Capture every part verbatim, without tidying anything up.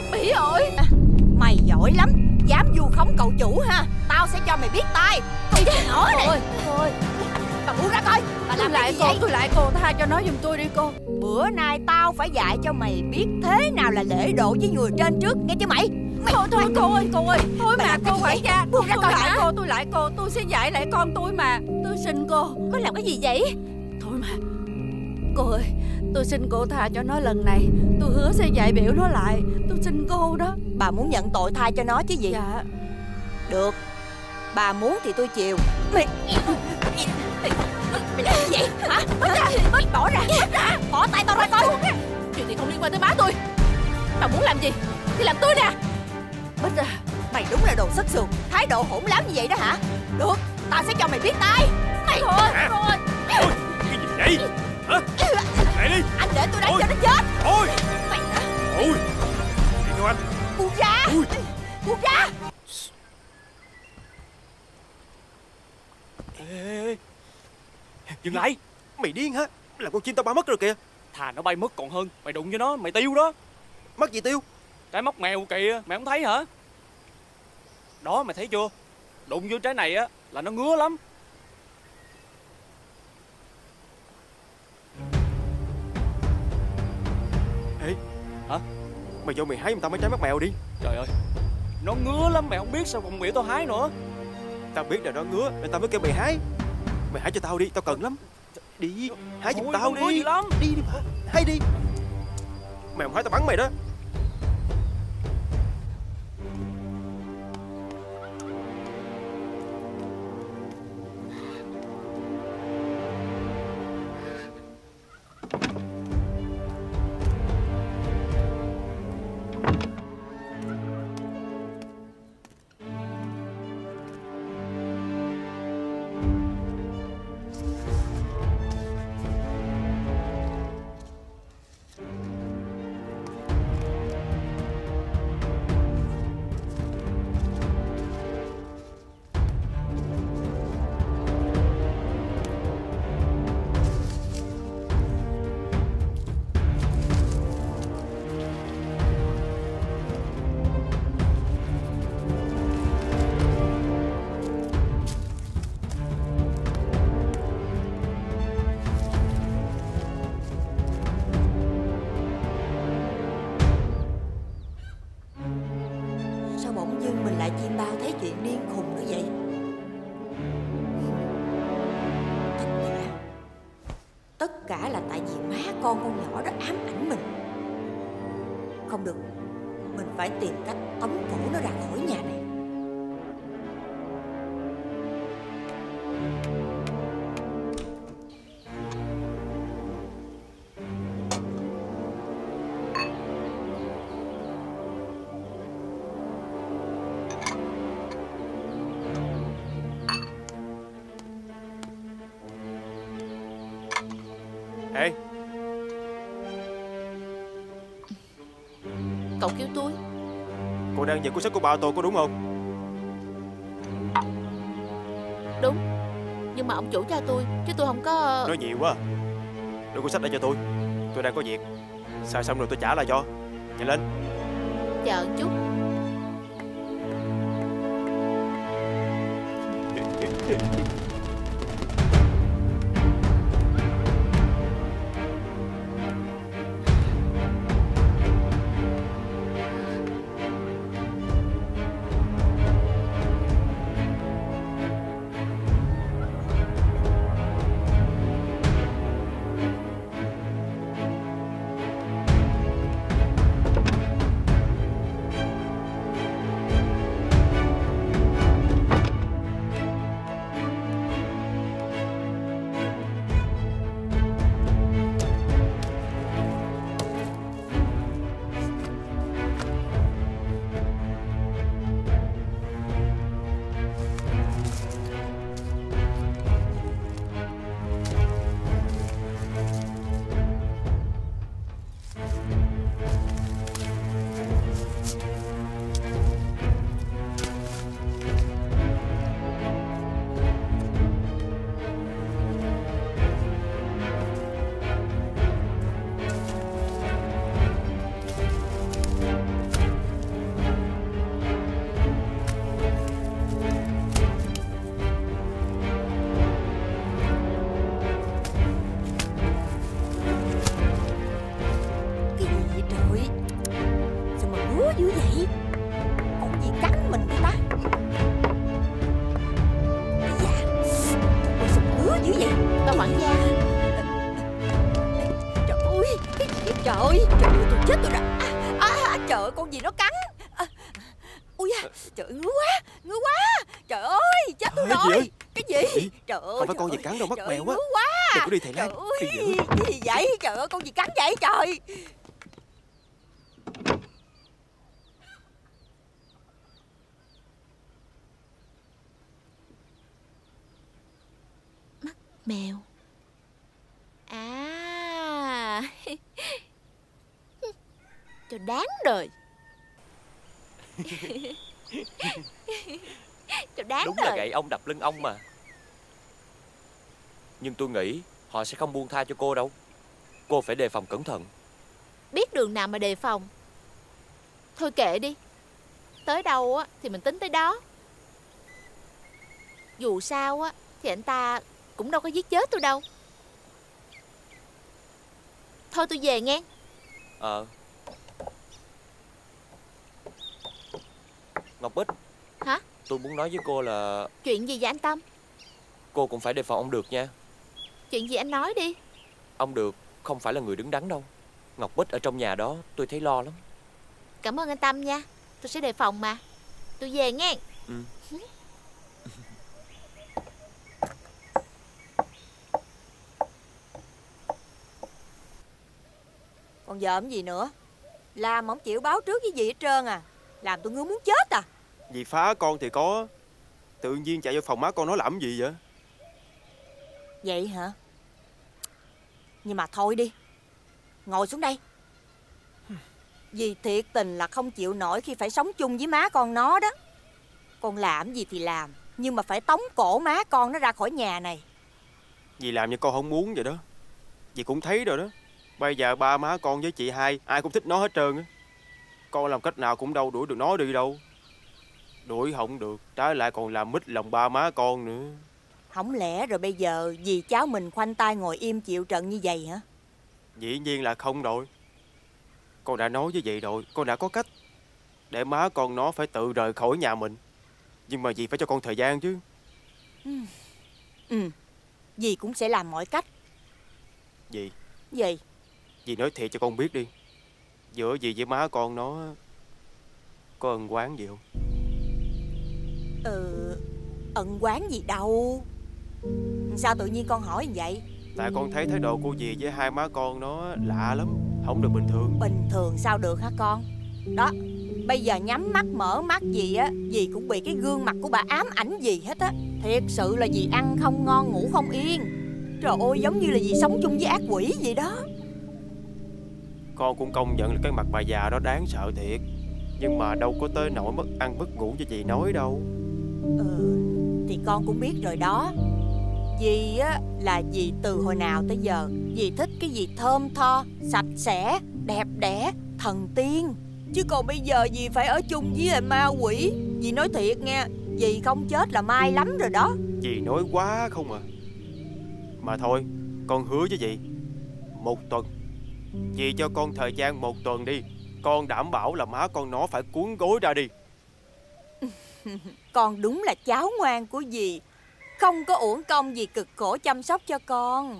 Mỹ ơi. Mày giỏi lắm, dám vu khống cậu chủ ha. Tao sẽ cho mày biết tay. Mày nhỏ này. Thôi, thôi. Bà buông ra coi. Bà làm lại gì cô, vậy? tôi lại cô, tha cho nó giùm tôi đi cô. Bữa nay tao phải dạy cho mày biết thế nào là lễ độ với người trên trước, nghe chưa mày? Mày Thôi, thôi cô ơi, cô ơi. Thôi mà cô quản gia. Buông ra Tôi coi lại hả? cô, tôi lại cô. Tôi sẽ dạy lại con tôi mà. Tôi xin cô. Có làm cái gì vậy? Thôi mà. Cô ơi, tôi xin cô tha cho nó lần này. Tôi hứa sẽ dạy biểu nó lại. Tôi xin cô đó. Bà muốn nhận tội tha cho nó chứ gì? Dạ. Được, bà muốn thì tôi chiều. Mày Mày làm gì vậy hả? Bớt ra, bớt bỏ ra, bớt ra. Bỏ tay tao ra coi. Chuyện này không liên quan tới má tôi. Bà muốn làm gì thì làm tôi nè. Bớt ra. Mày đúng là đồ sất sườn, thái độ hỗn láo như vậy đó hả? Được, tao sẽ cho mày biết tay. Mày Thôi, thôi. Ôi, cái gì vậy? Hả? Lại đi. Anh để tôi đánh Ôi. cho nó chết. Thôi. Mày hả? Ôi. Đi theo anh. Buông ra. Ui. Buông ra. Ê, ê, ê. Dừng lại. Mày điên hả? Làm con chim tao ba mất rồi kìa. Thà nó bay mất còn hơn. Mày đụng vô nó, mày tiêu đó. Mất gì tiêu? Trái móc mèo kìa, mày không thấy hả? Đó, mày thấy chưa? Đụng vô trái này á là nó ngứa lắm. Ê. Hả? Mày vô mày hái giùm tao mấy trái mắt mèo đi. Trời ơi, nó ngứa lắm, mày không biết sao còn biểu tao hái nữa. Tao biết là nó ngứa nên tao mới kêu mày hái. Mày hái cho tao đi, tao cần lắm. Đi, hái giùm Thôi, tao không đi. ngứa gì lắm. Đi đi mà, hái đi. Mày không hái tao bắn mày đó. Sao bỗng dưng mình lại chim bao thấy chuyện điên khùng nữa vậy? Tất cả Tất cả là tại vì má con con nhỏ đó ám ảnh mình. Không được, mình phải tìm cách tống cổ nó ra khỏi nhà này. Ê. Cậu kêu tôi. Cô đang giật cuốn sách của ba tôi có đúng không? Đúng. Nhưng mà ông chủ cho tôi, chứ tôi không có. Nói nhiều quá. Đưa cuốn sách đây cho tôi. Tôi đang có việc. Xài xong rồi tôi trả lại cho. Nhanh lên. Chờ chút. dữ vậy? Con gì cắn mình vậy ta? Dạ, tôi sụp ngứa dữ vậy. Tao quản gia. Trời ơi, cái gì vậy trời? Trời ơi, tôi chết tôi đã. À, à, trời ơi, con gì nó cắn. À, ui da, trời ơi, ngứa quá, ngứa quá. Trời ơi, chết tôi Trời ơi, rồi. gì Cái gì? Gì? Trời ơi, Không phải trời con gì ơi, cắn đâu, mắc trời mèo ơi, á. ngứa quá. Đừng có đi thầy Lan. Trời Đi ơi, dữ. cái gì vậy? Trời ơi, con gì cắn vậy trời? Mèo. À. Trời đáng đời. Trời đáng Đúng đời. là gậy ông đập lưng ông mà. Nhưng tôi nghĩ họ sẽ không buông tha cho cô đâu. Cô phải đề phòng cẩn thận. Biết đường nào mà đề phòng. Thôi kệ đi. Tới đâu á thì mình tính tới đó. Dù sao á thì anh ta cũng đâu có giết chết tôi đâu. Thôi tôi về nghe. Ờ Ngọc Bích. Hả? Tôi muốn nói với cô là Chuyện gì vậy anh Tâm? cô cũng phải đề phòng ông Được nha. Chuyện gì anh nói đi. Ông Được không phải là người đứng đắn đâu. Ngọc Bích ở trong nhà đó tôi thấy lo lắm. Cảm ơn anh Tâm nha. Tôi sẽ đề phòng mà. Tôi về nghe. Ừ. Còn dòm gì nữa? Làm không chịu báo trước cái gì hết trơn à. Làm tôi ngứa muốn chết à. Vì phá con thì có. Tự nhiên chạy vô phòng má con nó làm gì vậy? Vậy hả? Nhưng mà thôi đi. Ngồi xuống đây. Dì thiệt tình là không chịu nổi khi phải sống chung với má con nó đó. Con làm gì thì làm, nhưng mà phải tống cổ má con nó ra khỏi nhà này. Dì làm như con không muốn vậy đó. Dì cũng thấy rồi đó. Bây giờ ba má con với chị hai ai cũng thích nó hết trơn á. Con làm cách nào cũng đâu đuổi được nó đi đâu. Đuổi không được, trái lại còn làm mít lòng ba má con nữa. Không lẽ rồi bây giờ dì cháu mình khoanh tay ngồi im chịu trận như vậy hả? Dĩ nhiên là không rồi. Con đã nói với dì rồi, con đã có cách để má con nó phải tự rời khỏi nhà mình. Nhưng mà dì phải cho con thời gian chứ. Ừ, ừ. Dì cũng sẽ làm mọi cách. Dì Gì? Dì nói thiệt cho con biết đi. Giữa dì với má con nó có ân oán gì không? Ừ, ân oán gì đâu. Sao tự nhiên con hỏi như vậy? Tại con thấy thái độ của dì với hai má con nó lạ lắm. Không được bình thường. Bình thường sao được hả con? Đó, bây giờ nhắm mắt mở mắt gì á, dì cũng bị cái gương mặt của bà ám ảnh dì hết á. Thiệt sự là dì ăn không ngon ngủ không yên. Trời ơi, giống như là dì sống chung với ác quỷ vậy đó. Con cũng công nhận là cái mặt bà già đó đáng sợ thiệt. Nhưng mà đâu có tới nỗi mất ăn mất ngủ như dì nói đâu. Ừ, thì con cũng biết rồi đó. Dì á là dì từ hồi nào tới giờ dì thích cái gì thơm tho, sạch sẽ, đẹp đẽ, thần tiên. Chứ còn bây giờ dì phải ở chung với lại ma quỷ. Dì nói thiệt nha, dì không chết là may lắm rồi đó. Dì nói quá không à. Mà thôi, con hứa với dì, một tuần dì cho con thời gian một tuần đi. Con đảm bảo là má con nó phải cuốn gối ra đi. Con đúng là cháu ngoan của dì. Không có uổng công dì cực khổ chăm sóc cho con.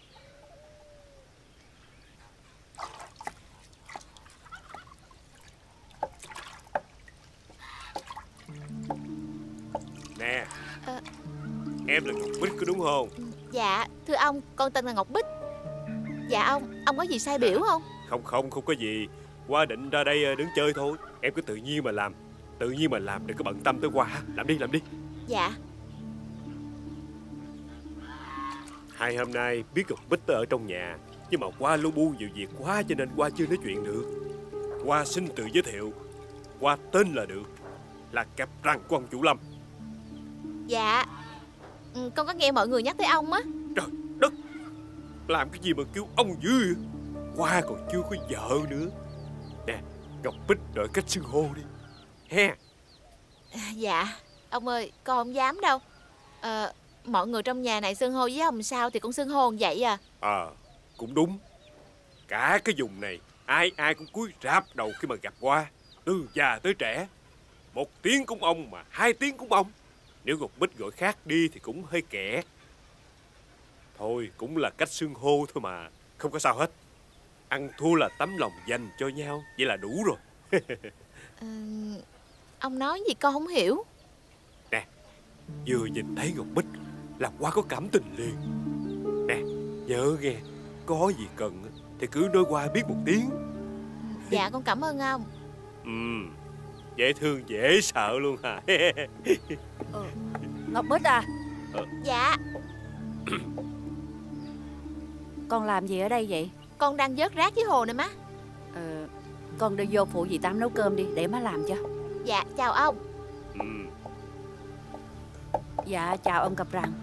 Nè, à... em là Ngọc Bích có đúng không? Dạ, thưa ông, con tên là Ngọc Bích. Dạ ông, ông có gì sai biểu không? Không không, không có gì. Qua định ra đây đứng chơi thôi. Em cứ tự nhiên mà làm. Tự nhiên mà làm, đừng có bận tâm tới Qua. Làm đi, làm đi. Dạ. Hai hôm nay biết Ngọc Bích ở trong nhà, nhưng mà Qua lu bu nhiều việc quá cho nên Qua chưa nói chuyện được. Qua xin tự giới thiệu. Qua tên là Được, là cặp răng của ông chủ Lâm. Dạ, ừ, con có nghe mọi người nhắc tới ông á. Trời đất, làm cái gì mà kêu ông dữ. Qua còn chưa có vợ nữa. Nè, Ngọc Bích đợi cách xưng hô đi he. Dạ, ông ơi, con không dám đâu. à, Mọi người trong nhà này xưng hô với ông sao thì con xưng hô vậy à. Ờ, à, cũng đúng. Cả cái vùng này ai ai cũng cúi rạp đầu khi mà gặp Qua. từ già tới trẻ. Một tiếng cúng ông mà hai tiếng cúng ông. Nếu Ngọc Bích gọi khác đi thì cũng hơi kẹt. Thôi cũng là cách xưng hô thôi mà, không có sao hết. Ăn thua là tấm lòng dành cho nhau, vậy là đủ rồi. à, Ông nói gì con không hiểu. Nè, vừa nhìn thấy Ngọc Bích là qua có cảm tình liền. Nè, nhớ nghe, có gì cần thì cứ nói qua biết một tiếng. Dạ con cảm ơn ông. Ừ, dễ thương dễ sợ luôn hả? ừ. Ngọc Bích à? ờ. Dạ. Con làm gì ở đây vậy? Con đang vớt rác dưới hồ nè má. ờ, Con đi vô phụ dì Tám nấu cơm đi, để má làm cho. Dạ chào ông. Ừ. Dạ chào ông Cặp Rằn.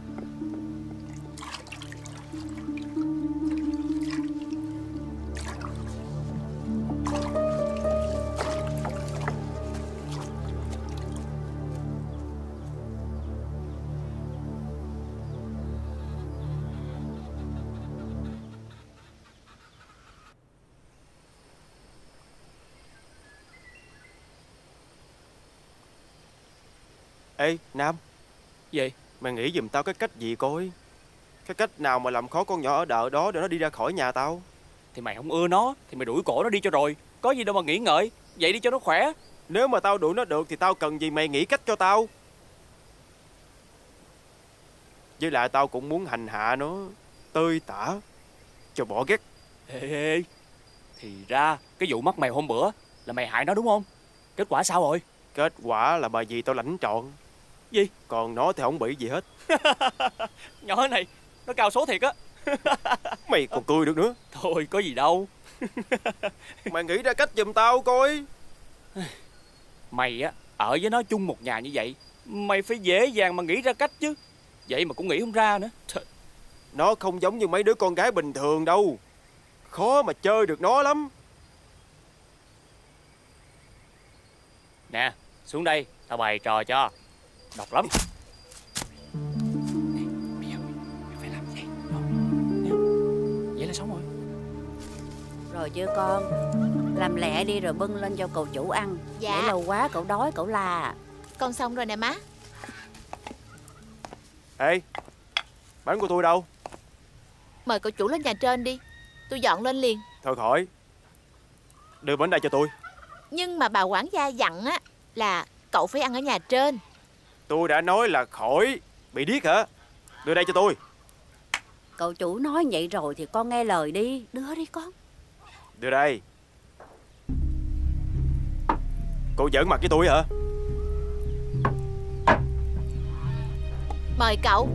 Ê Nam. Gì? Mày nghĩ giùm tao cái cách gì coi. Cái cách nào mà làm khó con nhỏ ở đợ đó để nó đi ra khỏi nhà tao. Thì mày không ưa nó thì mày đuổi cổ nó đi cho rồi. Có gì đâu mà nghĩ ngợi. Vậy đi cho nó khỏe. Nếu mà tao đuổi nó được thì tao cần gì mày nghĩ cách cho tao. Với lại tao cũng muốn hành hạ nó tơi tả cho bỏ ghét. Ê, ê, thì ra cái vụ mắc mèo hôm bữa là mày hại nó đúng không? Kết quả sao rồi? Kết quả là bà dì tao lãnh trọn. Gì? Còn nó thì không bị gì hết. Nhỏ này nó cao số thiệt á. Mày còn cười được nữa. Thôi có gì đâu. Mày nghĩ ra cách giùm tao coi. Mày á ở với nó chung một nhà như vậy, mày phải dễ dàng mà nghĩ ra cách chứ. Vậy mà cũng nghĩ không ra nữa. Trời. Nó không giống như mấy đứa con gái bình thường đâu. Khó mà chơi được nó lắm. Nè, xuống đây, tao bày trò cho. Độc lắm. Nè, bây giờ mày phải làm gì? Vậy là xong rồi. Rồi chưa con? Làm lẹ đi rồi bưng lên cho cậu chủ ăn. Dạ. Để lâu quá cậu đói cậu la. Con xong rồi nè má. Ê, bánh của tôi đâu? Mời cậu chủ lên nhà trên đi. Tôi dọn lên liền. Thôi khỏi. Đưa bánh đây cho tôi. Nhưng mà bà quản gia dặn á là cậu phải ăn ở nhà trên. Tôi đã nói là khỏi. Bị điếc hả? Đưa đây cho tôi. Cậu chủ nói vậy rồi thì con nghe lời đi. Đưa đi con. Đưa đây. Cô giỡn mặt với tôi hả? Mời cậu.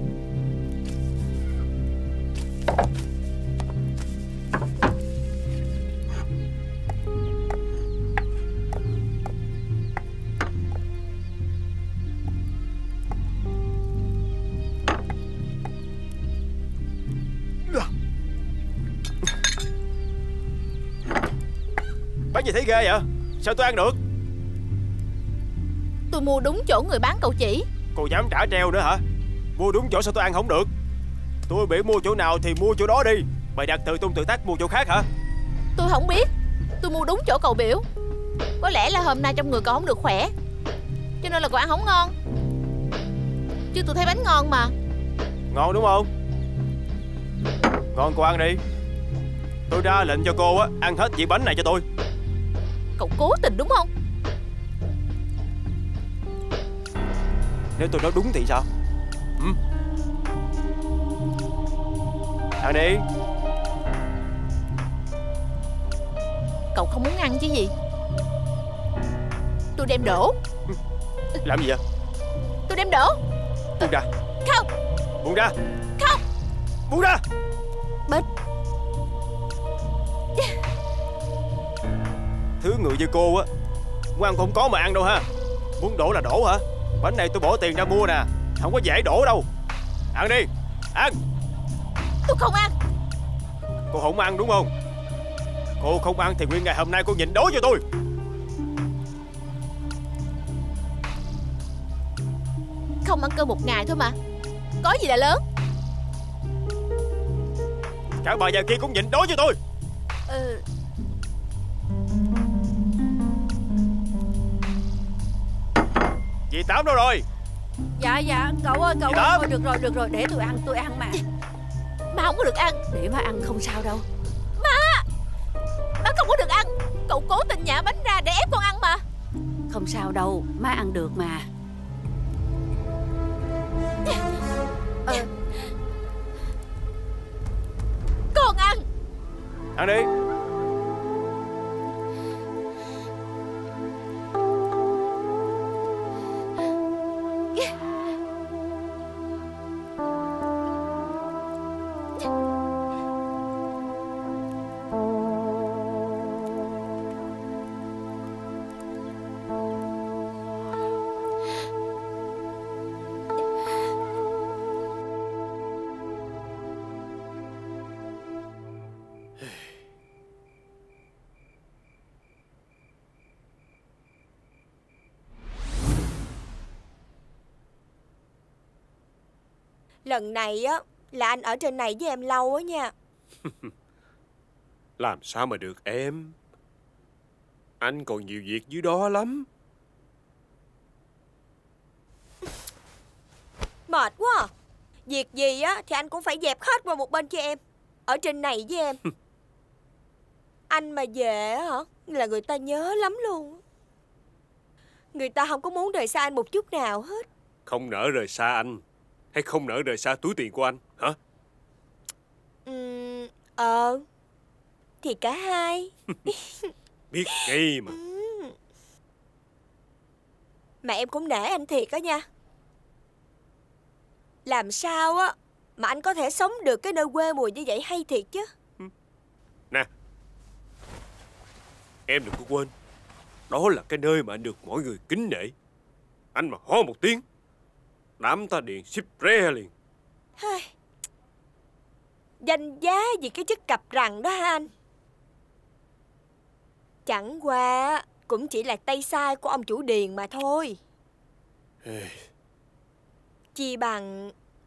Bánh gì thấy ghê vậy? Sao tôi ăn được? Tôi mua đúng chỗ người bán cậu chỉ. Cô dám trả treo nữa hả? Mua đúng chỗ sao tôi ăn không được? Tôi bị mua chỗ nào thì mua chỗ đó đi. Mày đặt tự tung tự tác mua chỗ khác hả? Tôi không biết. Tôi mua đúng chỗ cậu biểu. Có lẽ là hôm nay trong người cậu không được khỏe, cho nên là cậu ăn không ngon. Chứ tôi thấy bánh ngon mà. Ngon đúng không? Ngon cô ăn đi. Tôi ra lệnh cho cô á ăn hết dĩa bánh này cho tôi. Cậu cố tình đúng không? Nếu tôi nói đúng thì sao? Ừ? Ăn đi. Cậu không muốn ăn chứ gì. Tôi đem đổ. Làm gì vậy? Tôi đem đổ. Buông ra. Không. Buông ra. Không. Buông ra. Bích. Thứ người như cô á muốn ăn không có mà ăn đâu ha. Muốn đổ là đổ hả? Bánh này tôi bỏ tiền ra mua nè, không có dễ đổ đâu. Ăn đi. Ăn. Tôi không ăn. Cô không ăn đúng không? Cô không ăn thì nguyên ngày hôm nay cô nhịn đói cho tôi. Không ăn cơm một ngày thôi mà, có gì là lớn. Cả bà già kia cũng nhịn đói cho tôi. Ừ. Chị Tám đâu rồi? Dạ dạ cậu ơi cậu Chị ơi. Tám. Thôi được rồi được rồi, để tôi ăn tôi ăn mà. Má không có được ăn. Để má ăn không sao đâu. Má không có được ăn. Cậu cố tình nhả bánh ra để ép con ăn mà. Không sao đâu, má ăn được mà. Ờ, Con ăn. Ăn đi. Lần này á là anh ở trên này với em lâu á nha. Làm sao mà được em? Anh còn nhiều việc dưới đó lắm. Mệt quá à. Việc gì á thì anh cũng phải dẹp hết qua một bên cho em. Ở trên này với em. Anh mà về á hả là người ta nhớ lắm luôn. Người ta không có muốn rời xa anh một chút nào hết. Không nỡ rời xa anh hay không nỡ rời xa túi tiền của anh hả? Ừm, Ờ Thì cả hai. Biết ngay mà. Mà em cũng nể anh thiệt đó nha. Làm sao á mà anh có thể sống được cái nơi quê mùa như vậy hay thiệt chứ. Nè, em đừng có quên, đó là cái nơi mà anh được mọi người kính nể. Anh mà ho một tiếng, đám ta điện ship re liền. Danh giá vì cái chức cặp rằn đó hả anh? Chẳng qua cũng chỉ là tay sai của ông chủ Điền mà thôi. Chi bằng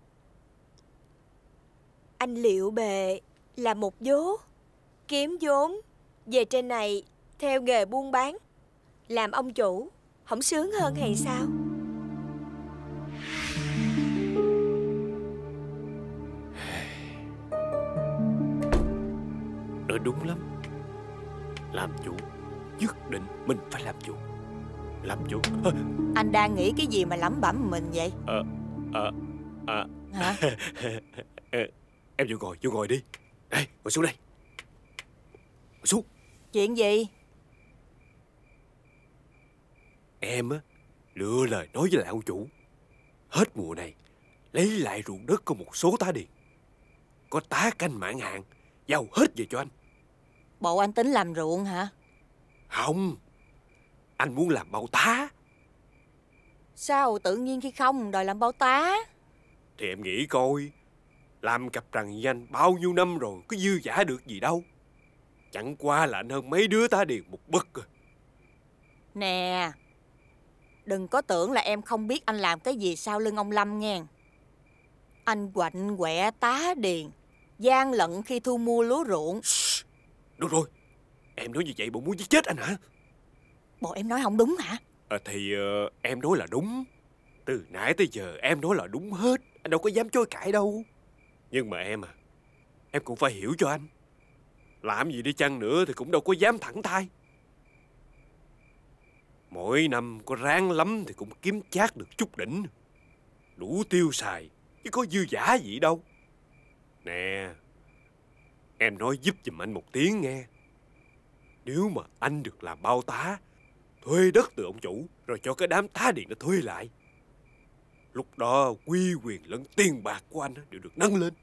anh Liệu Bề là một vố, kiếm vốn về trên này theo nghề buôn bán, làm ông chủ không sướng hơn hay sao? Nói đúng lắm. Làm chủ, nhất định mình phải làm chủ. Làm chủ. À, Anh đang nghĩ cái gì mà lẩm bẩm mình vậy? à, à, à. Hả? Em vô ngồi, vô ngồi đi. Đây, ngồi xuống đây. Ngồi xuống. Chuyện gì? Em á, lựa lời nói với lại ông chủ. Hết mùa này, lấy lại ruộng đất của một số tá điền. Có tá canh mãn hạn, giao hết về cho anh. Bộ anh tính làm ruộng hả? Không, anh muốn làm bao tá. Sao tự nhiên khi không đòi làm bao tá? Thì em nghĩ coi, làm cặp rằn với anh bao nhiêu năm rồi, có dư dả được gì đâu. Chẳng qua là anh hơn mấy đứa tá điền một bậc à. Nè, đừng có tưởng là em không biết anh làm cái gì sau lưng ông Lâm nghe. Anh quạnh quẹ tá điền, gian lận khi thu mua lúa ruộng. Được rồi, em nói như vậy bộ muốn giết chết anh hả? Bộ em nói không đúng hả? À, thì uh, em nói là đúng. Từ nãy tới giờ em nói là đúng hết. Anh đâu có dám chối cãi đâu. Nhưng mà em à, em cũng phải hiểu cho anh. Làm gì đi chăng nữa thì cũng đâu có dám thẳng tay. Mỗi năm có ráng lắm thì cũng kiếm chác được chút đỉnh, đủ tiêu xài, chứ có dư dả gì đâu. Nè, em nói giúp giùm anh một tiếng nghe. Nếu mà anh được làm bao tá, thuê đất từ ông chủ, rồi cho cái đám tá điền nó thuê lại, lúc đó uy quyền lẫn tiền bạc của anh đều được nâng lên.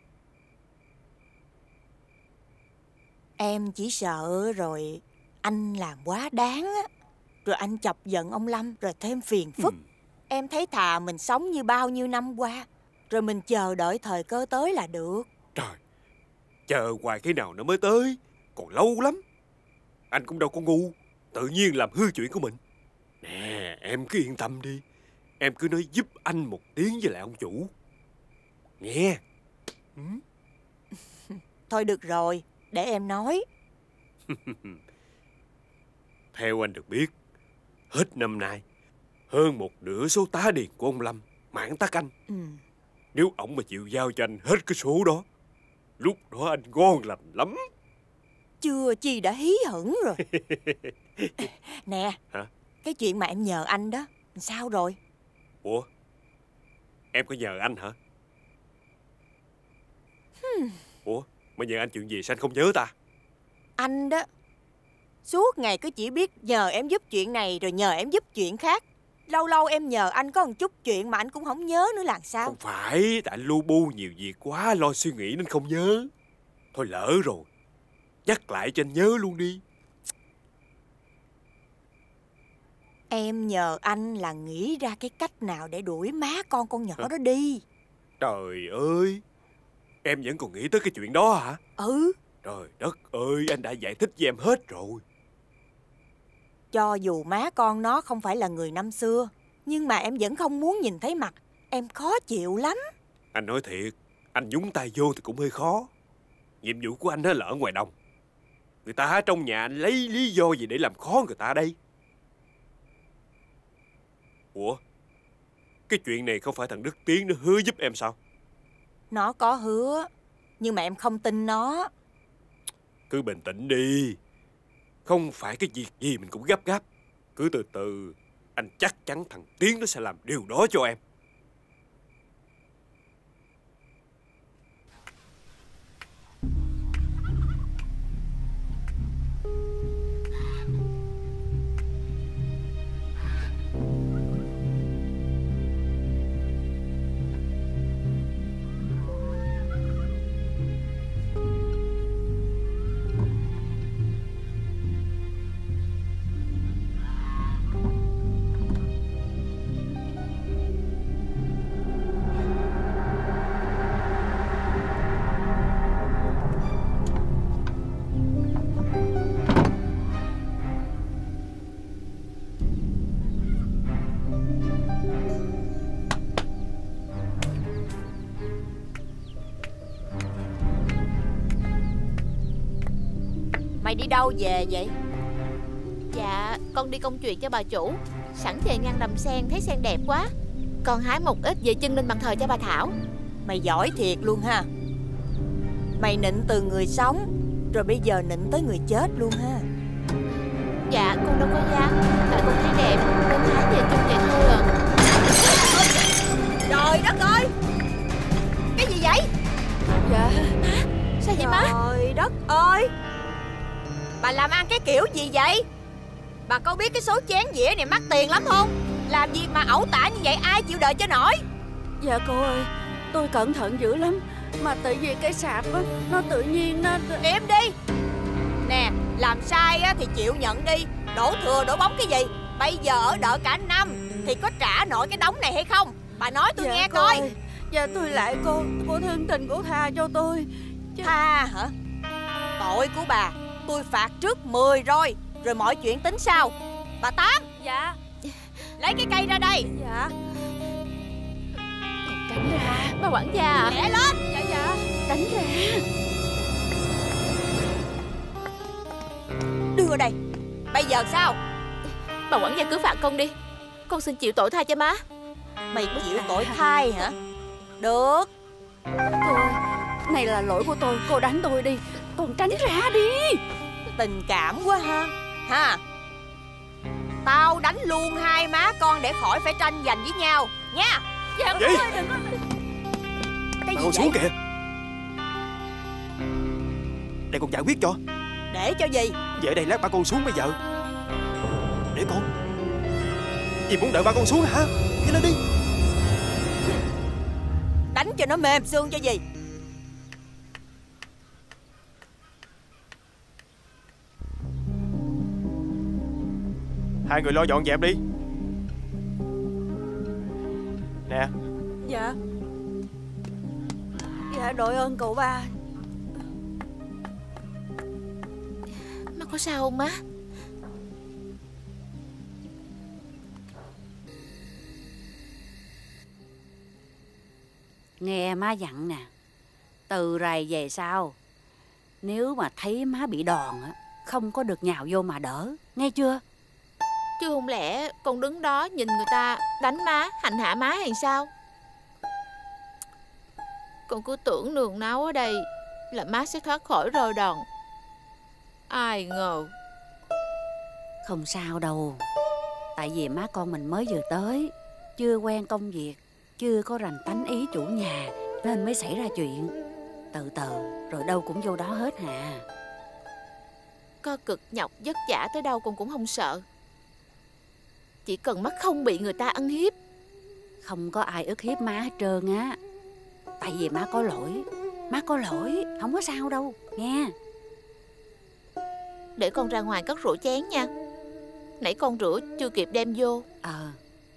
Em chỉ sợ rồi anh làm quá đáng á, rồi anh chọc giận ông Lâm rồi thêm phiền phức. Ừ. Em thấy thà mình sống như bao nhiêu năm qua, rồi mình chờ đợi thời cơ tới là được. Trời, chờ hoài cái nào nó mới tới, còn lâu lắm. Anh cũng đâu có ngu, tự nhiên làm hư chuyện của mình. Nè, em cứ yên tâm đi. Em cứ nói giúp anh một tiếng với lại ông chủ, nghe. Ừ? Thôi được rồi, để em nói. Theo anh được biết, hết năm nay, hơn một nửa số tá điền của ông Lâm mãn tắc anh. Ừ. Nếu ổng mà chịu giao cho anh hết cái số đó, lúc đó anh ngon lành lắm. Chưa chi đã hí hửng rồi. Nè. Hả? Cái chuyện mà em nhờ anh đó, sao rồi? Ủa, em có nhờ anh hả? Hmm. Ủa, mà nhờ anh chuyện gì sao anh không nhớ ta? Anh đó, suốt ngày cứ chỉ biết nhờ em giúp chuyện này rồi nhờ em giúp chuyện khác. Lâu lâu em nhờ anh có một chút chuyện mà anh cũng không nhớ nữa là sao? Không phải, tại anh lu bu nhiều việc quá, lo suy nghĩ nên không nhớ. Thôi lỡ rồi, nhắc lại cho anh nhớ luôn đi. Em nhờ anh là nghĩ ra cái cách nào để đuổi má con con nhỏ đó đi. Trời ơi, em vẫn còn nghĩ tới cái chuyện đó hả? Ừ. Trời đất ơi, anh đã giải thích với em hết rồi. Cho dù má con nó không phải là người năm xưa, nhưng mà em vẫn không muốn nhìn thấy mặt. Em khó chịu lắm. Anh nói thiệt, anh nhúng tay vô thì cũng hơi khó. Nhiệm vụ của anh đó là ở ngoài đồng. Người ta ở trong nhà anh lấy lý do gì để làm khó người ta đây? Ủa, cái chuyện này không phải thằng Đức Tiến nó hứa giúp em sao? Nó có hứa, nhưng mà em không tin nó. Cứ bình tĩnh đi. Không phải cái việc gì mình cũng gấp gáp. Cứ từ từ, anh chắc chắn thằng Tiến nó sẽ làm điều đó cho em. Mày đi đâu về vậy? Dạ, con đi công chuyện cho bà chủ. Sẵn về ngăn đầm sen, thấy sen đẹp quá, con hái một ít về chân lên bàn thờ cho bà Thảo. Mày giỏi thiệt luôn ha. Mày nịnh từ người sống, rồi bây giờ nịnh tới người chết luôn ha. Dạ, con đâu có dám. Tại con thấy đẹp, con hái về chân vậy thôi à. Trời đất ơi, cái gì vậy? Dạ. Má, sao vậy má? Trời đất ơi, bà làm ăn cái kiểu gì vậy? Bà có biết cái số chén dĩa này mắc tiền lắm không? Làm việc mà ẩu tả như vậy ai chịu đợi cho nổi? Dạ cô ơi, tôi cẩn thận dữ lắm. Mà tại vì cái sạp á, nó tự nhiên nó... Im đi. Nè, làm sai á thì chịu nhận đi. Đổ thừa đổ bóng cái gì? Bây giờ ở đợi cả năm thì có trả nổi cái đống này hay không? Bà nói tôi Dạ, nghe cô coi ơi. Dạ tôi lại cô. Cô thương tình cô tha cho tôi chứ... Tha hả? Tội của bà tôi phạt trước mười rồi, rồi mọi chuyện tính sau. Bà Tám. Dạ. Lấy cái cây ra đây. Dạ. Con tránh ra, bà quản gia à. Lẹ lên. Dạ dạ. Tránh ra. Đưa đây. Bây giờ sao? Bà quản gia cứ phạt con đi. Con xin chịu tội thay cho má. Mày chịu tội thay hả? Được. Cô ơi, này là lỗi của tôi. Cô đánh tôi đi. Con tránh ra đi. Tình cảm quá ha. Ha. Tao đánh luôn hai má con để khỏi phải tranh giành với nhau nha. Dạ Gì? cô ơi, đừng có... Cái Bà gì con xuống vậy? kìa. Để con giải quyết cho. Để cho gì? Về đây lát ba con xuống bây giờ. Để con. Dì muốn đợi ba con xuống hả? Nhanh lên đi. Đánh cho nó mềm xương cho gì? Hai người lo dọn dẹp đi. Nè. Dạ. Dạ đội ơn cậu ba. Má có sao không má? Nghe má dặn nè, từ rày về sau, nếu mà thấy má bị đòn á, không có được nhào vô mà đỡ, nghe chưa? Chứ không lẽ con đứng đó nhìn người ta đánh má, hành hạ má hay sao? Con cứ tưởng nườn náu ở đây là má sẽ thoát khỏi roi đòn. Ai ngờ. Không sao đâu. Tại vì má con mình mới vừa tới, chưa quen công việc, chưa có rành tánh ý chủ nhà, nên mới xảy ra chuyện. Từ từ rồi đâu cũng vô đó hết hà. Có cực nhọc vất vả tới đâu con cũng không sợ. Chỉ cần má không bị người ta ăn hiếp. Không có ai ức hiếp má hết trơn á. Tại vì má có lỗi. Má có lỗi, không có sao đâu, nghe. Để con ra ngoài cất rửa chén nha. Nãy con rửa chưa kịp đem vô. Ờ.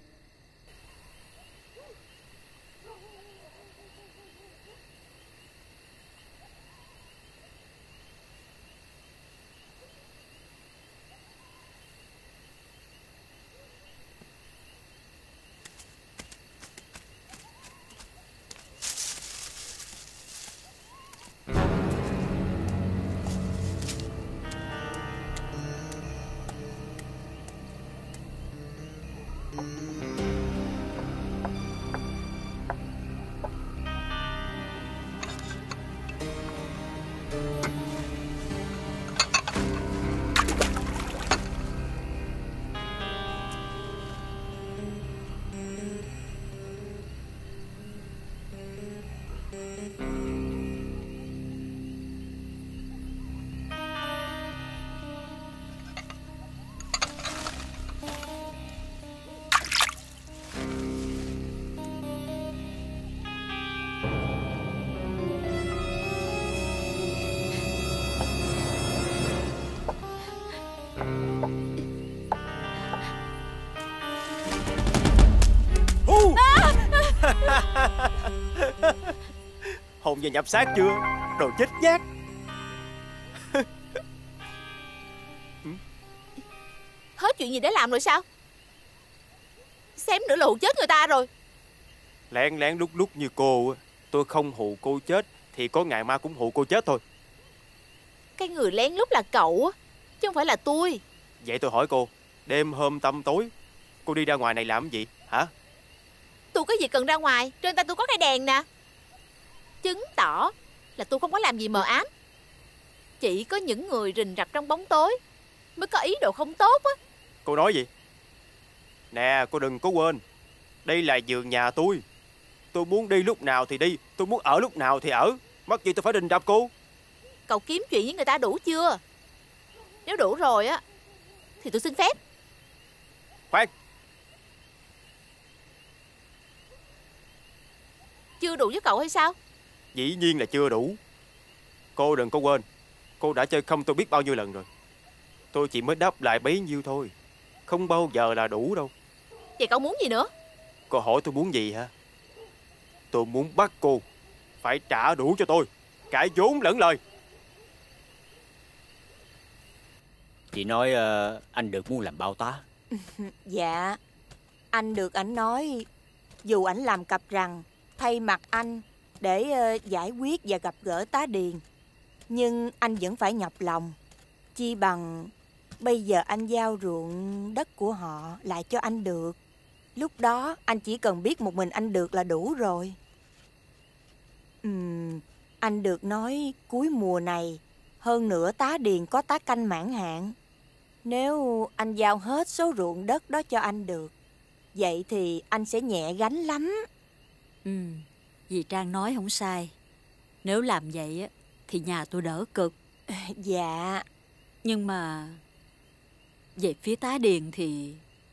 Hồn về nhập xác chưa? Đồ chết nhát. Hết chuyện gì để làm rồi sao? Xém nữa là hù chết người ta rồi. Lén lén lúc lúc như cô, tôi không hù cô chết thì có ngày ma cũng hù cô chết thôi. Cái người lén lút là cậu, chứ không phải là tôi. Vậy tôi hỏi cô, đêm hôm tăm tối cô đi ra ngoài này làm gì hả? Tôi có gì cần ra ngoài, trên tay tôi có cây đèn nè. Chứng tỏ là tôi không có làm gì mờ ám. Chỉ có những người rình rập trong bóng tối mới có ý đồ không tốt á. Cô nói gì? Nè, cô đừng có quên, đây là vườn nhà tôi. Tôi muốn đi lúc nào thì đi, tôi muốn ở lúc nào thì ở. Mắc gì tôi phải rình rập cô? Cậu kiếm chuyện với người ta đủ chưa? Nếu đủ rồi á thì tôi xin phép. Khoan. Chưa đủ với cậu hay sao? Dĩ nhiên là chưa đủ. Cô đừng có quên, cô đã chơi không tôi biết bao nhiêu lần rồi. Tôi chỉ mới đáp lại bấy nhiêu thôi, không bao giờ là đủ đâu. Vậy cậu muốn gì nữa? Cô hỏi tôi muốn gì hả? Tôi muốn bắt cô phải trả đủ cho tôi, cả vốn lẫn lời. Chị nói uh, anh được muốn làm bao tá. Dạ, anh được ảnh nói dù ảnh làm cặp rằng thay mặt anh để uh, giải quyết và gặp gỡ tá Điền, nhưng anh vẫn phải nhọc lòng. Chi bằng bây giờ anh giao ruộng đất của họ lại cho anh được. Lúc đó anh chỉ cần biết một mình anh được là đủ rồi. Ừm, anh được nói cuối mùa này, hơn nữa tá Điền có tá canh mãn hạn. Nếu anh giao hết số ruộng đất đó cho anh được, vậy thì anh sẽ nhẹ gánh lắm. Ừ, dì Trang nói không sai. Nếu làm vậy á thì nhà tôi đỡ cực. Dạ. Nhưng mà về phía tá Điền thì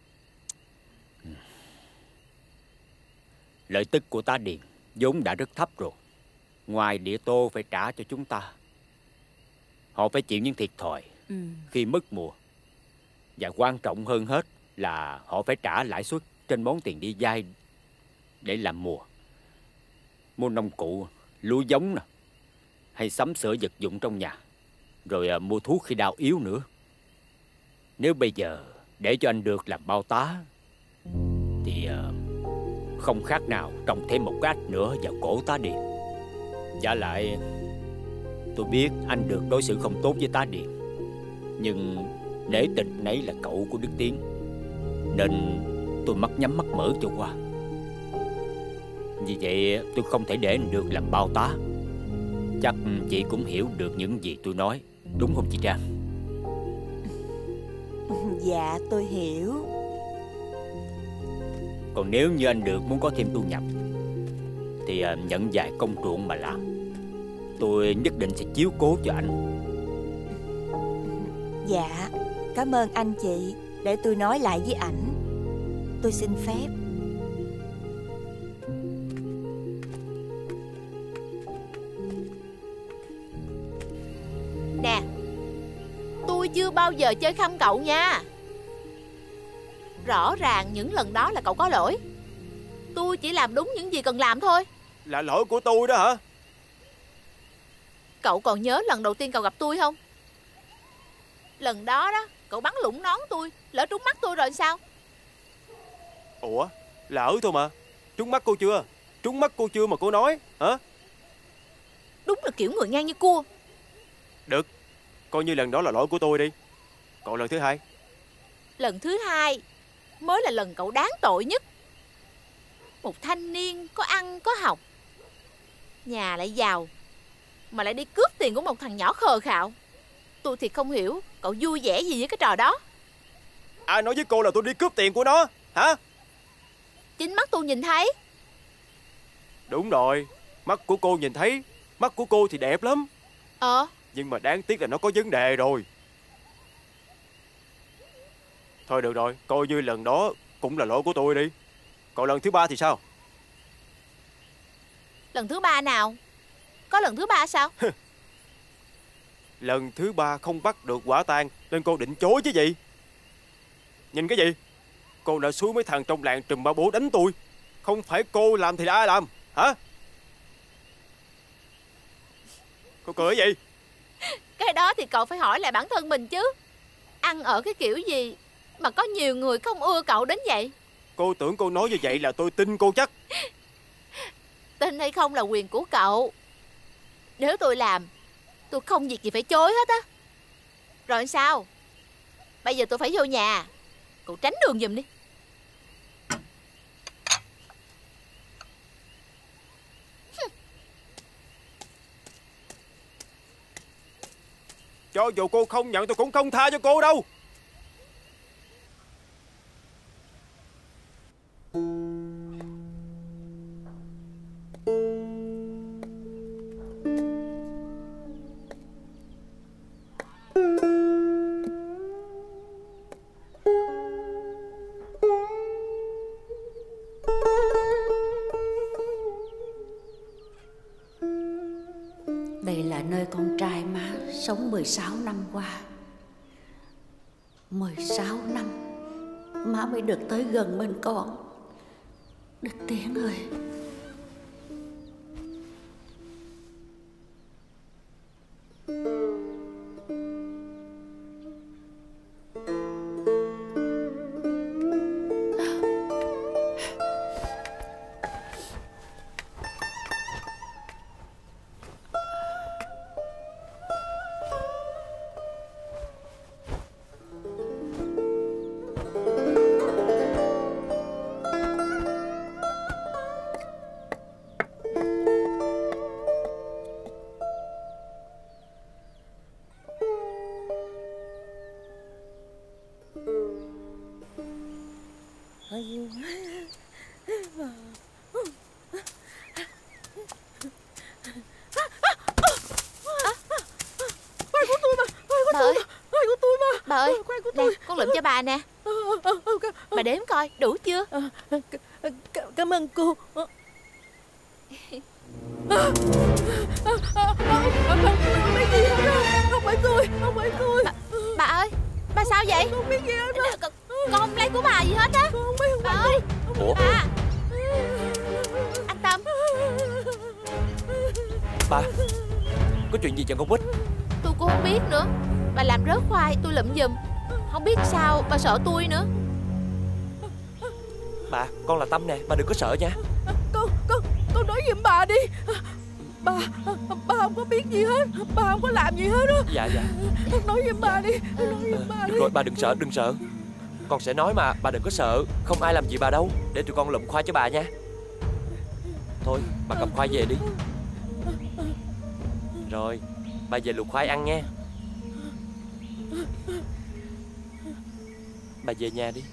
lợi tức của tá Điền vốn đã rất thấp rồi. Ngoài địa tô phải trả cho chúng ta, họ phải chịu những thiệt thòi ừ. khi mất mùa. Và quan trọng hơn hết là họ phải trả lãi suất trên món tiền đi vay để làm mùa, mua nông cụ, lúa giống nè, hay sắm sửa vật dụng trong nhà, rồi à, mua thuốc khi đau yếu nữa. Nếu bây giờ để cho anh được làm bao tá thì à, không khác nào trồng thêm một cái ách nữa vào cổ tá Điền. Giả lại, tôi biết anh được đối xử không tốt với tá Điền, nhưng nể tình nấy là cậu của Đức Tiến, nên tôi mắt nhắm mắt mở cho qua. Vì vậy tôi không thể để anh được làm bao tá. Chắc chị cũng hiểu được những gì tôi nói, đúng không chị Trang? Dạ tôi hiểu. Còn nếu như anh được muốn có thêm thu nhập thì nhận vài công ruộng mà làm. Tôi nhất định sẽ chiếu cố cho anh. Dạ, cảm ơn anh chị. Để tôi nói lại với ảnh. Tôi xin phép. Nè, tôi chưa bao giờ chơi khăm cậu nha. Rõ ràng những lần đó là cậu có lỗi. Tôi chỉ làm đúng những gì cần làm thôi. Là lỗi của tôi đó hả? Cậu còn nhớ lần đầu tiên cậu gặp tôi không? Lần đó đó, cậu bắn lủng nón tôi, lỡ trúng mắt tôi rồi sao? Ủa, lỡ thôi mà. Trúng mắt cô chưa? Trúng mắt cô chưa mà cô nói hả? Đúng là kiểu người ngang như cua. Được, coi như lần đó là lỗi của tôi đi. Còn lần thứ hai? Lần thứ hai mới là lần cậu đáng tội nhất. Một thanh niên có ăn có học, nhà lại giàu, mà lại đi cướp tiền của một thằng nhỏ khờ khạo. Tôi thì không hiểu cậu vui vẻ gì với cái trò đó. Ai nói với cô là tôi đi cướp tiền của nó hả? Chính mắt tôi nhìn thấy. Đúng rồi, mắt của cô nhìn thấy. Mắt của cô thì đẹp lắm. Ờ. Nhưng mà đáng tiếc là nó có vấn đề rồi. Thôi được rồi, coi như lần đó cũng là lỗi của tôi đi. Còn lần thứ ba thì sao? Lần thứ ba nào? Có lần thứ ba sao? Lần thứ ba không bắt được quả tang nên cô định chối chứ gì? Nhìn cái gì? Cô đã xúi mấy thằng trong làng trùm ba bố đánh tôi. Không phải cô làm thì ai làm hả? Cô cười cái gì? Cái đó thì cậu phải hỏi lại bản thân mình chứ. Ăn ở cái kiểu gì mà có nhiều người không ưa cậu đến vậy? Cô tưởng cô nói như vậy là tôi tin cô chắc. Tin hay không là quyền của cậu. Nếu tôi làm, tôi không việc gì phải chối hết á. Rồi sao? Bây giờ tôi phải vô nhà. Cậu tránh đường giùm đi. Cho dù cô không nhận tôi cũng không tha cho cô đâu. Đây là nơi con trai má sống mười sáu năm qua. mười sáu năm má mới được tới gần bên con. Đức Tiến ơi, Bà ơi, nè, con lượm cho bà nè. Bà đếm coi, đủ chưa? Cảm ơn cô. Không biết gì hết. Không phải tôi, không phải tôi. Bà, bà ơi, bà sao vậy? Không biết gì hết. Con, con không lấy của bà gì hết á. Không biết, không bà ơi. Ủa? Bà. Anh Tâm. Bà, có chuyện gì chẳng con Bích? Tôi cũng không biết nữa. Bà làm rớt khoai, tôi lụm giùm. Không biết sao, bà sợ tôi nữa. Bà, con là Tâm nè, bà đừng có sợ nha. Con, con, con nói giùm bà đi. Bà, bà không có biết gì hết. Bà không có làm gì hết á. Dạ, dạ. Nói giùm bà đi, nói giùm bà Được đi. rồi, bà đừng sợ, đừng sợ. Con sẽ nói mà, bà đừng có sợ. Không ai làm gì bà đâu. Để tụi con lụm khoai cho bà nha. Thôi, bà cầm khoai về đi. Rồi, bà về luộc khoai ăn nha. Bà về nhà đi.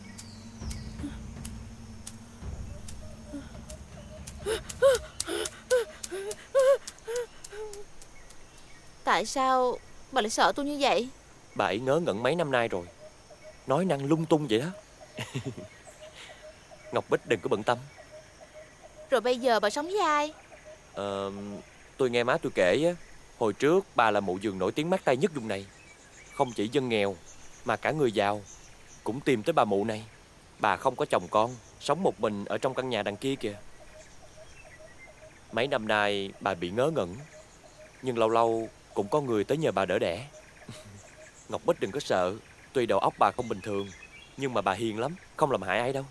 Tại sao bà lại sợ tôi như vậy? Bà ấy ngớ ngẩn mấy năm nay rồi. Nói năng lung tung vậy đó. Ngọc Bích đừng có bận tâm. Rồi bây giờ bà sống với ai? Ờ, tôi nghe má tôi kể á, hồi trước bà là mụ vườn nổi tiếng mát tay nhất vùng này. Không chỉ dân nghèo mà cả người giàu cũng tìm tới bà mụ này. Bà không có chồng con, sống một mình ở trong căn nhà đằng kia kìa. Mấy năm nay bà bị ngớ ngẩn, nhưng lâu lâu cũng có người tới nhờ bà đỡ đẻ. Ngọc Bích đừng có sợ. Tuy đầu óc bà không bình thường, nhưng mà bà hiền lắm, không làm hại ai đâu.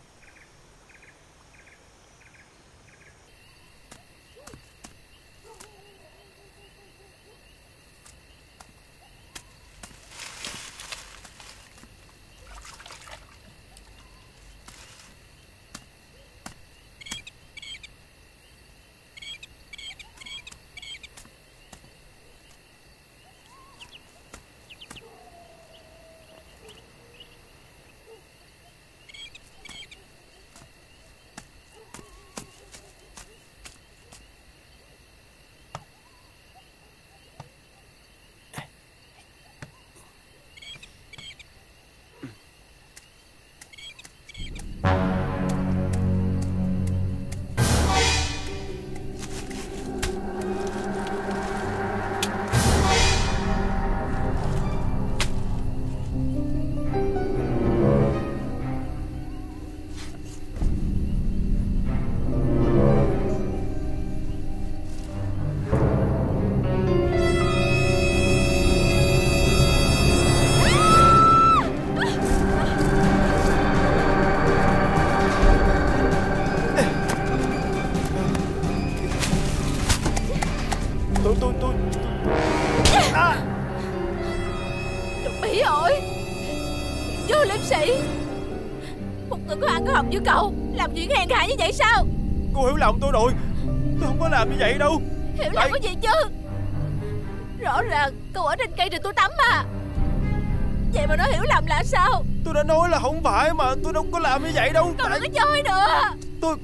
Như cậu làm chuyện hèn hạ như vậy sao? Cô hiểu lầm tôi rồi. Tôi không có làm như vậy đâu. Hiểu lầm cái gì chứ? Rõ ràng cậu ở trên cây rồi tôi tắm mà. Vậy mà nói hiểu lầm là sao? Tôi đã nói là không phải mà. Tôi đâu có làm như vậy đâu. Cậu đừng có chơi nữa. Tôi...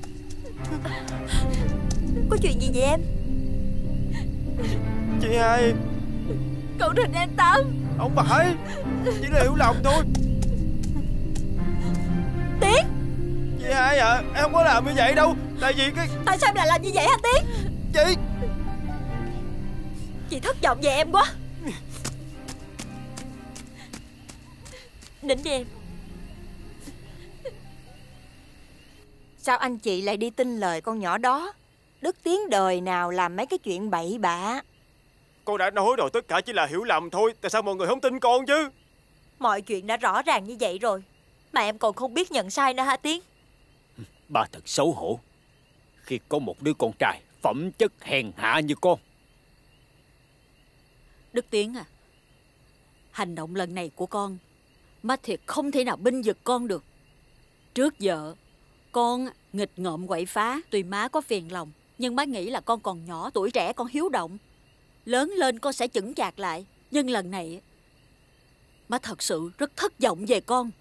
Có chuyện gì vậy em? Chị hai. Cậu đừng an tâm. Không phải. Chỉ là hiểu lầm thôi. Tiến. Chị hai à, em không có làm như vậy đâu. Tại vì cái... Tại sao em lại làm như vậy hả Tiến? Chị Chị thất vọng về em quá. Nín đi em. Sao anh chị lại đi tin lời con nhỏ đó? Đức Tiến đời nào làm mấy cái chuyện bậy bạ. Con đã nói rồi, tất cả chỉ là hiểu lầm thôi. Tại sao mọi người không tin con chứ? Mọi chuyện đã rõ ràng như vậy rồi mà em còn không biết nhận sai nữa hả Tiến? Ba thật xấu hổ khi có một đứa con trai phẩm chất hèn hạ như con. Đức Tiến à, hành động lần này của con, má thiệt không thể nào bênh vực con được. Trước giờ con nghịch ngợm quậy phá, tuy má có phiền lòng, nhưng má nghĩ là con còn nhỏ, tuổi trẻ, con hiếu động. Lớn lên con sẽ chững chạc lại. Nhưng lần này má thật sự rất thất vọng về con.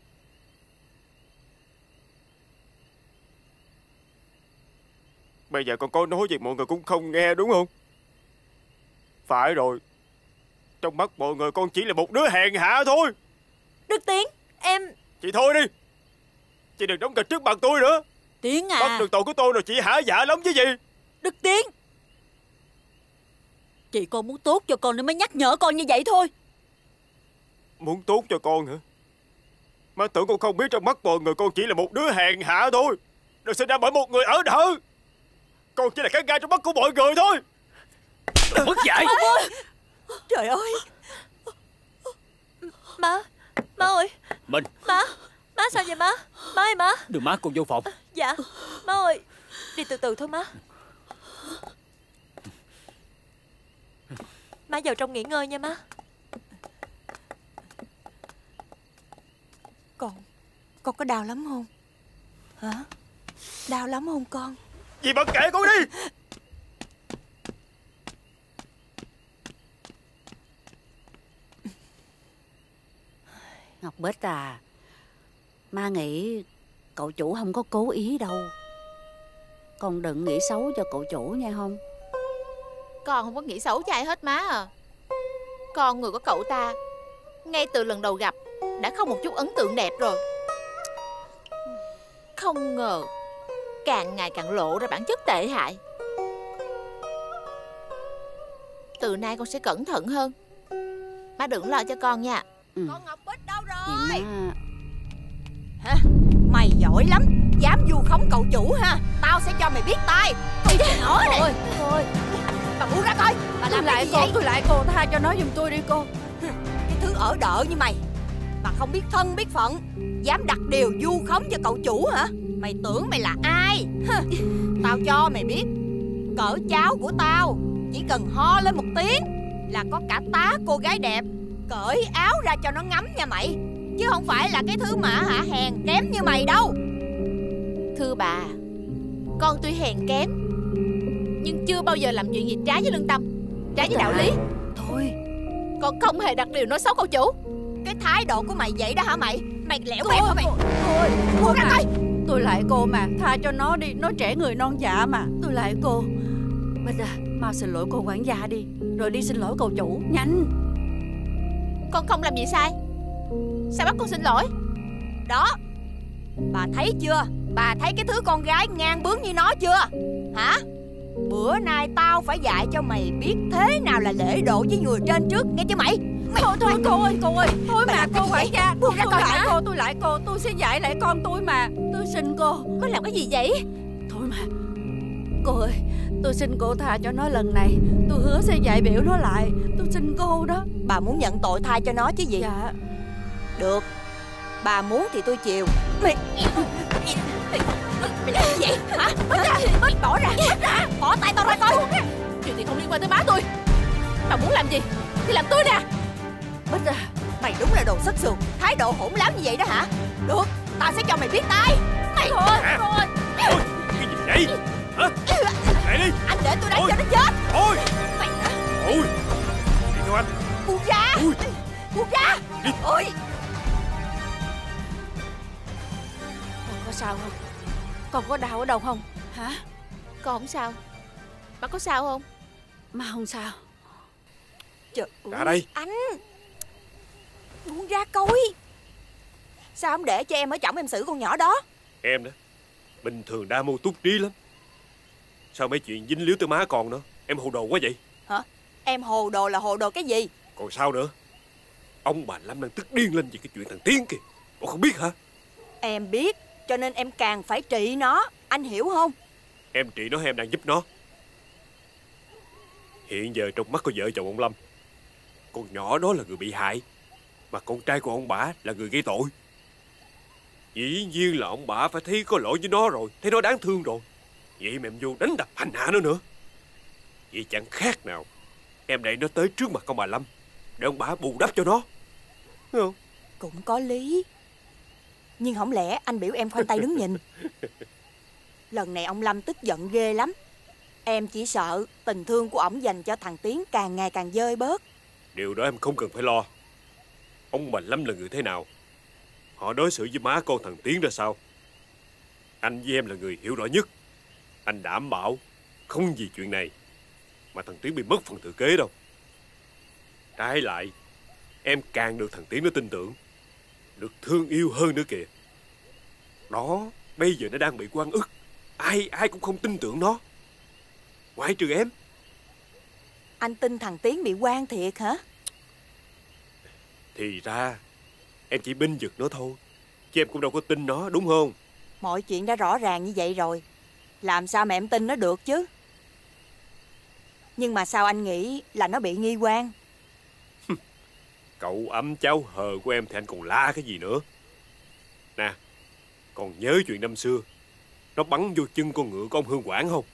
Bây giờ con có nói gì mọi người cũng không nghe đúng không? Phải rồi. Trong mắt mọi người con chỉ là một đứa hèn hạ thôi. Đức Tiến, em... Chị thôi đi. Chị đừng đóng kịch trước mặt tôi nữa. Tiến à. Bắt được tội của tôi rồi chị hả dạ lắm chứ gì. Đức Tiến, chị con muốn tốt cho con nên mới nhắc nhở con như vậy thôi. Muốn tốt cho con hả? Má tưởng con không biết trong mắt mọi người con chỉ là một đứa hèn hạ thôi. Được sinh ra bởi một người ở đợ. Con chỉ là cái gai trong mắt của mọi người thôi. Mất dạy. Ông ơi. Trời ơi. Má. Má ơi. Mình. Má. Má sao vậy má? Má ơi má. Đưa má con vô phòng. Dạ. Má ơi. Đi từ từ thôi má. Má vào trong nghỉ ngơi nha má. Con Con có đau lắm không? Hả? Đau lắm không con? Dì bận kệ con đi. Ngọc Bích à, má nghĩ cậu chủ không có cố ý đâu. Con đừng nghĩ xấu cho cậu chủ nha không? Con không có nghĩ xấu cho ai hết má à. Con người của cậu ta ngay từ lần đầu gặp đã không một chút ấn tượng đẹp rồi. Không ngờ càng ngày càng lộ ra bản chất tệ hại. Từ nay con sẽ cẩn thận hơn. Má đừng lo cho con nha. Ừ. Con Ngọc Bích đâu Vậy rồi? má... Hả? Mày giỏi lắm, dám vu khống cậu chủ ha. Tao sẽ cho mày biết tay. Mày đi hỏi này. Thôi, thôi. Bà buông ra coi. Bà Tôi làm lại cái gì cô, vậy? tôi lại cô, tha cho nó giùm tôi đi cô. Cái thứ ở đợ như mày mà không biết thân biết phận, dám đặt điều vu khống cho cậu chủ hả? Mày tưởng mày là ai? Tao cho mày biết, cỡ cháu của tao chỉ cần ho lên một tiếng là có cả tá cô gái đẹp cởi áo ra cho nó ngắm nha mày. Chứ không phải là cái thứ mà hả hèn kém như mày đâu. Thưa bà, con tuy hèn kém nhưng chưa bao giờ làm chuyện gì trái với lương tâm, trái với đạo lý. Thôi, Con không hề đặt điều nói xấu cậu chủ. Cái thái độ của mày vậy đó hả mày? Mày lẻo cô, bẹp hả mày? cô, thôi, Buông thôi ra mà. coi. Tôi lại cô mà, tha cho nó đi, nó trẻ người non dạ mà. Tôi lại cô. Bích à, mau xin lỗi cô quản gia đi, rồi đi xin lỗi cậu chủ, nhanh. Con không làm gì sai, sao bắt con xin lỗi? Đó, bà thấy chưa? Bà thấy cái thứ con gái ngang bướng như nó chưa? Hả? Bữa nay tao phải dạy cho mày biết thế nào là lễ độ với người trên trước, nghe chưa mày? Mày Thôi thôi cô ơi, cô ơi, thôi Mày mà làm cái cô gì quản vậy? gia. Buông ra Tôi coi lại hả? cô, tôi lại cô, tôi sẽ dạy lại con tôi mà. Tôi xin cô. Con làm cái gì vậy? Thôi mà. Cô ơi, tôi xin cô tha cho nó lần này. Tôi hứa sẽ dạy biểu nó lại. Tôi xin cô đó. Bà muốn nhận tội thay cho nó chứ gì? Dạ. Được, bà muốn thì tôi chiều. Mày Mày làm gì vậy? Hả? Bích ra, Bích bỏ ra, Bích ra. Bỏ tay tao ra coi. Chuyện này không liên quan tới má tôi. Bà muốn làm gì thì làm tôi nè. Bích à, mày đúng là đồ sất sườn, thái độ hỗn láo như vậy đó hả? Được, tao sẽ cho mày biết tay. Mày thôi, thôi. Ôi, cái gì vậy? Hả? Lại đi. Anh để tôi đánh Ôi. cho nó chết. Ôi. Mày hả? Ôi. Đi theo anh. Buông ra. Ôi. Buông ra. Đi. Ôi. Con có sao không? Con có đau ở đâu không? Hả? Con không sao. Bà có sao không? Má không sao. Trời Ra đây. Anh buông ra coi. Sao không để cho em ở chổng em xử con nhỏ đó? Em đó, bình thường đa mưu túc trí lắm. Sao mấy chuyện dính líu tới má con nữa? Em hồ đồ quá vậy? Hả? Em hồ đồ là hồ đồ cái gì? Còn sao nữa? Ông bà Lâm đang tức điên lên vì cái chuyện thằng Tiến kìa. Ông không biết hả? Em biết, cho nên em càng phải trị nó. Anh hiểu không? Em trị nó hay em đang giúp nó? Hiện giờ trong mắt của vợ chồng ông Lâm, con nhỏ đó là người bị hại, mà con trai của ông bả là người gây tội. Dĩ nhiên là ông bả phải thấy có lỗi với nó rồi, thấy nó đáng thương rồi. Vậy mà em vô đánh đập hành hạ nó nữa. Vậy chẳng khác nào em đẩy nó tới trước mặt ông bà Lâm để ông bả bù đắp cho nó, thấy không? Cũng có lý. Nhưng không lẽ anh biểu em khoanh tay đứng nhìn? Lần này ông Lâm tức giận ghê lắm. Em chỉ sợ tình thương của ổng dành cho thằng Tiến càng ngày càng dơi bớt. Điều đó em không cần phải lo. Ông bà Lâm là người thế nào, họ đối xử với má con thằng Tiến ra sao, anh với em là người hiểu rõ nhất. Anh đảm bảo không vì chuyện này mà thằng Tiến bị mất phần thừa kế đâu. Trái lại, em càng được thằng Tiến nó tin tưởng, được thương yêu hơn nữa kìa. Đó, bây giờ nó đang bị oan ức, ai ai cũng không tin tưởng nó, ngoại trừ em. Anh tin thằng Tiến bị oan thiệt hả? Thì ra em chỉ binh vực nó thôi, chứ em cũng đâu có tin nó, đúng không? Mọi chuyện đã rõ ràng như vậy rồi, làm sao mà em tin nó được chứ? Nhưng mà sao anh nghĩ là nó bị nghi oan? Cậu ấm cháu hờ của em thì anh còn la cái gì nữa. Nè, còn nhớ chuyện năm xưa nó bắn vô chân con ngựa của ông Hương Quảng không?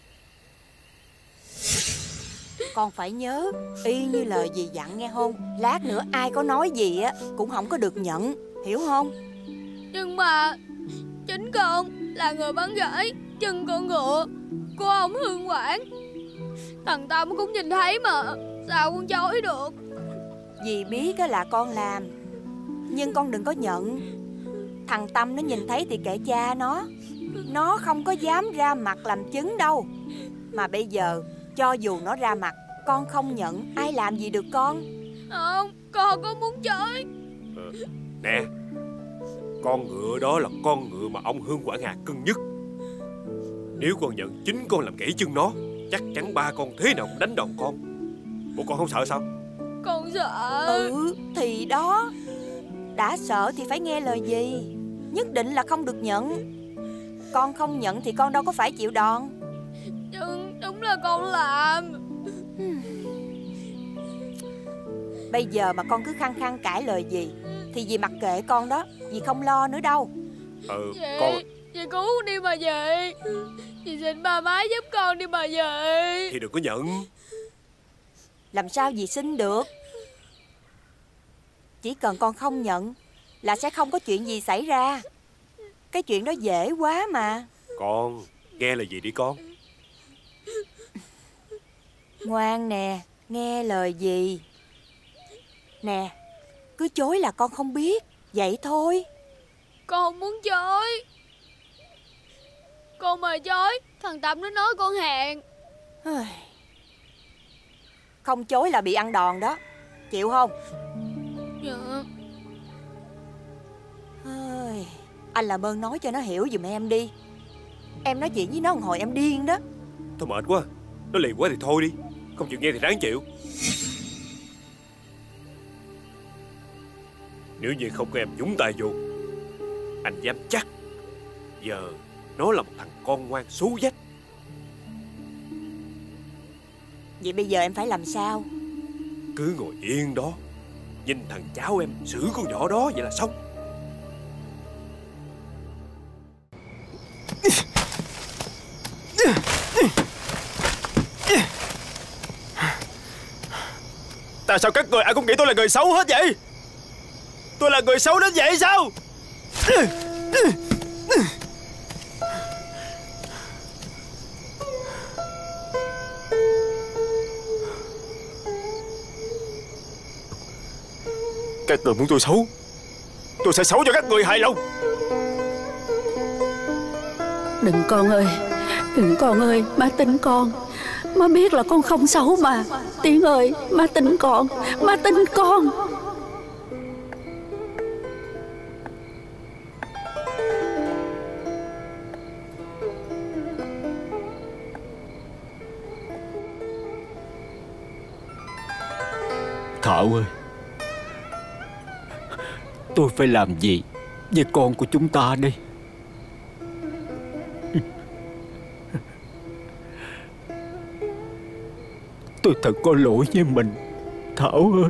Con phải nhớ, y như lời dì dặn nghe không? Lát nữa ai có nói gì á cũng không có được nhận, hiểu không? Nhưng mà chính con là người bán gãi chân con ngựa của ông Hương Quảng. Thằng Tâm cũng nhìn thấy mà, sao con chối được. Dì biết là con làm, nhưng con đừng có giận. Thằng Tâm nó nhìn thấy thì kệ cha nó. Nó không có dám ra mặt làm chứng đâu. Mà bây giờ cho dù nó ra mặt, con không nhận, ai làm gì được con. Không, con có muốn chơi. ờ, Nè, con ngựa đó là con ngựa mà ông Hương Quảng Hà cưng nhất. Nếu con nhận chính con làm gãy chân nó, chắc chắn ba con thế nào cũng đánh đòn con. Bộ con không sợ sao? Con sợ. Ừ, thì đó. Đã sợ thì phải nghe lời dì. Nhất định là không được nhận. Con không nhận thì con đâu có phải chịu đòn. Nhưng đúng là con làm. Bây giờ mà con cứ khăng khăng cãi lời dì thì dì mặc kệ con đó. Dì không lo nữa đâu. Ừ, Dì, con... dì cứu đi mà dì. Dì xin ba má giúp con đi mà dì. Thì đừng có nhận. Làm sao dì xin được? Chỉ cần con không nhận là sẽ không có chuyện gì xảy ra. Cái chuyện đó dễ quá mà. Con, nghe lời dì đi con. Ngoan nè, nghe lời dì. Nè, cứ chối là con không biết, vậy thôi. Con không muốn chối. Con mà chối, thằng Tâm nó nói con hèn. Không chối là bị ăn đòn đó. Chịu không? Dạ. Ôi, anh làm ơn nói cho nó hiểu giùm em đi. Em nói chuyện với nó một hồi em điên đó. Thôi mệt quá, nó lì quá thì thôi đi. Không chịu nghe thì ráng chịu. Nếu như không có em nhúng tay vô, anh dám chắc giờ nó là một thằng con ngoan xú dách. Vậy bây giờ em phải làm sao? Cứ ngồi yên đó, nhìn thằng cháu em xử con nhỏ đó vậy là xong. Tại sao các người ai cũng nghĩ tôi là người xấu hết vậy? Tôi là người xấu đến vậy sao? Các người muốn tôi xấu, tôi sẽ xấu cho các người hài lòng. Đừng con ơi, đừng con ơi, má tin con. Má biết là con không xấu mà. Tiên ơi, má tin con, má tin con. Thảo ơi, tôi phải làm gì với con của chúng ta đây? Tôi thật có lỗi với mình, Thảo ơi.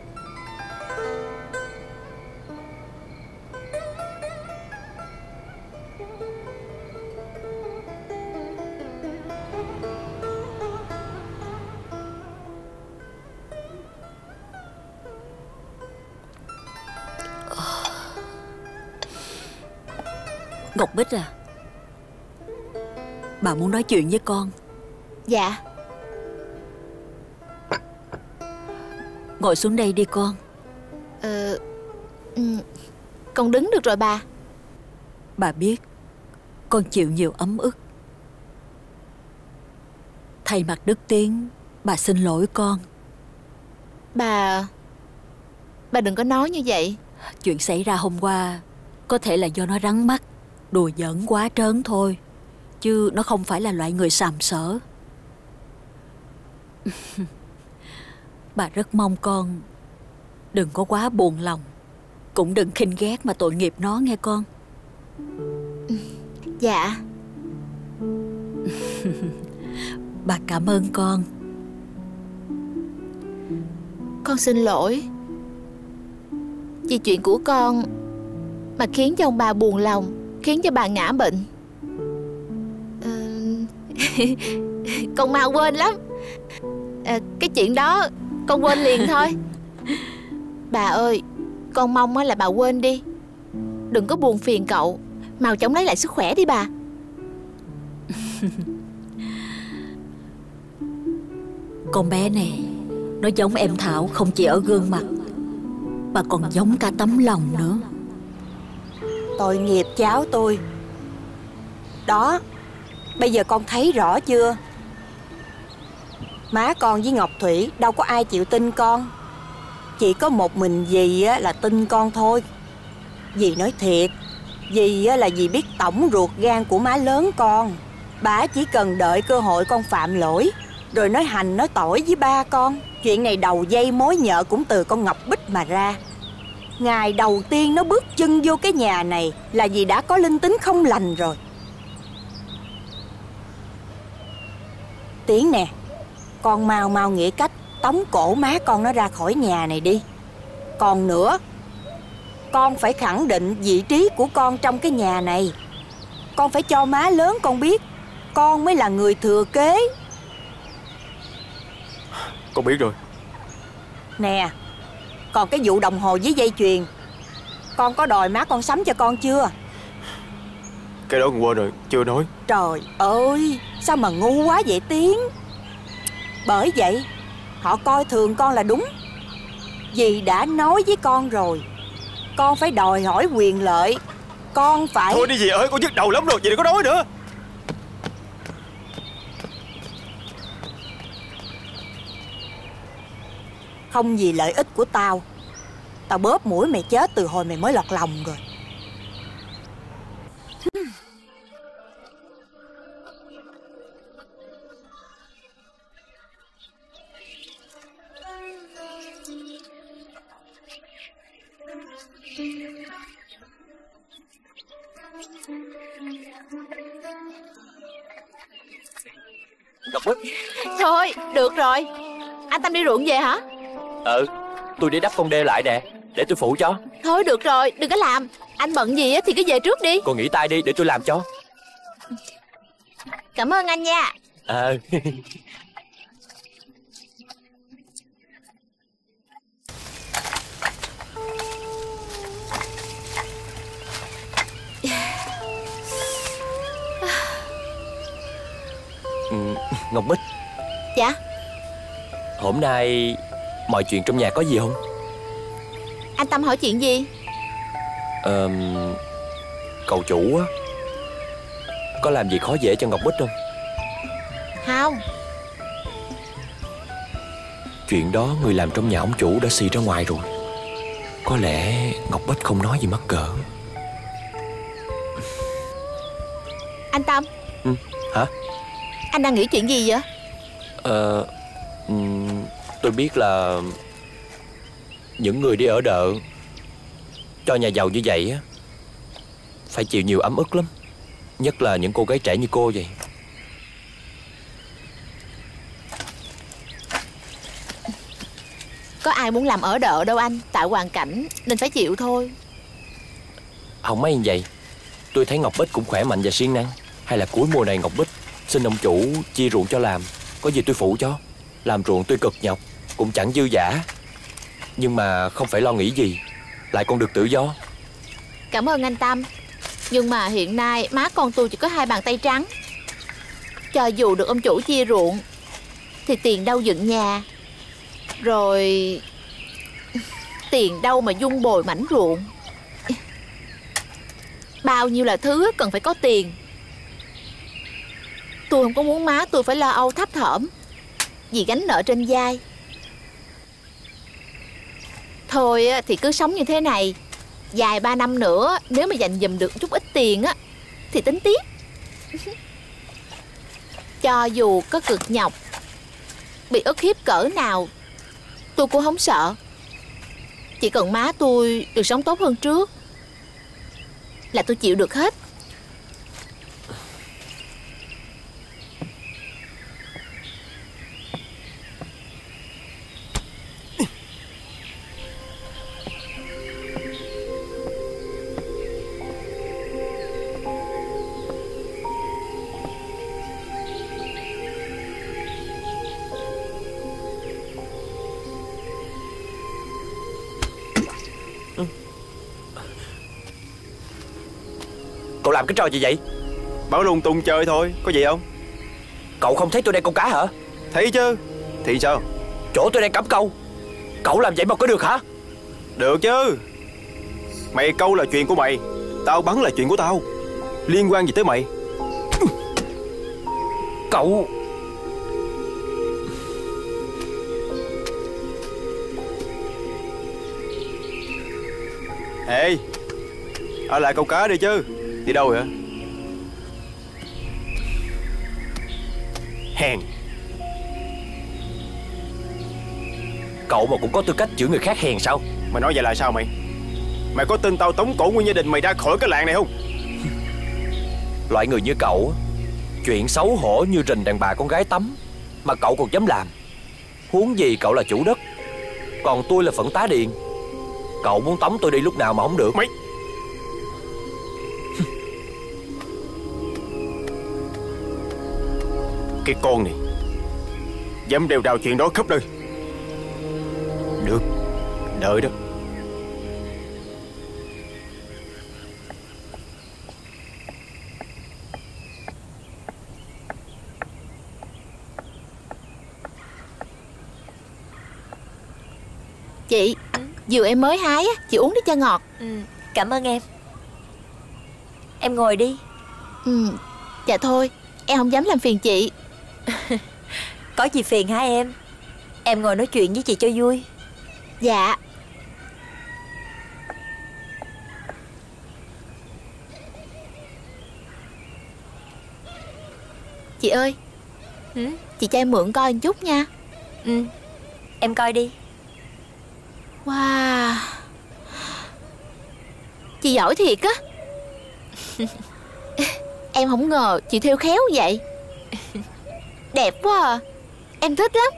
Ngọc Bích à, bà muốn nói chuyện với con. Dạ. Ngồi xuống đây đi con. Ờ, ừ, con đứng được rồi bà. Bà biết con chịu nhiều ấm ức. Thay mặt Đức Tiến, bà xin lỗi con. Bà Bà đừng có nói như vậy. Chuyện xảy ra hôm qua có thể là do nó rắn mắt, đùa giỡn quá trớn thôi, chứ nó không phải là loại người sàm sỡ. Bà rất mong con đừng có quá buồn lòng, cũng đừng khinh ghét mà tội nghiệp nó nghe con. Dạ. Bà cảm ơn con. Con xin lỗi vì chuyện của con mà khiến cho ông bà buồn lòng, khiến cho bà ngã bệnh. Ờ, con mau quên lắm. À, cái chuyện đó con quên liền thôi. Bà ơi, con mong là bà quên đi. đừng có buồn phiền cậu. Mau chóng lấy lại sức khỏe đi bà. Con bé này nó giống em Thảo không chỉ ở gương mặt mà còn giống cả tấm lòng nữa. Tội nghiệp cháu tôi. Đó, bây giờ con thấy rõ chưa? Má con với Ngọc Thủy đâu có ai chịu tin con. Chỉ có một mình dì là tin con thôi. Dì nói thiệt, dì là dì biết tổng ruột gan của má lớn con. Bà chỉ cần đợi cơ hội con phạm lỗi rồi nói hành nói tỏi với ba con. Chuyện này đầu dây mối nhợ cũng từ con Ngọc Bích mà ra. Ngày đầu tiên nó bước chân vô cái nhà này là dì đã có linh tính không lành rồi. Tiến nè, con mau mau nghĩ cách tống cổ má con nó ra khỏi nhà này đi. Còn nữa, con phải khẳng định vị trí của con trong cái nhà này. Con phải cho má lớn con biết con mới là người thừa kế. Con biết rồi. Nè, còn cái vụ đồng hồ với dây chuyền, con có đòi má con sắm cho con chưa? Cái đó con quên rồi, chưa nói. Trời ơi, sao mà ngu quá vậy Tiến? Bởi vậy họ coi thường con là đúng. Dì đã nói với con rồi, con phải đòi hỏi quyền lợi. Con phải... Thôi đi dì ơi, con nhức đầu lắm rồi, dì đừng có nói nữa. Không vì lợi ích của tao, tao bóp mũi mày chết từ hồi mày mới lọt lòng rồi. Ngọc Bích. Thôi, được rồi. Anh Tâm đi ruộng về hả? Ừ, tôi đi đắp con đê lại nè, để tôi phụ cho. Thôi được rồi, đừng có làm. Anh bận gì thì cứ về trước đi. Cô nghỉ tay đi để tôi làm cho. Cảm ơn anh nha. Ờ. Ừ, Ngọc Bích. Dạ. Hôm nay mọi chuyện trong nhà có gì không? Anh Tâm hỏi chuyện gì? Ờ, cậu chủ á, có làm gì khó dễ cho Ngọc Bích không? Không. Chuyện đó người làm trong nhà ông chủ đã xì ra ngoài rồi. Có lẽ Ngọc Bích không nói gì mắc cỡ. Anh Tâm. Ừ, hả? Anh đang nghĩ chuyện gì vậy? Ờ, um, tôi biết là những người đi ở đợ cho nhà giàu như vậy á phải chịu nhiều ấm ức lắm. Nhất là những cô gái trẻ như cô vậy. Có ai muốn làm ở đợ đâu anh. Tại hoàn cảnh nên phải chịu thôi. Không mấy như vậy. Tôi thấy Ngọc Bích cũng khỏe mạnh và siêng năng. Hay là cuối mùa này Ngọc Bích xin ông chủ chia ruộng cho làm. Có gì tôi phụ cho. Làm ruộng tôi cực nhọc, cũng chẳng dư dả, nhưng mà không phải lo nghĩ gì, lại còn được tự do. Cảm ơn anh Tâm. Nhưng mà hiện nay má con tôi chỉ có hai bàn tay trắng. Cho dù được ông chủ chia ruộng thì tiền đâu dựng nhà, rồi tiền đâu mà dung bồi mảnh ruộng. Bao nhiêu là thứ cần phải có tiền. Tôi không có muốn má tôi phải lo âu thấp thỏm vì gánh nợ trên vai. Thôi thì cứ sống như thế này. Vài ba năm nữa nếu mà dành dùm được chút ít tiền á thì tính tiếp. Cho dù có cực nhọc, bị ức hiếp cỡ nào, tôi cũng không sợ. Chỉ cần má tôi được sống tốt hơn trước là tôi chịu được hết. Cậu làm cái trò gì vậy? Bảo lung tung chơi thôi, có gì không? Cậu không thấy tôi đang câu cá hả? Thấy chứ. Thì sao? Chỗ tôi đang cắm câu. Cậu làm vậy mà có được hả? Được chứ. Mày câu là chuyện của mày, tao bắn là chuyện của tao. Liên quan gì tới mày? Cậu... Ê, ở lại câu cá đi chứ. Đi đâu vậy? Hèn. Cậu mà cũng có tư cách chửi người khác hèn sao? Mày nói vậy là sao mày? Mày có tin tao tống cổ nguyên gia đình mày ra khỏi cái làng này không? Loại người như cậu, chuyện xấu hổ như rình đàn bà con gái tắm mà cậu còn dám làm. Huống gì cậu là chủ đất, còn tôi là phận tá điền. Cậu muốn tống tôi đi lúc nào mà không được. Mày... Cái con này dám đeo đào chuyện đó khắp nơi. Được, đợi đó. Chị, dừa em mới hái á, chị uống đi cho ngọt. Ừ, cảm ơn em. Em ngồi đi. Ừ, dạ thôi, em không dám làm phiền chị. Có gì phiền hả em? Em ngồi nói chuyện với chị cho vui. Dạ. Chị ơi. Ừ? Chị cho em mượn coi một chút nha. Ừ, em coi đi. Wow, chị giỏi thiệt á. Em không ngờ chị thêu khéo vậy. Đẹp quá à. Em thích lắm.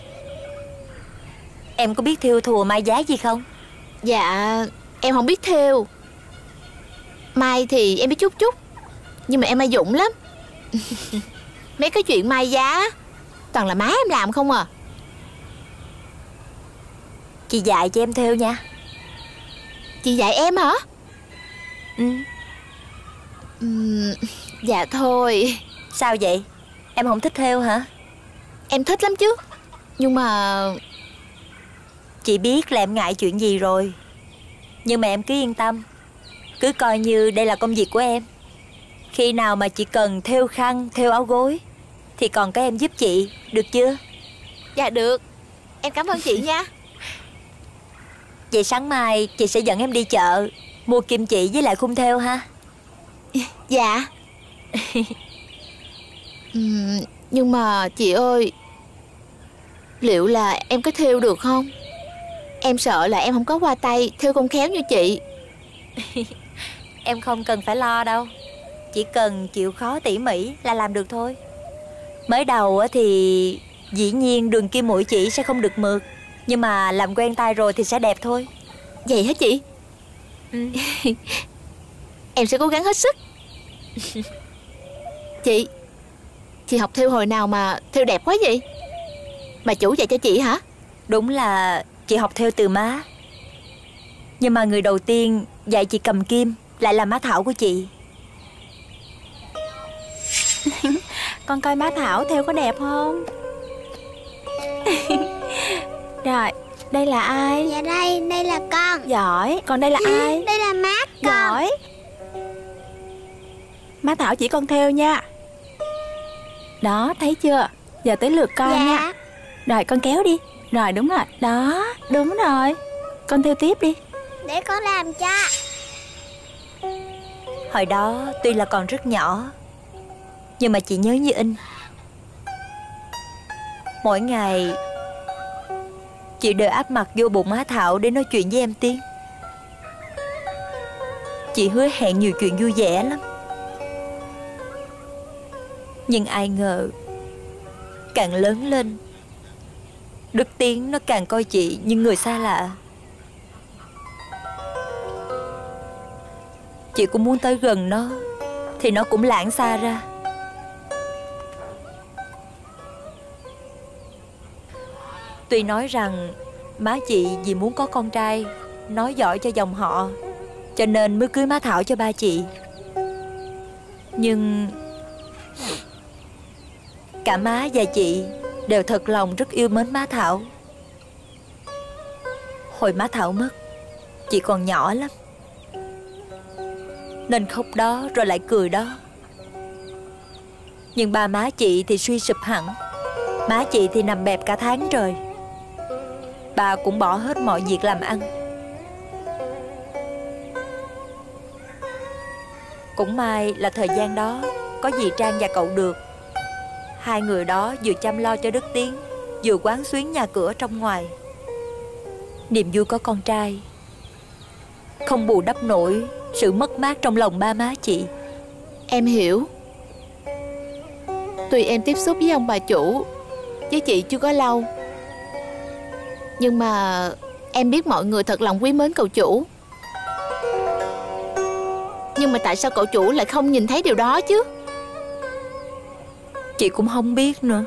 Em có biết thêu thùa mai giá gì không? Dạ, em không biết thêu. Mai thì em biết chút chút, nhưng mà em mai dụng lắm. Mấy cái chuyện mai giá toàn là má em làm không à. Chị dạy cho em thêu nha. Chị dạy em hả? Ừ. Uhm, dạ thôi. Sao vậy? Em không thích thêu hả? Em thích lắm chứ, nhưng mà... Chị biết là em ngại chuyện gì rồi, nhưng mà em cứ yên tâm, cứ coi như đây là công việc của em. Khi nào mà chị cần thêu khăn, thêu áo gối thì còn có em giúp chị, được chưa? Dạ được, em cảm ơn chị nha. Vậy sáng mai chị sẽ dẫn em đi chợ mua kim chỉ với lại khung thêu ha. Dạ. uhm, Nhưng mà chị ơi, liệu là em có thêu được không? Em sợ là em không có qua tay thêu không khéo như chị. Em không cần phải lo đâu, chỉ cần chịu khó tỉ mỉ là làm được thôi. Mới đầu thì dĩ nhiên đường kim mũi chỉ sẽ không được mượt, nhưng mà làm quen tay rồi thì sẽ đẹp thôi. Vậy hả chị? Ừ. Em sẽ cố gắng hết sức. Chị Chị học thêu hồi nào mà thêu đẹp quá vậy? Bà chủ dạy cho chị hả? Đúng là chị học thêu từ má, nhưng mà người đầu tiên dạy chị cầm kim lại là má Thảo của chị. Con coi má Thảo thêu có đẹp không? Rồi, đây là ai? Dạ đây, đây là con. Giỏi. Còn đây là ai? Đây là má con. Giỏi. Má Thảo chỉ con thêu nha. Đó, thấy chưa? Giờ tới lượt con dạ. nha. Rồi con kéo đi. Rồi đúng rồi. Đó, đúng rồi. Con thêu tiếp đi. Để con làm cho. Hồi đó tuy là còn rất nhỏ, nhưng mà chị nhớ như in. Mỗi ngày chị đều áp mặt vô bụng má Thảo để nói chuyện với em Tiên. Chị hứa hẹn nhiều chuyện vui vẻ lắm, nhưng ai ngờ càng lớn lên, Đức Tiến nó càng coi chị như người xa lạ. Chị cũng muốn tới gần nó thì nó cũng lãng xa ra. Tuy nói rằng má chị vì muốn có con trai nói giỏi cho dòng họ, cho nên mới cưới má Thảo cho ba chị. Nhưng cả má và chị đều thật lòng rất yêu mến má Thảo. Hồi má Thảo mất, chị còn nhỏ lắm, nên khóc đó rồi lại cười đó. Nhưng ba má chị thì suy sụp hẳn. Má chị thì nằm bẹp cả tháng trời. Bà cũng bỏ hết mọi việc làm ăn. Cũng may là thời gian đó có dì Trang và cậu Được. Hai người đó vừa chăm lo cho Đức Tiến, vừa quán xuyến nhà cửa trong ngoài. Niềm vui có con trai không bù đắp nổi sự mất mát trong lòng ba má chị. Em hiểu. Tuy em tiếp xúc với ông bà chủ, với chị chưa có lâu, nhưng mà em biết mọi người thật lòng quý mến cậu chủ. Nhưng mà tại sao cậu chủ lại không nhìn thấy điều đó chứ? Chị cũng không biết nữa.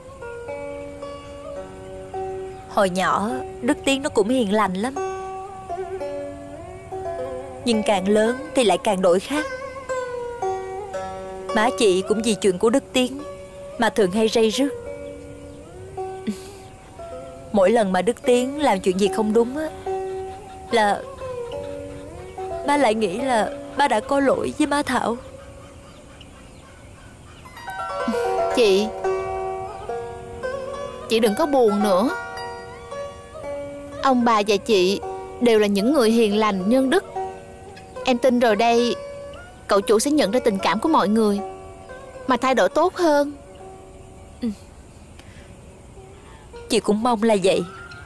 Hồi nhỏ Đức Tiến nó cũng hiền lành lắm, nhưng càng lớn thì lại càng đổi khác. Má chị cũng vì chuyện của Đức Tiến mà thường hay ray rứt. Mỗi lần mà Đức Tiến làm chuyện gì không đúng á, là má lại nghĩ là ba đã có lỗi với má Thảo. Chị Chị đừng có buồn nữa. Ông bà và chị đều là những người hiền lành, nhân đức. Em tin rồi đây, cậu chủ sẽ nhận ra tình cảm của mọi người mà thay đổi tốt hơn. Ừ. Chị cũng mong là vậy.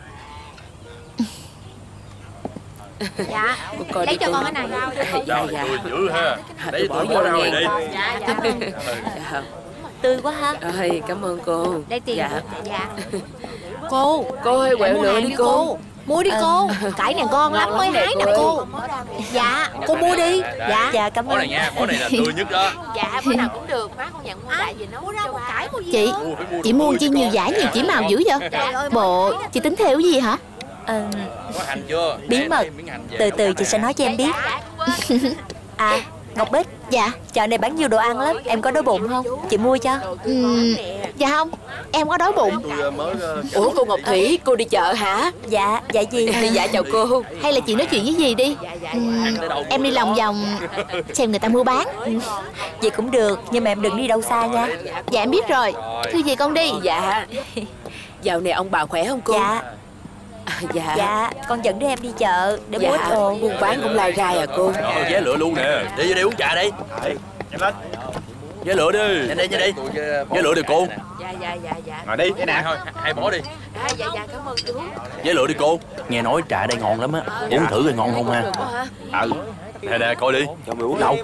Dạ, lấy cho con cái này. Dạ, dạ. Tươi dữ ha. Để tôi bỏ ra đi. Dạ, dạ. Tươi quá ha. Ơi, cảm ơn cô. Đây tiền. Dạ. Dạ. Cô, cô ơi, quẹo lựa đi cô. Mua đi cô. Cải này ngon lắm, mới hái nè cô. Dạ, cô mua đi. Dạ. Dạ, cảm ơn. Món này nha, món này là tươi nhất đó. Dạ, bữa nào cũng được. Má con nhận mua tại vì nó mua ra cải mua gì. Chị, chị mua chi nhiều giải nhiều chỉ màu dữ vậy? Bộ, chị tính theo cái gì hả? À, có hành chưa? Bí mật. Từ từ chị sẽ nói cho em biết. À, Ngọc Bích. Dạ. Chợ này bán nhiều đồ ăn lắm. Em có đói bụng không? Chị mua cho. Ừ, dạ không, em có đói bụng. Ủa cô Ngọc Thủy, cô đi chợ hả? Dạ, dạ gì? Dạ chào cô. Hay là chị nói chuyện với gì đi. Ừ, em đi lòng vòng xem người ta mua bán. Ừ. Vậy cũng được, nhưng mà em đừng đi đâu xa nha. Dạ em biết rồi. Thưa gì con đi. Dạ. Dạo này ông bà khỏe không cô? Dạ. À, dạ. Dạ, con dẫn đưa em đi chợ để dạ. mua ít đồ. Buôn bán cũng lai rai à cô. Ờ, vé lựa luôn nè. Đi vô đây uống trà đi. Nhanh lên. Vé lựa đi. Nhanh đi, nhanh đi. Vé lựa đi cô. Dạ, dạ, dạ, dạ. Ngồi đi, cái nè. Thôi, hai bỏ đi. À, dạ, dạ, cảm ơn chú. Vé lựa đi cô. Nghe nói trà đây ngon lắm á. Uống thử rồi ngon không ha? Ừ. Nè nè, coi đi. Cho mày uống đâu?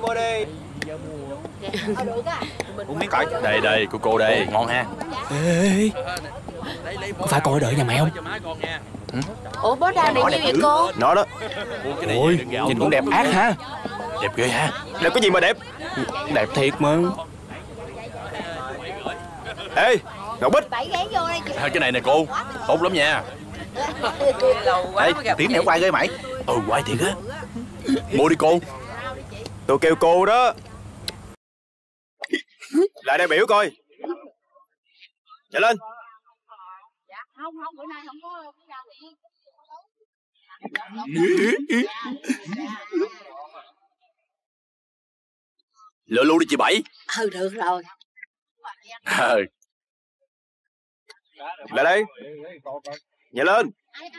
Uống miếng coi. Đây, đây, cô cô đây. Ngon ha. Ê, có phải con ở đợi nhà mẹ không? Ừ? Ủa bó đao này nhiêu vậy cô? Nó đó. Ôi, nhìn cũng đẹp ác ha. Đẹp ghê ha. Đẹp cái gì mà đẹp? Đẹp thiệt mà. Ê, Ngọc Bích. À, cái này nè cô, tốt lắm nha. Ê, tiếng nẻo quay ghê mày. Ừ, quay thiệt á. Mua đi cô. Tôi kêu cô đó. Lại đây biểu coi. Chạy lên. Không, không, bữa nay không có Lựa luôn đi chị Bảy. Ừ, được rồi. À. Lại đây. Nhảy lên.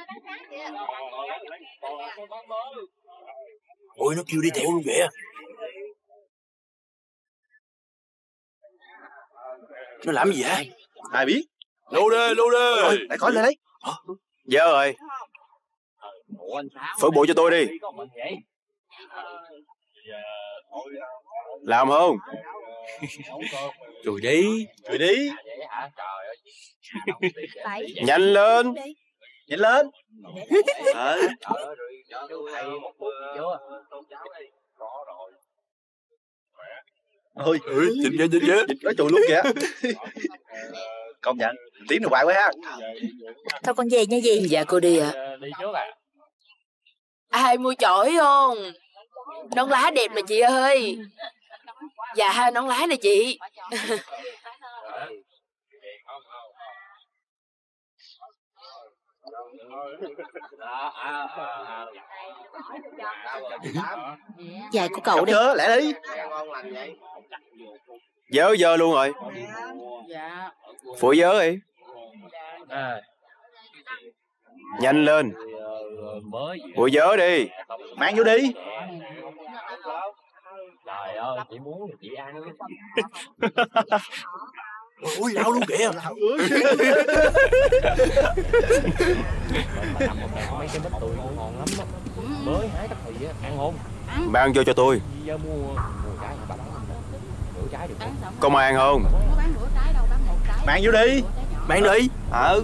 Ôi, nó kêu đi theo luôn kìa. Nó làm gì vậy? Ai biết. Lưu đi, lưu đi. Để coi lên đấy. Giờ rồi. Phở bụi cho tôi đi. Làm không? Cười đi. Cười đi. Nhanh lên. Nhanh lên. À. Ôi, ừ, nhìn ghê, nhìn ghê. Có chùi luôn kìa. Công nhận, tiếng này hoài quá ha. Thôi con về nha dì. Dạ cô đi ạ. À. Ai mua chổi không? Nón lá đẹp mà chị ơi. Dạ nón lá này chị. Dài của cậu đi. Chưa, lẹ đi. Dớ dơ luôn rồi. Phủi dớ đi. Nhanh lên. Phủi dớ đi. Mang vô đi. Trời ơi, chị muốn thì chị ăn. Ui, lao luôn kìa. Mấy cái bít tươi ngon lắm á. Mới hái tất thì ăn không? Mang vô cho tôi. Có mang không? Mang vô đi. Mang đi. Ờ.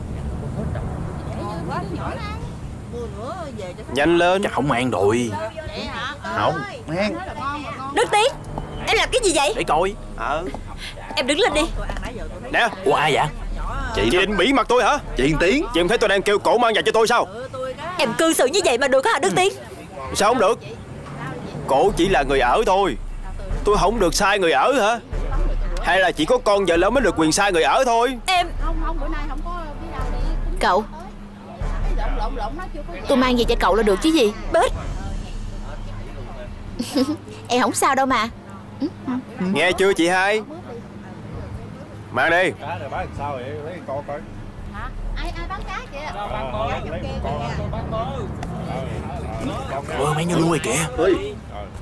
Nhanh lên. Chắc không mang rồi. Không, mang. Đức Tiến, em làm cái gì vậy? Để coi. Ờ. Em đứng lên đi. Nè. Ủa ai vậy? Chị Chị định bỉ mặt tôi hả? Chị Tiến. Chị không thấy tôi đang kêu cổ mang vào cho tôi sao? Em cư xử như vậy mà được hả Đức Tiến? Sao không được? Cổ chỉ là người ở thôi. Tôi không được sai người ở hả? Hay là chỉ có con vợ lớn mới được quyền sai người ở thôi? Em Cậu, tôi mang về cho cậu là được chứ gì. Bết. Em không sao đâu mà. Nghe chưa chị hai? Mang đi. Cá này bán sao vậy? Lấy con coi. Hả? Ai ai bán cá kìa? Bán con, lấy con, bán mớ. Ôi, mang vô luôn rồi kìa. Ơi.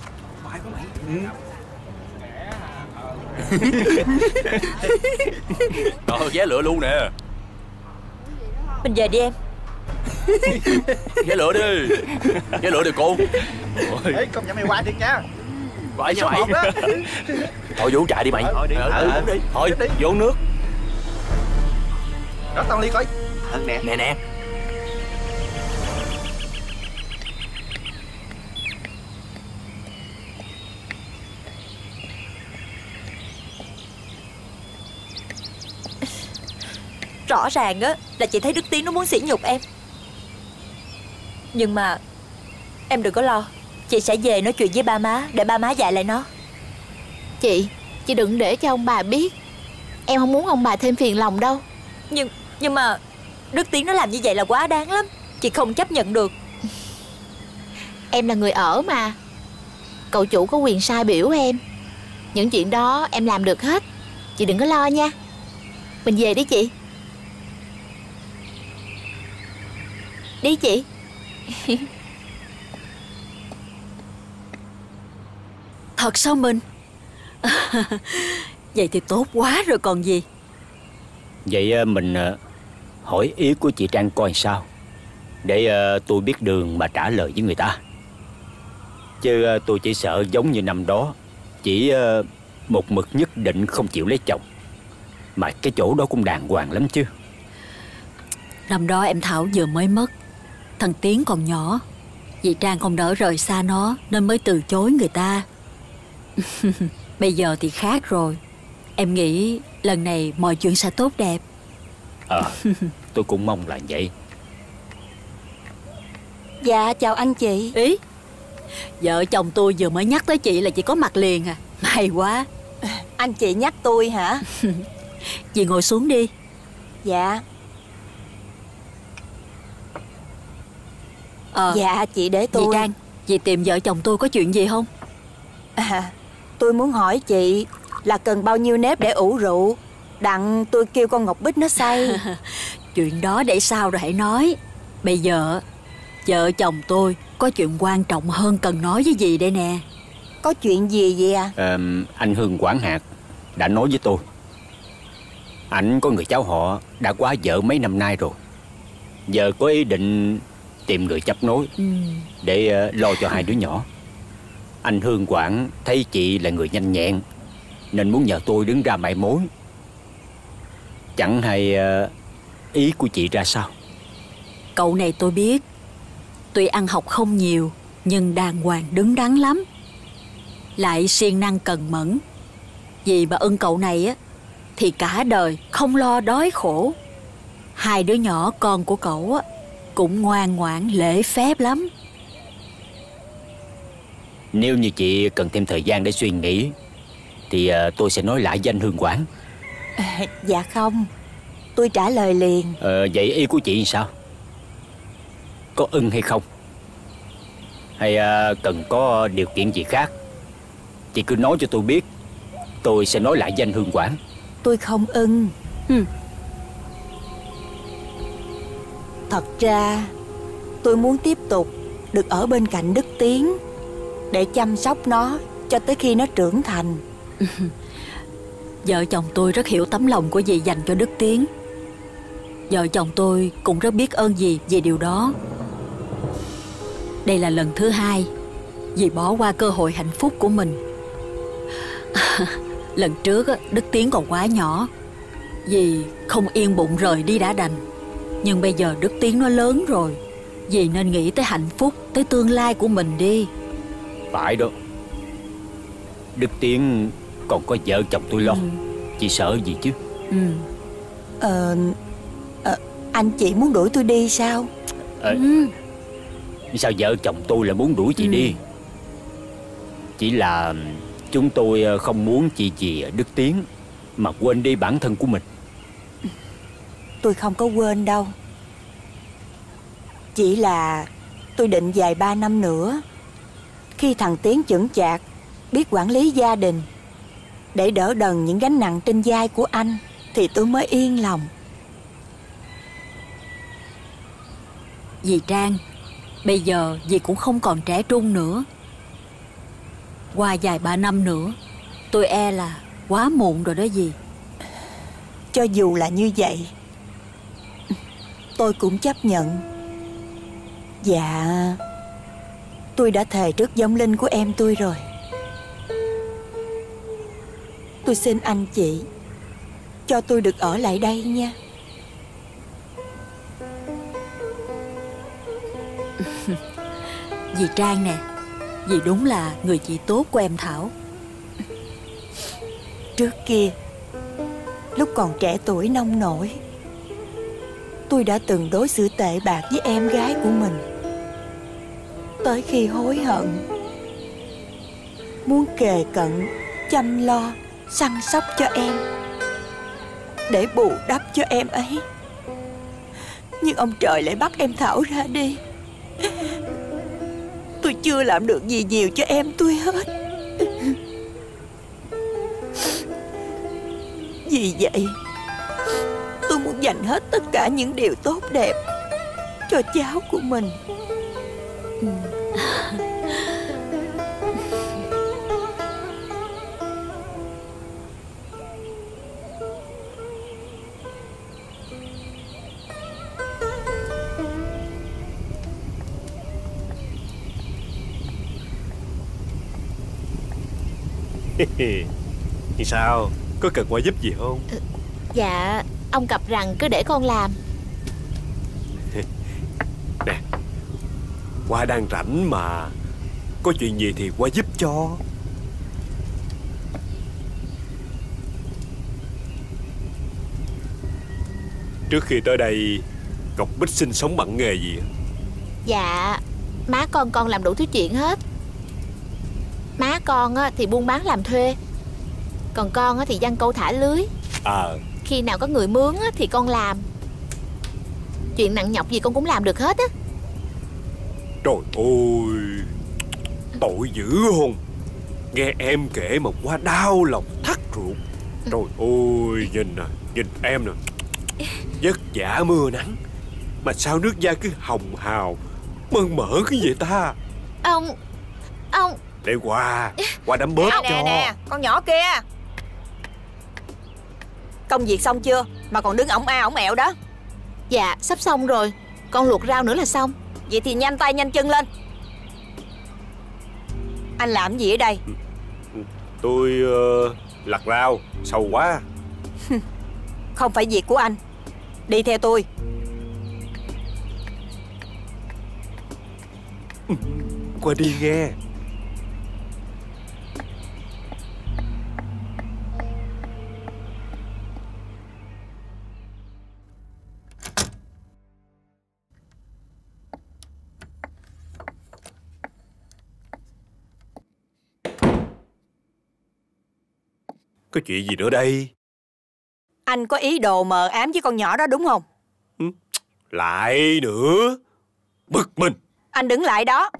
Ờ, vé lựa luôn nè. Mình về đi em. Vé lựa đi. Vé lựa đi cô. Ê, công nhận mày qua thiệt nha. Quậy nha mày. Thôi vô uống trà đi mày. Thôi đi. Ừ, đi. Thôi, vô uống nước. Rót tao ly coi. Nè. Nè nè. Rõ ràng á là chị thấy Đức Tiến nó muốn sỉ nhục em. Nhưng mà em đừng có lo, chị sẽ về nói chuyện với ba má để ba má dạy lại nó. Chị, chị đừng để cho ông bà biết. Em không muốn ông bà thêm phiền lòng đâu. Nhưng nhưng mà Đức Tiến nó làm như vậy là quá đáng lắm. Chị không chấp nhận được. Em là người ở mà. Cậu chủ có quyền sai biểu em. Những chuyện đó em làm được hết. Chị đừng có lo nha. Mình về đi chị. Đi chị. Thật sao mình? Vậy thì tốt quá rồi còn gì. Vậy mình hỏi ý của chị Trang coi sao, để tôi biết đường mà trả lời với người ta. Chứ tôi chỉ sợ giống như năm đó, chỉ một mực nhất định không chịu lấy chồng. Mà cái chỗ đó cũng đàng hoàng lắm chứ. Năm đó em Thảo vừa mới mất, thằng Tiến còn nhỏ, dì Trang không đỡ rời xa nó nên mới từ chối người ta. Bây giờ thì khác rồi. Em nghĩ lần này mọi chuyện sẽ tốt đẹp. Ờ, tôi cũng mong là vậy. Dạ chào anh chị. Ý, vợ chồng tôi vừa mới nhắc tới chị là chị có mặt liền à. May quá. Anh chị nhắc tôi hả? Chị ngồi xuống đi. Dạ. Ờ, Dạ chị để tôi. Dì Trang, dì tìm vợ chồng tôi có chuyện gì không? À, tôi muốn hỏi chị là cần bao nhiêu nếp để ủ rượu, đặng tôi kêu con Ngọc Bích nó xay. Chuyện đó để sau rồi hãy nói. Bây giờ vợ chồng tôi có chuyện quan trọng hơn cần nói với dì đây nè. Có chuyện gì vậy à? à Anh Hương Quảng Hạt đã nói với tôi. Anh có người cháu họ đã quá vợ mấy năm nay rồi. Giờ có ý định tìm người chấp nối, ừ, để uh, lo cho hai đứa nhỏ. Anh Hương Quảng thấy chị là người nhanh nhẹn nên muốn nhờ tôi đứng ra mại mối. Chẳng hay uh, ý của chị ra sao? Cậu này tôi biết. Tuy ăn học không nhiều nhưng đàng hoàng đứng đắn lắm, lại siêng năng cần mẫn. Vì mà ưng cậu này á thì cả đời không lo đói khổ. Hai đứa nhỏ con của cậu á cũng ngoan ngoãn lễ phép lắm. Nếu như chị cần thêm thời gian để suy nghĩ thì uh, tôi sẽ nói lại danh Hương Quảng. À, dạ không, tôi trả lời liền. Ờ, vậy ý của chị sao? Có ưng hay không? Hay uh, cần có điều kiện gì khác? Chị cứ nói cho tôi biết, tôi sẽ nói lại danh Hương Quảng. Tôi không ưng. Ừ. Thật ra tôi muốn tiếp tục được ở bên cạnh Đức Tiến để chăm sóc nó cho tới khi nó trưởng thành. Vợ chồng tôi rất hiểu tấm lòng của dì dành cho Đức Tiến. Vợ chồng tôi cũng rất biết ơn dì về điều đó. Đây là lần thứ hai dì bỏ qua cơ hội hạnh phúc của mình. Lần trước Đức Tiến còn quá nhỏ, dì không yên bụng rời đi đã đành. Nhưng bây giờ Đức Tiến nó lớn rồi, dì nên nghĩ tới hạnh phúc, tới tương lai của mình đi. Phải đó. Đức Tiến còn có vợ chồng tôi lo. Ừ. Chị sợ gì chứ? Ừ. Ờ, ờ Anh chị muốn đuổi tôi đi sao? Ờ, ừ. Sao vợ chồng tôi lại muốn đuổi chị ừ. đi? Chỉ là chúng tôi không muốn chị vì Đức Tiến mà quên đi bản thân của mình. Tôi không có quên đâu. Chỉ là tôi định vài ba năm nữa, khi thằng Tiến chững chạc, biết quản lý gia đình, để đỡ đần những gánh nặng trên vai của anh, thì tôi mới yên lòng. Dì Trang, bây giờ dì cũng không còn trẻ trung nữa. Qua vài ba năm nữa, tôi e là quá muộn rồi đó dì. Cho dù là như vậy, tôi cũng chấp nhận. Dạ, tôi đã thề trước vong linh của em tôi rồi. Tôi xin anh chị cho tôi được ở lại đây nha. Dì Trang nè, dì đúng là người chị tốt của em Thảo. Trước kia, lúc còn trẻ tuổi nông nổi, tôi đã từng đối xử tệ bạc với em gái của mình. Tới khi hối hận, muốn kề cận, chăm lo, săn sóc cho em, để bù đắp cho em ấy. Nhưng ông trời lại bắt em Thảo ra đi. Tôi chưa làm được gì nhiều cho em tôi hết. Vì vậy, tôi muốn dành hết tất cả những điều tốt đẹp cho cháu của mình. Ừ. Thì sao? Có cần qua giúp gì không? Ừ, dạ, ông cặp rằng cứ để con làm. Nè, qua đang rảnh mà, có chuyện gì thì qua giúp cho. Trước khi tới đây, Ngọc Bích sinh sống bằng nghề gì? Dạ, má con con làm đủ thứ chuyện hết. Má con thì buôn bán làm thuê, còn con thì giăng câu thả lưới. À. Khi nào có người mướn thì con làm. Chuyện nặng nhọc gì con cũng làm được hết á. Trời ơi, tội dữ không? Nghe em kể mà qua đau lòng thắt ruột. Trời ơi, nhìn nè, nhìn em nè, vất vả mưa nắng mà sao nước da cứ hồng hào, mơn mởn cái vậy ta? Ông, ông để qua, qua đấm bóp cho. Nè nè, con nhỏ kia, công việc xong chưa mà còn đứng ổng a ổng ẹo đó? Dạ, sắp xong rồi. Con luộc rau nữa là xong. Vậy thì nhanh tay nhanh chân lên. Anh làm gì ở đây? Tôi uh, lặt rau, sầu quá. Không phải việc của anh. Đi theo tôi. Qua đi nghe. Có chuyện gì nữa đây? Anh có ý đồ mờ ám với con nhỏ đó đúng không? Ừ. Lại nữa. Bực mình. Anh đứng lại đó.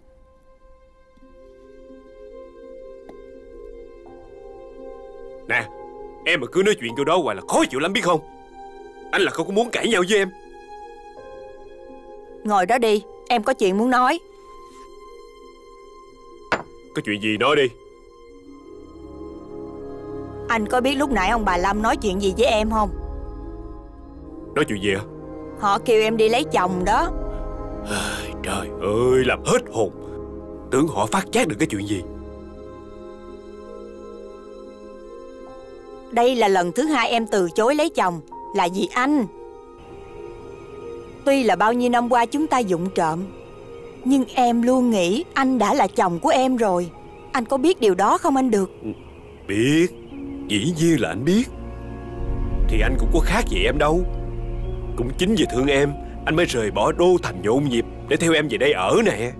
Nè, em mà cứ nói chuyện kiểu đó hoài là khó chịu lắm biết không? Anh là không có muốn cãi nhau với em. Ngồi đó đi, em có chuyện muốn nói. Có chuyện gì nói đi. Anh có biết lúc nãy ông bà Lâm nói chuyện gì với em không? Nói chuyện gì hả? Họ kêu em đi lấy chồng đó. Trời ơi, làm hết hồn. Tưởng họ phát giác được cái chuyện gì. Đây là lần thứ hai em từ chối lấy chồng. Là vì anh. Tuy là bao nhiêu năm qua chúng ta vụng trộm, nhưng em luôn nghĩ anh đã là chồng của em rồi. Anh có biết điều đó không anh Được? Biết. Dĩ nhiên là anh biết. Thì anh cũng có khác gì em đâu. Cũng chính vì thương em, anh mới rời bỏ đô thành nhộn nhịp để theo em về đây ở nè.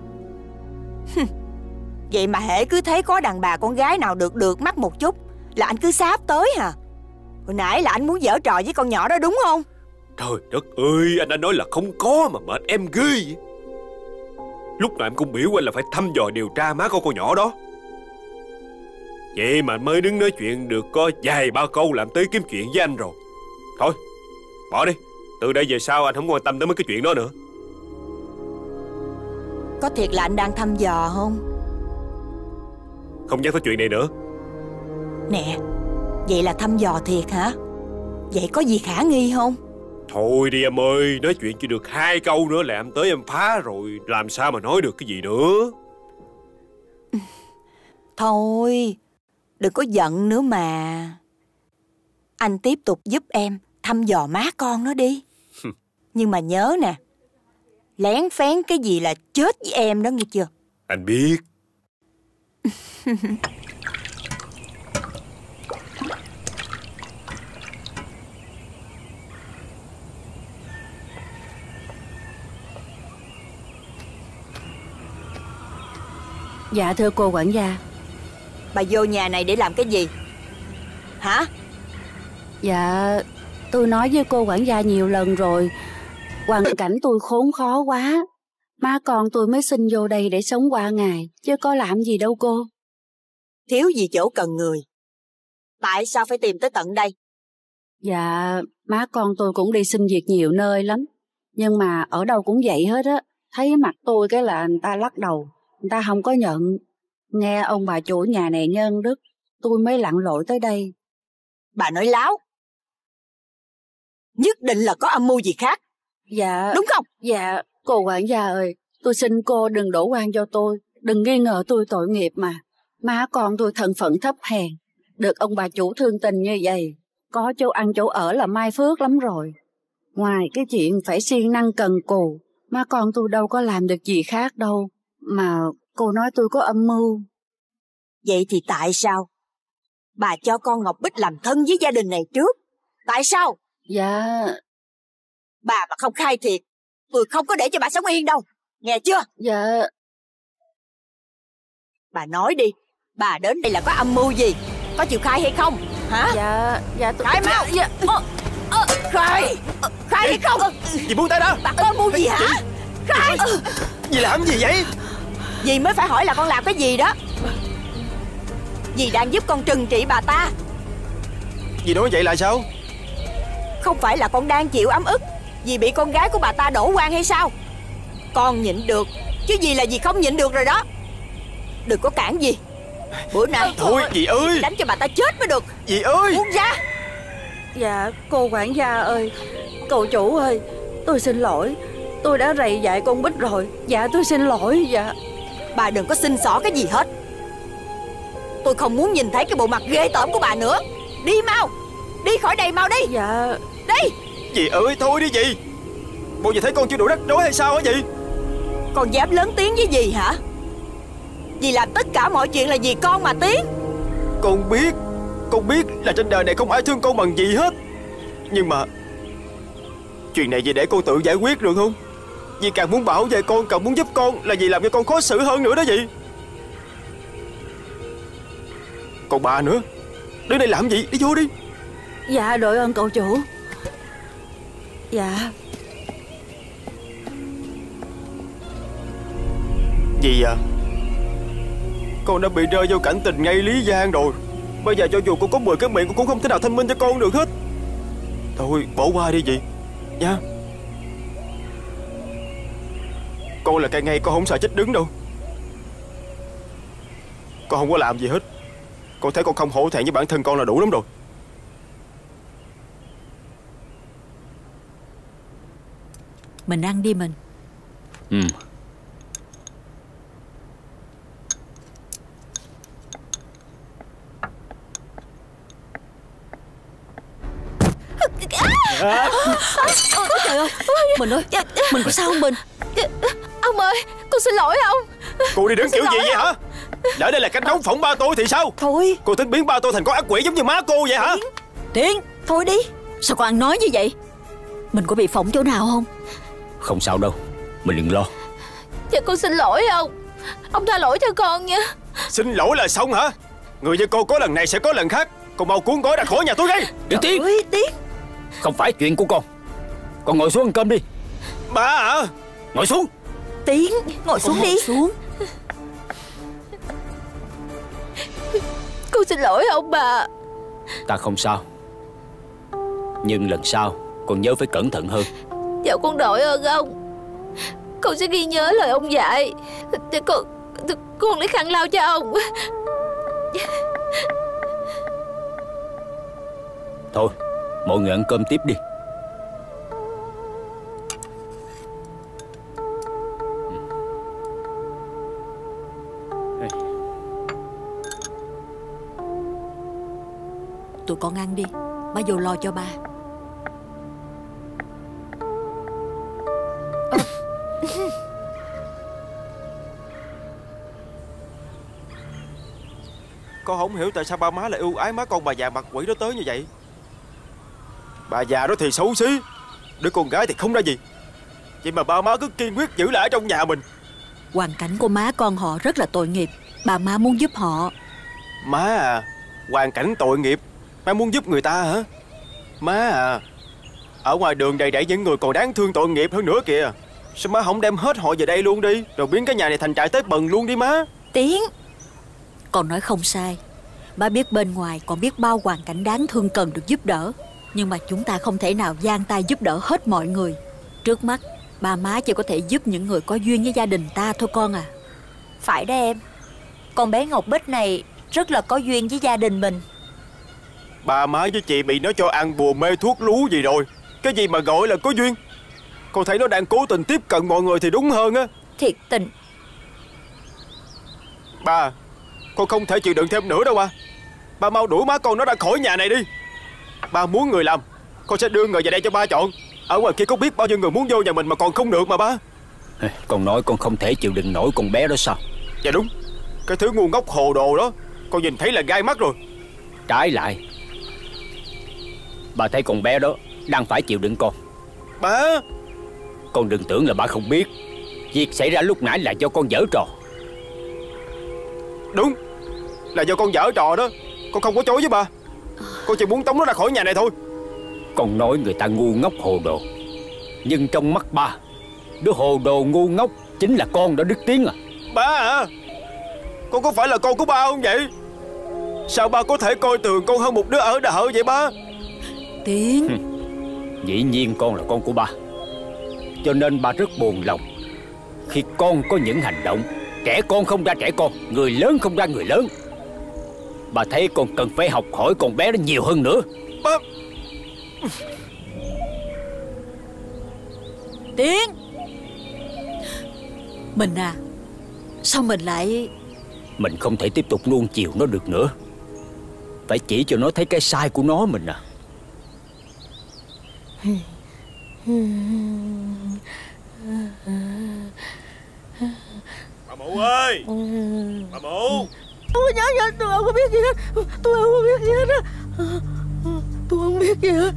Vậy mà hễ cứ thấy có đàn bà con gái nào được được mắt một chút là anh cứ sáp tới hả? Hồi nãy là anh muốn giở trò với con nhỏ đó đúng không? Trời đất ơi, anh đã nói là không có mà mệt em ghê vậy. Lúc nào em cũng biểu anh là phải thăm dò điều tra má con con nhỏ đó. Vậy mà mới đứng nói chuyện được có vài ba câu làm tới kiếm chuyện với anh rồi. Thôi, bỏ đi. Từ đây về sau anh không quan tâm tới mấy cái chuyện đó nữa. Có thiệt là anh đang thăm dò không? Không nhắc tới chuyện này nữa. Nè, vậy là thăm dò thiệt hả? Vậy có gì khả nghi không? Thôi đi em ơi, nói chuyện chỉ được hai câu nữa là em tới em phá rồi. Làm sao mà nói được cái gì nữa. Thôi, đừng có giận nữa mà. Anh tiếp tục giúp em thăm dò má con nó đi. Nhưng mà nhớ nè, lén phén cái gì là chết với em đó nghe chưa? Anh biết. Dạ thưa cô quản gia. Bà vô nhà này để làm cái gì? Hả? Dạ tôi nói với cô quản gia nhiều lần rồi. Hoàn cảnh tôi khốn khó quá. Má con tôi mới xin vô đây để sống qua ngày, chứ có làm gì đâu cô. Thiếu gì chỗ cần người, tại sao phải tìm tới tận đây? Dạ má con tôi cũng đi xin việc nhiều nơi lắm, nhưng mà ở đâu cũng vậy hết á. Thấy mặt tôi cái là người ta lắc đầu, người ta không có nhận. Nghe ông bà chủ nhà này nhân đức, tôi mới lặn lội tới đây. Bà nói láo. Nhất định là có âm mưu gì khác. Dạ. Đúng không? Dạ, cô quản gia ơi, tôi xin cô đừng đổ oan cho tôi, đừng nghi ngờ tôi tội nghiệp mà. Má con tôi thân phận thấp hèn, được ông bà chủ thương tình như vậy, có chỗ ăn chỗ ở là mai phước lắm rồi. Ngoài cái chuyện phải siêng năng cần cù, má con tôi đâu có làm được gì khác đâu. Mà cô nói tôi có âm mưu. Vậy thì tại sao bà cho con Ngọc Bích làm thân với gia đình này trước? Tại sao? Dạ... Bà mà không khai thiệt, tôi không có để cho bà sống yên đâu. Nghe chưa? Dạ... Bà nói đi, bà đến đây là có âm mưu gì? Có chịu khai hay không? Hả? Dạ... Dạ tôi... Khai mau! Dạ... Ờ, ờ, khai! Khai hay không? Dì buông tay đó! Bà có âm mưu gì hả? Khai! Dì làm gì vậy? Dì mới phải hỏi là con làm cái gì đó. Dì đang giúp con trừng trị bà ta. Dì nói vậy là sao? Không phải là con đang chịu ấm ức vì bị con gái của bà ta đổ oan hay sao? Con nhịn được, chứ dì là dì không nhịn được rồi đó. Đừng có cản dì. Bữa nay thôi dì ơi, đánh cho bà ta chết mới được. Dì ơi, buông ra. Dạ cô quản gia ơi, cậu chủ ơi, tôi xin lỗi. Tôi đã rầy dạy con Bích rồi. Dạ tôi xin lỗi. Dạ. Bà đừng có xin xỏ cái gì hết. Tôi không muốn nhìn thấy cái bộ mặt ghê tởm của bà nữa. Đi mau, đi khỏi đây mau đi. Dạ. Đi. Dì ơi thôi đi dì. Bộ dì thấy con chưa đủ rắc rối hay sao hả dì? Con dám lớn tiếng với dì hả? Dì làm tất cả mọi chuyện là vì con mà Tiến. Con biết, con biết là trên đời này không ai thương con bằng dì hết. Nhưng mà chuyện này dì để con tự giải quyết được không? Dì càng muốn bảo vệ con, càng muốn giúp con, là dì làm cho con khó xử hơn nữa đó dì. Còn bà nữa, Đứng đây làm gì? Đi vô đi. Dạ đội ơn cậu chủ. Dạ. Gì à? Con đã bị rơi vô cảnh tình ngay Lý Giang rồi. Bây giờ cho dù con có mười cái miệng, con cũng không thể nào thanh minh cho con được hết. Thôi bỏ qua đi chị nha. Con là cây ngay, con không sợ chết đứng đâu. Con không có làm gì hết. Con thấy con không hổ thẹn với bản thân con là đủ lắm rồi. Mình ăn đi mình. Ừ. À. Ôi, trời ơi, mình ơi, mình có sao không mình? Ông ơi, con xin lỗi ông. Cô đi đứng kiểu gì vậy hả? Lỡ đây là cách nóng phỏng ba tôi thì sao? Thôi, cô tính biến ba tôi thành con ác quỷ giống như má cô vậy hả? Tiến, thôi đi. Sao con ăn nói như vậy? Mình có bị phỏng chỗ nào không? Không sao đâu, mình đừng lo. Dạ con xin lỗi ông. Ông tha lỗi cho con nha. Xin lỗi là xong hả? Người như cô có lần này sẽ có lần khác. Con mau cuốn gói ra khỏi nhà tôi đi. Đi Tiến. Ơi, Tiến. Không phải chuyện của con. Con ngồi xuống ăn cơm đi. Ba hả? Ngồi xuống. Tiến, ngồi xuống con đi. Ngồi xuống. Con xin lỗi ông bà. Ta không sao. Nhưng lần sau con nhớ phải cẩn thận hơn. Dạ con đội ơn ông. Con sẽ ghi nhớ lời ông dạy. Con, con lấy khăn lau cho ông. Thôi, mọi người ăn cơm tiếp đi. Tụi con ăn đi, ba vô lo cho ba. Con không hiểu tại sao ba má lại ưu ái má con bà già mặt quỷ đó tới như vậy. Bà già đó thì xấu xí, đứa con gái thì không ra gì. Vậy mà ba má cứ kiên quyết giữ lại ở trong nhà mình. Hoàn cảnh của má con họ rất là tội nghiệp. Bà má muốn giúp họ. Má à, hoàn cảnh tội nghiệp, má muốn giúp người ta hả? Má à, ở ngoài đường đầy đẩy những người còn đáng thương tội nghiệp hơn nữa kìa. Sao má không đem hết họ về đây luôn đi, rồi biến cái nhà này thành trại tới bần luôn đi má. Tiến, con nói không sai. Má biết bên ngoài còn biết bao hoàn cảnh đáng thương cần được giúp đỡ. Nhưng mà chúng ta không thể nào giang tay giúp đỡ hết mọi người. Trước mắt, ba má chỉ có thể giúp những người có duyên với gia đình ta thôi con à. Phải đó em. Con bé Ngọc Bích này rất là có duyên với gia đình mình. Ba má với chị bị nó cho ăn bùa mê thuốc lú gì rồi. Cái gì mà gọi là có duyên? Con thấy nó đang cố tình tiếp cận mọi người thì đúng hơn á. Thiệt tình. Ba, con không thể chịu đựng thêm nữa đâu ba. Ba mau đuổi má con nó ra khỏi nhà này đi. Ba muốn người làm, con sẽ đưa người về đây cho ba chọn. Ở ngoài kia có biết bao nhiêu người muốn vô nhà mình mà còn không được mà ba. Con nói con không thể chịu đựng nổi con bé đó sao? Dạ đúng. Cái thứ ngu ngốc hồ đồ đó con nhìn thấy là gai mắt rồi. Trái lại, bà thấy con bé đó đang phải chịu đựng con. Ba, con đừng tưởng là bà không biết. Việc xảy ra lúc nãy là do con giở trò. Đúng, là do con giở trò đó. Con không có chối với ba. Con chỉ muốn tống nó ra khỏi nhà này thôi. Con nói người ta ngu ngốc hồ đồ, nhưng trong mắt ba, đứa hồ đồ ngu ngốc chính là con đó Đức Tiến à. Ba à, con có phải là con của ba không vậy? Sao ba có thể coi thường con hơn một đứa ở đợ vậy ba? Tiến, dĩ nhiên con là con của ba. Cho nên ba rất buồn lòng khi con có những hành động trẻ con không ra trẻ con, người lớn không ra người lớn. Bà thấy con cần phải học hỏi con bé đó nhiều hơn nữa. Ba... Tiến, mình à, sao mình lại... Mình không thể tiếp tục nuông chiều nó được nữa. Phải chỉ cho nó thấy cái sai của nó mình à. Bà Mụ ơi, bà Mụ. Tôi nhớ nhớ tôi không có biết gì hết. Tôi không có biết gì hết á. Tôi không biết gì hết.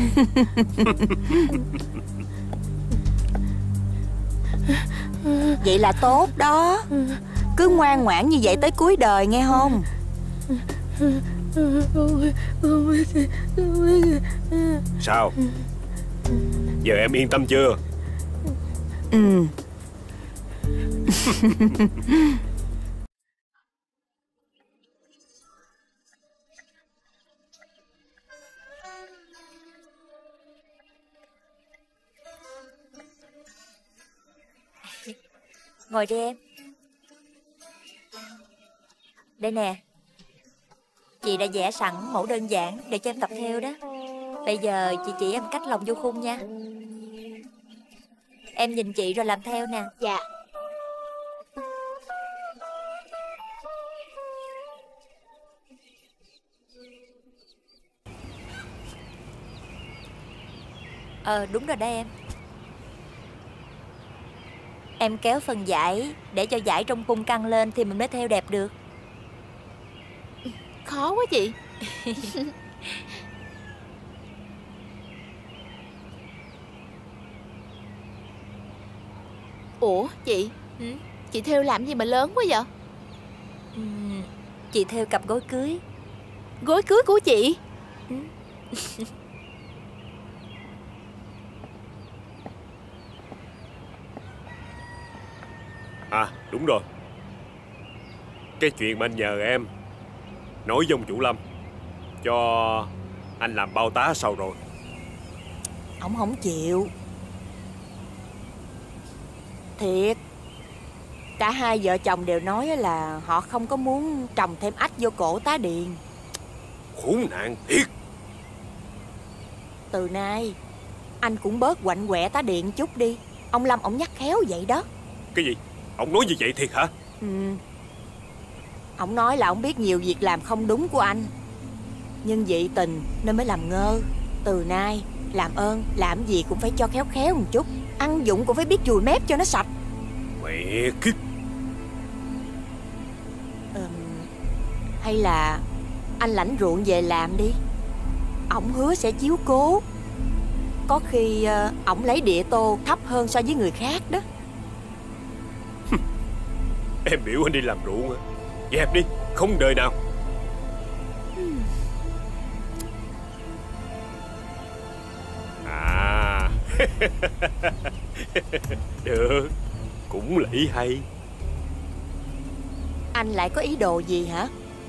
Vậy là tốt đó. Cứ ngoan ngoãn như vậy tới cuối đời nghe không? Sao? Giờ em yên tâm chưa? Ừ. Ngồi đi em. Đây nè, chị đã vẽ sẵn mẫu đơn giản để cho em tập theo đó. Bây giờ chị chỉ em cách lòng vô khung nha. Em nhìn chị rồi làm theo nè. Dạ. Ờ đúng rồi đó em. Em kéo phần dải để cho dải trong khung căng lên thì mình mới theo đẹp được. Khó quá chị. Ủa chị, ừ? Chị theo làm gì mà lớn quá vậy? Ừ, chị theo cặp gối cưới. Gối cưới của chị? Ừ. À đúng rồi, cái chuyện mà anh nhờ em nói với ông chủ Lâm cho anh làm bao tá sau rồi. Ổng không chịu. Thiệt, cả hai vợ chồng đều nói là họ không có muốn trồng thêm ách vô cổ tá Điền. Khốn nạn thiệt. Từ nay anh cũng bớt quạnh quẹ tá Điền chút đi. Ông Lâm ổng nhắc khéo vậy đó. Cái gì? Ông nói như vậy thiệt hả? Ừ. Ổng nói là ổng biết nhiều việc làm không đúng của anh, nhưng dị tình nên mới làm ngơ. Từ nay làm ơn làm gì cũng phải cho khéo khéo một chút. Ăn dụng cũng phải biết chùi mép cho nó sạch. Mẹ kiếp. ừ, Hay là anh lãnh ruộng về làm đi. Ổng hứa sẽ chiếu cố. Có khi uh, ổng lấy địa tô thấp hơn so với người khác đó. Em biểu anh đi làm ruộng hả? Dẹp đi, không đời nào. À. Được, cũng là ý hay. Anh lại có ý đồ gì hả?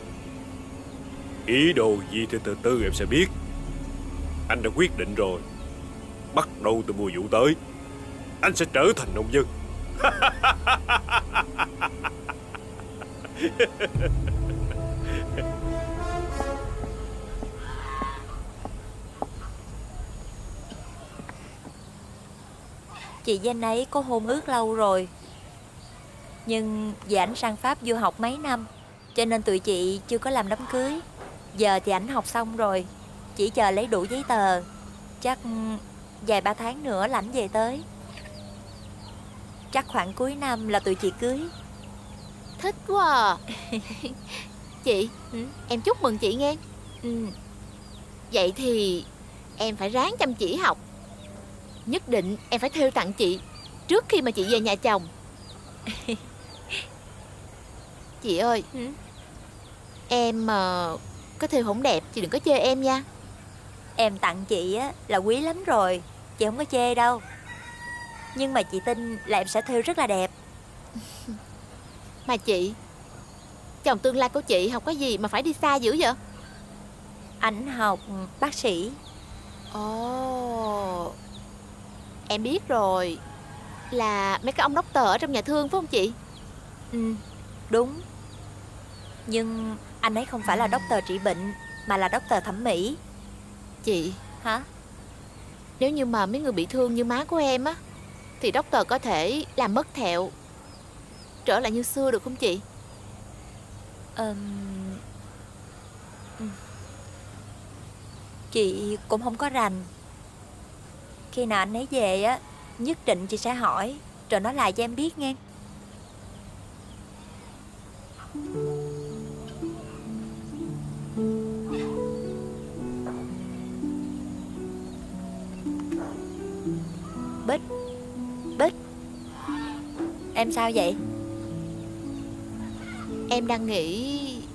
Ý đồ gì thì từ từ em sẽ biết. Anh đã quyết định rồi. Bắt đầu từ mùa vụ tới, anh sẽ trở thành nông dân. Chị với anh ấy có hôn ước lâu rồi, nhưng vì ảnh sang Pháp du học mấy năm cho nên tụi chị chưa có làm đám cưới. Giờ thì ảnh học xong rồi, chỉ chờ lấy đủ giấy tờ. Chắc vài ba tháng nữa là ảnh về tới. Chắc khoảng cuối năm là tụi chị cưới. Thích quá à. Chị, ừ? Em chúc mừng chị nghe. Ừ. Vậy thì em phải ráng chăm chỉ học. Nhất định em phải thêu tặng chị trước khi mà chị về nhà chồng. Chị ơi, ừ? Em mà uh, có thêu không đẹp chị đừng có chê em nha. Em tặng chị á là quý lắm rồi, chị không có chê đâu. Nhưng mà chị tin là em sẽ thêu rất là đẹp. Mà chị, chồng tương lai của chị học cái gì mà phải đi xa dữ vậy? Ảnh học bác sĩ. Ồ, em biết rồi. Là mấy cái ông doctor ở trong nhà thương phải không chị? Ừ, đúng. Nhưng anh ấy không phải là doctor trị bệnh, mà là doctor thẩm mỹ. Chị, hả? Nếu như mà mấy người bị thương như má của em á, thì doctor có thể làm mất thẹo, trở lại như xưa được không chị? Um... Chị cũng không có rành. Khi nào anh ấy về á, nhất định chị sẽ hỏi, rồi nói lại cho em biết nghe. Bích, Bích, em sao vậy? Em đang nghĩ,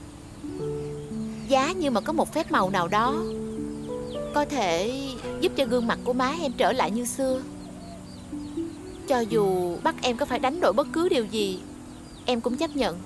giá như mà có một phép màu nào đó có thể giúp cho gương mặt của má em trở lại như xưa. Cho dù bắt em có phải đánh đổi bất cứ điều gì, em cũng chấp nhận.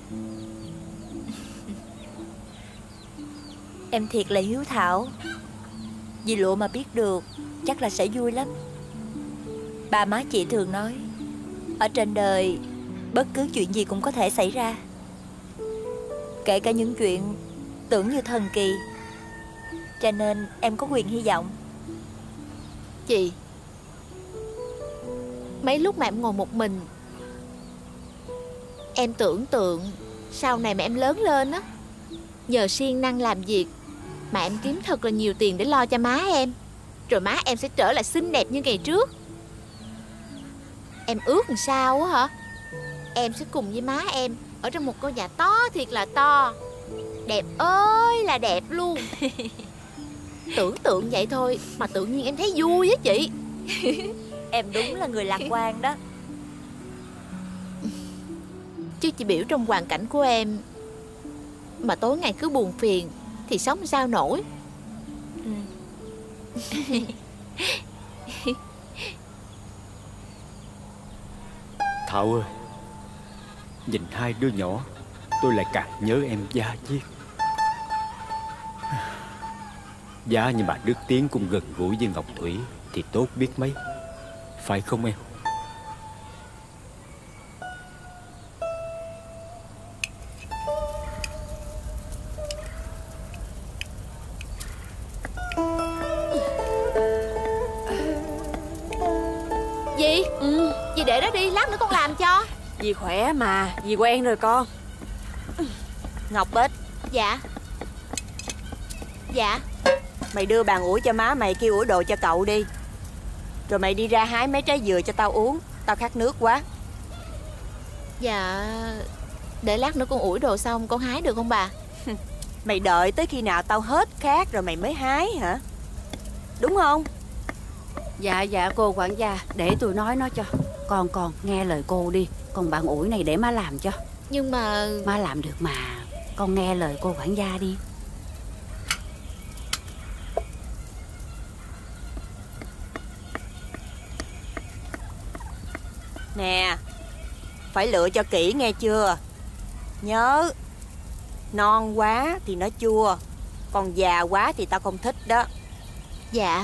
Em thiệt là hiếu thảo. Dì Lụa mà biết được chắc là sẽ vui lắm. Bà má chị thường nói, ở trên đời bất cứ chuyện gì cũng có thể xảy ra, kể cả những chuyện tưởng như thần kỳ. Cho nên em có quyền hy vọng. Chị, mấy lúc mà em ngồi một mình, em tưởng tượng sau này mà em lớn lên á, nhờ siêng năng làm việc mà em kiếm thật là nhiều tiền để lo cho má em, rồi má em sẽ trở lại xinh đẹp như ngày trước. Em ước làm sao á hả? Em sẽ cùng với má em ở trong một ngôi nhà to thiệt là to, đẹp ơi là đẹp luôn. Tưởng tượng vậy thôi mà tự nhiên em thấy vui á chị. Em đúng là người lạc quan đó. Chứ chị biểu trong hoàn cảnh của em mà tối ngày cứ buồn phiền thì sống sao nổi. Ừ. Thảo ơi, nhìn hai đứa nhỏ tôi lại càng nhớ em da diết. Giá như bà Đức Tiến cũng gần gũi với Ngọc Thủy thì tốt biết mấy, phải không em? Dì, ừ. Dì để đó đi, lát nữa con làm cho. Dì khỏe mà, dì quen rồi con. Ngọc Bích. Dạ. Dạ. Mày đưa bàn ủi cho má mày, kêu ủi đồ cho cậu đi. Rồi mày đi ra hái mấy trái dừa cho tao uống, tao khát nước quá. Dạ. Để lát nữa con ủi đồ xong con hái được không bà? Mày đợi tới khi nào tao hết khát rồi mày mới hái hả? Đúng không? Dạ dạ cô quản gia, để tôi nói nó cho. Con con nghe lời cô đi, còn bạn ủi này để má làm cho. Nhưng mà... Má làm được mà, con nghe lời cô quản gia đi. Nè, phải lựa cho kỹ nghe chưa? Nhớ, non quá thì nó chua, còn già quá thì tao không thích đó. Dạ.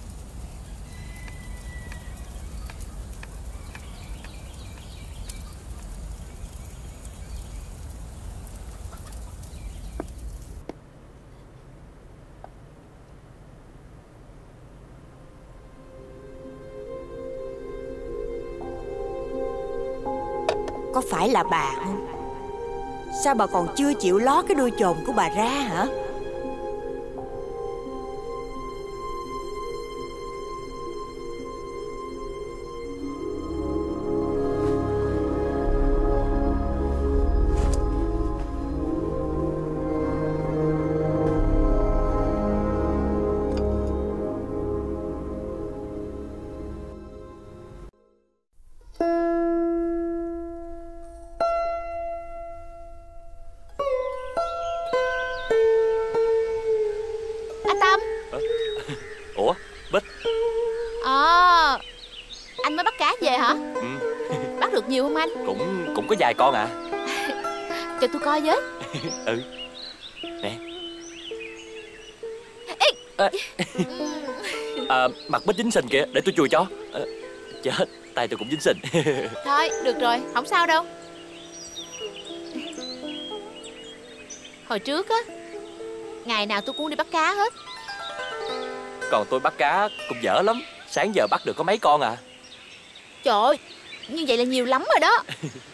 Có phải là bà không? Sao bà còn chưa chịu ló cái đuôi chồn của bà ra hả? Ủa, Bích. À, anh mới bắt cá về hả? Ừ. Bắt được nhiều không anh? Cũng cũng có vài con à. Cho tôi coi với. Ừ. Nè. À. À, mặt Bích dính sình kìa, để tôi chùi cho. À, chết, tay tôi cũng dính sình. Thôi, được rồi, không sao đâu. Hồi trước á, ngày nào tôi cũng đi bắt cá hết. Còn tôi bắt cá cũng dở lắm. Sáng giờ bắt được có mấy con à. Trời ơi, như vậy là nhiều lắm rồi đó.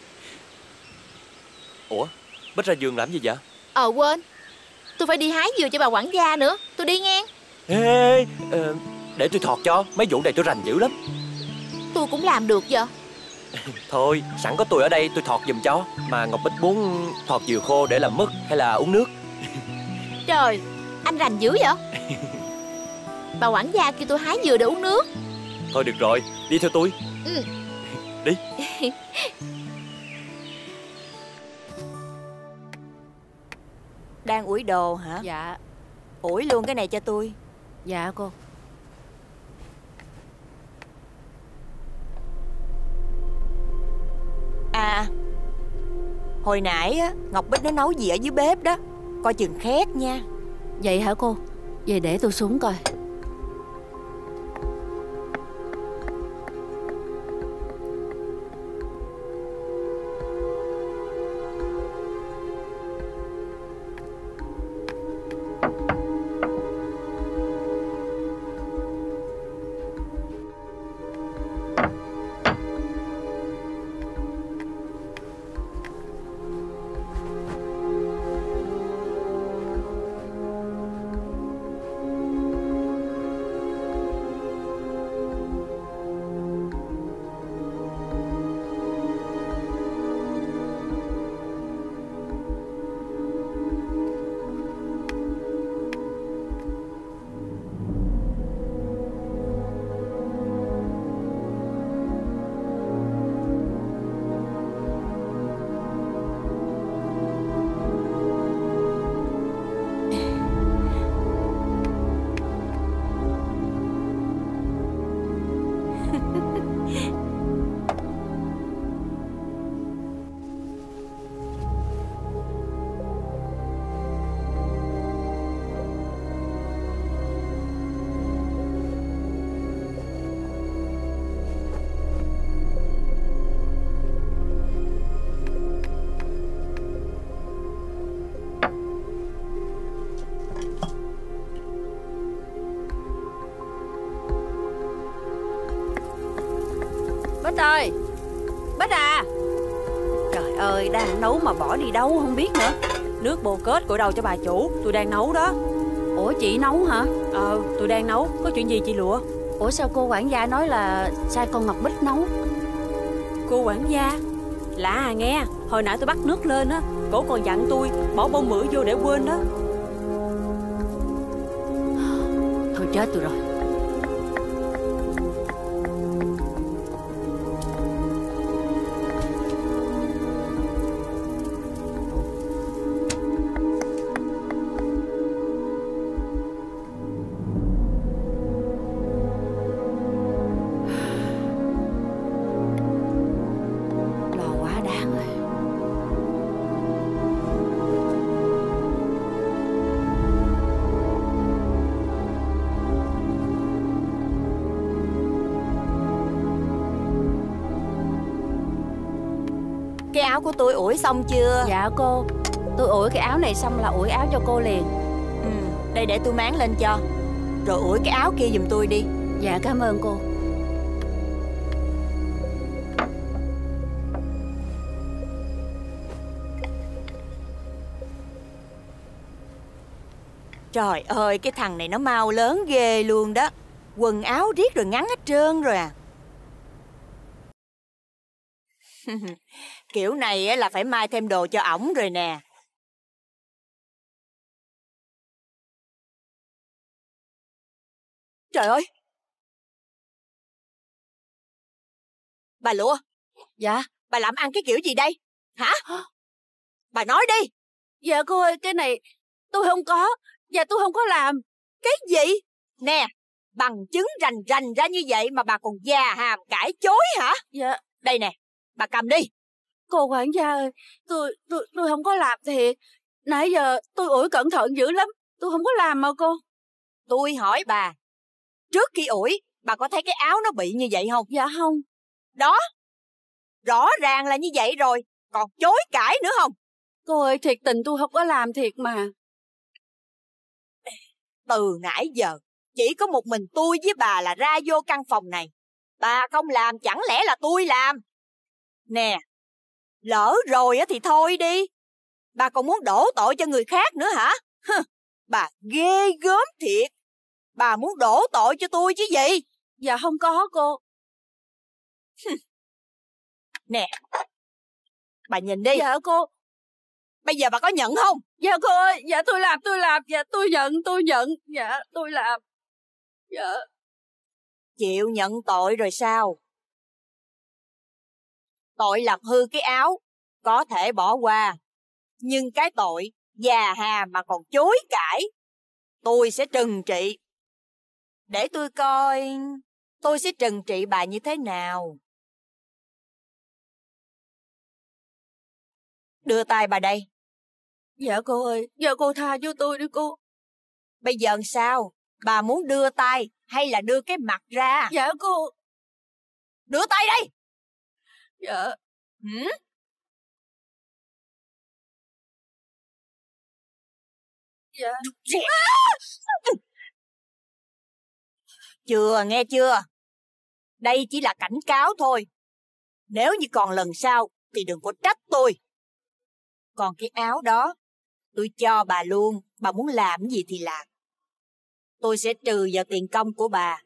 Ủa, Bích ra vườn làm gì vậy? Ờ quên, tôi phải đi hái dừa cho bà quản gia nữa. Tôi đi nghe. Ê, ờ, để tôi thọt cho. Mấy vụ này tôi rành dữ lắm. Tôi cũng làm được vậy. Thôi, sẵn có tôi ở đây tôi thọt giùm cho. Mà Ngọc Bích muốn thọt dừa khô để làm mứt hay là uống nước? Trời, anh rành dữ vậy. Bà quản gia kêu tôi hái dừa để uống nước. Thôi được rồi, đi theo tôi. Ừ. Đi. Đang ủi đồ hả? Dạ. Ủi luôn cái này cho tôi. Dạ cô. À, hồi nãy á, Ngọc Bích nó nấu gì ở dưới bếp đó, coi chừng khét nha. Vậy hả cô? Vậy để tôi xuống coi. Bích ơi, Bích à. Trời ơi, đang nấu mà bỏ đi đâu không biết nữa. Nước bồ kết của đâu cho bà chủ, tôi đang nấu đó. Ủa chị nấu hả? Ờ, tôi đang nấu, có chuyện gì chị Lụa? Ủa sao cô quản gia nói là sai con Ngọc Bích nấu? Cô quản gia? Lạ à nghe, hồi nãy tôi bắt nước lên á, cổ còn dặn tôi bỏ bông bữa vô để quên đó. Thôi chết tôi rồi. Cái áo của tôi ủi xong chưa? Dạ cô, tôi ủi cái áo này xong là ủi áo cho cô liền. Ừ, đây để tôi máng lên cho. Rồi ủi cái áo kia giùm tôi đi. Dạ cảm ơn cô. Trời ơi, cái thằng này nó mau lớn ghê luôn đó. Quần áo riết rồi ngắn hết trơn rồi à. Kiểu này là phải mai thêm đồ cho ổng rồi nè. Trời ơi! Bà Lụa! Dạ? Bà làm ăn cái kiểu gì đây? Hả? Bà nói đi! Dạ cô ơi, cái này tôi không có. Dạ tôi không có làm. Cái gì? Nè, bằng chứng rành rành ra như vậy mà bà còn già hàm cãi chối hả? Dạ. Đây nè, bà cầm đi. Cô quản gia ơi, tôi tôi tôi không có làm thiệt. Nãy giờ tôi ủi cẩn thận dữ lắm. Tôi không có làm mà cô. Tôi hỏi bà, trước khi ủi, bà có thấy cái áo nó bị như vậy không? Dạ không. Đó, rõ ràng là như vậy rồi, còn chối cãi nữa không? Cô ơi, thiệt tình tôi không có làm thiệt mà. Từ nãy giờ, chỉ có một mình tôi với bà là ra vô căn phòng này. Bà không làm chẳng lẽ là tôi làm? Nè, lỡ rồi thì thôi đi. Bà còn muốn đổ tội cho người khác nữa hả? Hừ, bà ghê gớm thiệt. Bà muốn đổ tội cho tôi chứ gì? Dạ không có cô. Nè, bà nhìn đi. Dạ cô. Bây giờ bà có nhận không? Dạ cô ơi, dạ tôi làm, tôi làm. Dạ tôi nhận, tôi nhận. Dạ tôi làm. Dạ. chịu nhận tội rồi sao? Tội làm hư cái áo có thể bỏ qua, nhưng cái tội già hà mà còn chối cãi, tôi sẽ trừng trị. Để tôi coi tôi sẽ trừng trị bà như thế nào. Đưa tay bà đây. Dạ cô ơi, dạ cô tha cho tôi đi cô. Bây giờ sao? Bà muốn đưa tay hay là đưa cái mặt ra? Dạ cô. Đưa tay đây. Dạ. Hử? Dạ. Chưa, nghe chưa? Đây chỉ là cảnh cáo thôi. Nếu như còn lần sau thì đừng có trách tôi. Còn cái áo đó, tôi cho bà luôn. Bà muốn làm gì thì làm. Tôi sẽ trừ vào tiền công của bà.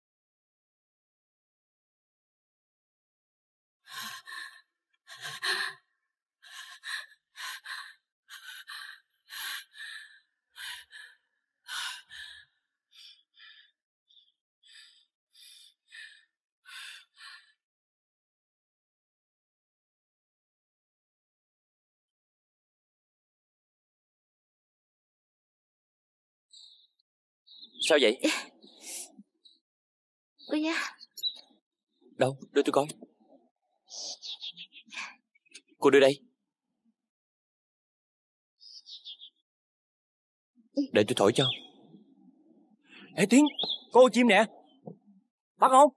Sao vậy? Cô nha. Đâu, đưa tôi coi. Cô đưa đây. Để tôi thổi cho. Ê Tiến, cô chim nè. Bắt không?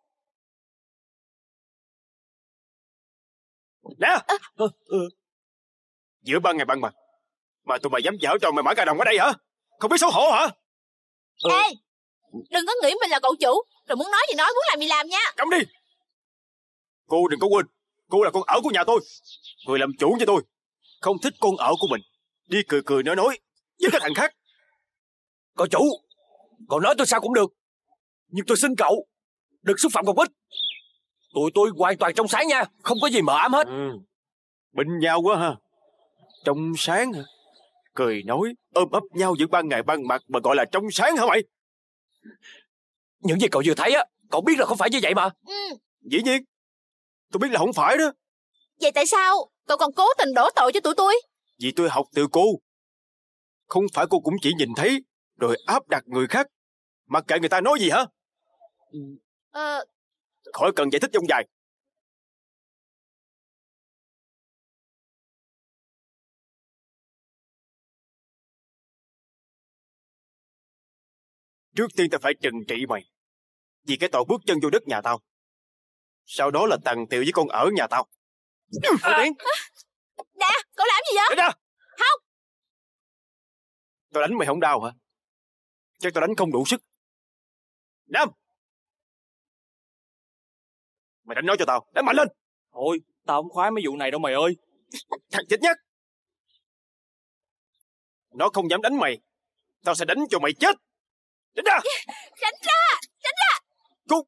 Nè! À. Ừ, ừ. Giữa ban ngày ban mặt mà tụi mày dám dở trò mày mã cà đồng ở đây hả? Không biết xấu hổ hả? Ừ. Ê, đừng có nghĩ mình là cậu chủ, rồi muốn nói gì nói, muốn làm gì làm nha. Cấm đi. Cô đừng có quên, cô là con ở của nhà tôi, người làm chủ cho tôi. Không thích con ở của mình đi cười cười nói nói với cái thằng khác. Cậu chủ, cậu nói tôi sao cũng được, nhưng tôi xin cậu đừng xúc phạm Ngọc Bích. Tụi tôi hoàn toàn trong sáng nha, không có gì mờ ám hết. Ừ. Bệnh nhau quá ha. Trong sáng hả? Cười nói ôm ấp nhau giữa ban ngày ban mặt mà gọi là trong sáng hả mày? Những gì cậu vừa thấy á, cậu biết là không phải như vậy mà. Ừ. Dĩ nhiên tôi biết là không phải đó. Vậy tại sao cậu còn cố tình đổ tội cho tụi tôi? Vì tôi học từ cô. Không phải cô cũng chỉ nhìn thấy rồi áp đặt người khác, mặc kệ người ta nói gì hả? Ờ... Khỏi cần giải thích dông dài. Trước tiên ta phải trừng trị mày vì cái tội bước chân vô đất nhà tao. Sau đó là tằn tiệu với con ở nhà tao. À, Tiến. Nè, cậu làm gì vậy? Để ra. Không. Tao đánh mày không đau hả? Chắc tao đánh không đủ sức. Nam, mày đánh nó cho tao, đánh mạnh lên. Thôi, tao không khoái mấy vụ này đâu mày ơi. Thằng chết nhất. Nó không dám đánh mày, tao sẽ đánh cho mày chết. Đánh ra. Tránh ra, tránh ra. Cút.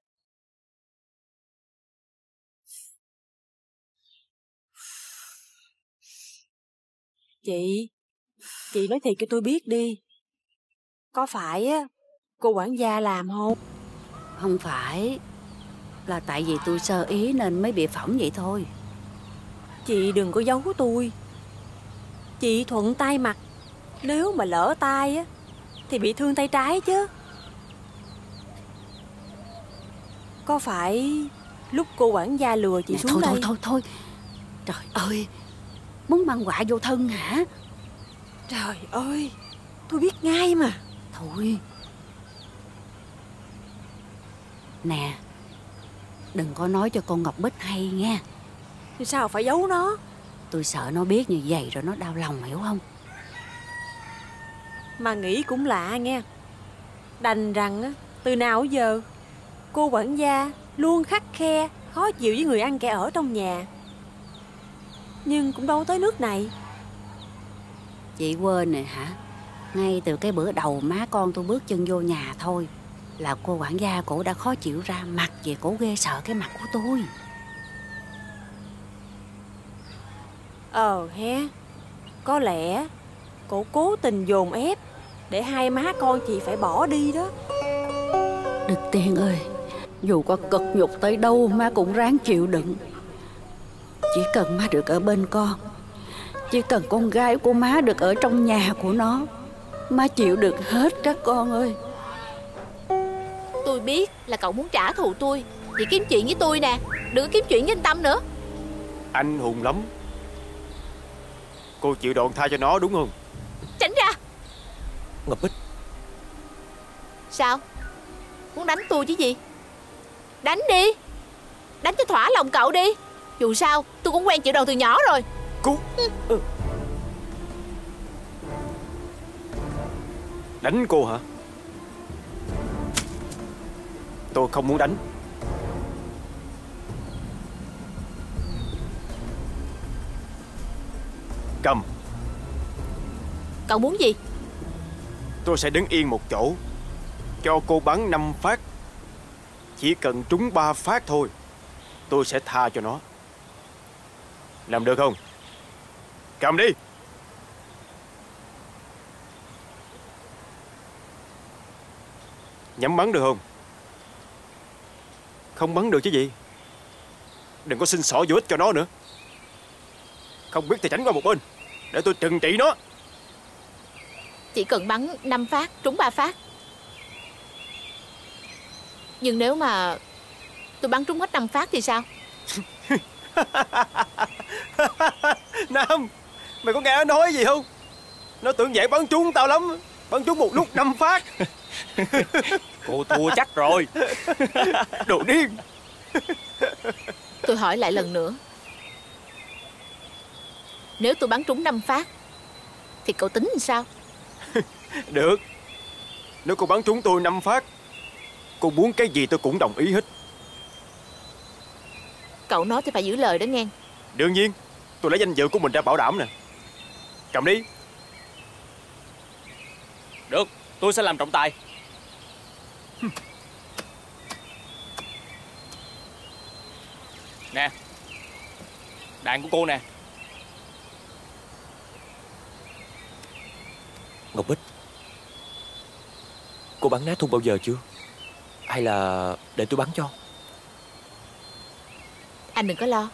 Chị, chị nói thiệt cho tôi biết đi. Có phải á cô quản gia làm không? Không phải. Là tại vì tôi sơ ý nên mới bị phỏng vậy thôi. Chị đừng có giấu tôi. Chị thuận tay mặc, nếu mà lỡ tay á thì bị thương tay trái chứ. Có phải lúc cô quản gia lừa chị Nè, xuống thôi, đây? Thôi thôi thôi Trời ơi, muốn mang họa vô thân hả? Trời ơi, tôi biết ngay mà. Thôi. Nè, đừng có nói cho con Ngọc Bích hay nha. Thì sao phải giấu nó? Tôi sợ nó biết như vậy rồi nó đau lòng, hiểu không? Mà nghĩ cũng lạ nghe. Đành rằng á, từ nào giờ cô quản gia luôn khắt khe, khó chịu với người ăn kẻ ở trong nhà. Nhưng cũng đâu tới nước này. Chị quên rồi hả? Ngay từ cái bữa đầu má con tôi bước chân vô nhà thôi là cô quản gia cổ đã khó chịu ra mặt về, cổ ghê sợ cái mặt của tôi. Ờ he, có lẽ cổ cố tình dồn ép để hai má con chị phải bỏ đi đó. Đực Tiên ơi, Dù có cực nhục tới đâu má cũng ráng chịu đựng. Chỉ cần má được ở bên con, chỉ cần con gái của má được ở trong nhà của nó, má chịu được hết các con ơi. Tôi biết là cậu muốn trả thù tôi, chỉ kiếm chuyện với tôi nè, đừng có kiếm chuyện với anh Tâm nữa. Anh hùng lắm. Cô chịu đòn tha cho nó đúng không? Tránh ra. Ngọc Bích. Sao? Muốn đánh tôi chứ gì? Đánh đi. Đánh cho thỏa lòng cậu đi. Dù sao tôi cũng quen chịu đòn từ nhỏ rồi. Cô ừ. Đánh cô hả? Tôi không muốn đánh. Cầm. Cậu muốn gì? Tôi sẽ đứng yên một chỗ, cho cô bắn năm phát. Chỉ cần trúng ba phát thôi, tôi sẽ tha cho nó. Làm được không? Cầm đi. Nhắm bắn được không? Không bắn được chứ gì. Đừng có xin xỏ vô ích cho nó nữa. Không biết thì tránh qua một bên, để tôi trừng trị nó. Chỉ cần bắn năm phát, trúng ba phát. Nhưng nếu mà tôi bắn trúng hết năm phát thì sao? Nam, mày có nghe nó nói gì không? Nó tưởng vậy bắn trúng tao lắm. Bắn trúng một lúc năm phát. Cô thua chắc rồi. Đồ điên. Tôi hỏi lại lần nữa, nếu tôi bắn trúng năm phát thì cậu tính làm sao? Được. Nếu cô bắn trúng tôi năm phát, cô muốn cái gì tôi cũng đồng ý hết. Cậu nói thì phải giữ lời đó nghe. Đương nhiên. Tôi lấy danh dự của mình ra bảo đảm nè. Cầm đi. Được, tôi sẽ làm trọng tài. Nè, đạn của cô nè. Ngọc Bích, cô bắn nát thun bao giờ chưa? Hay là để tôi bắn cho? Anh đừng có lo.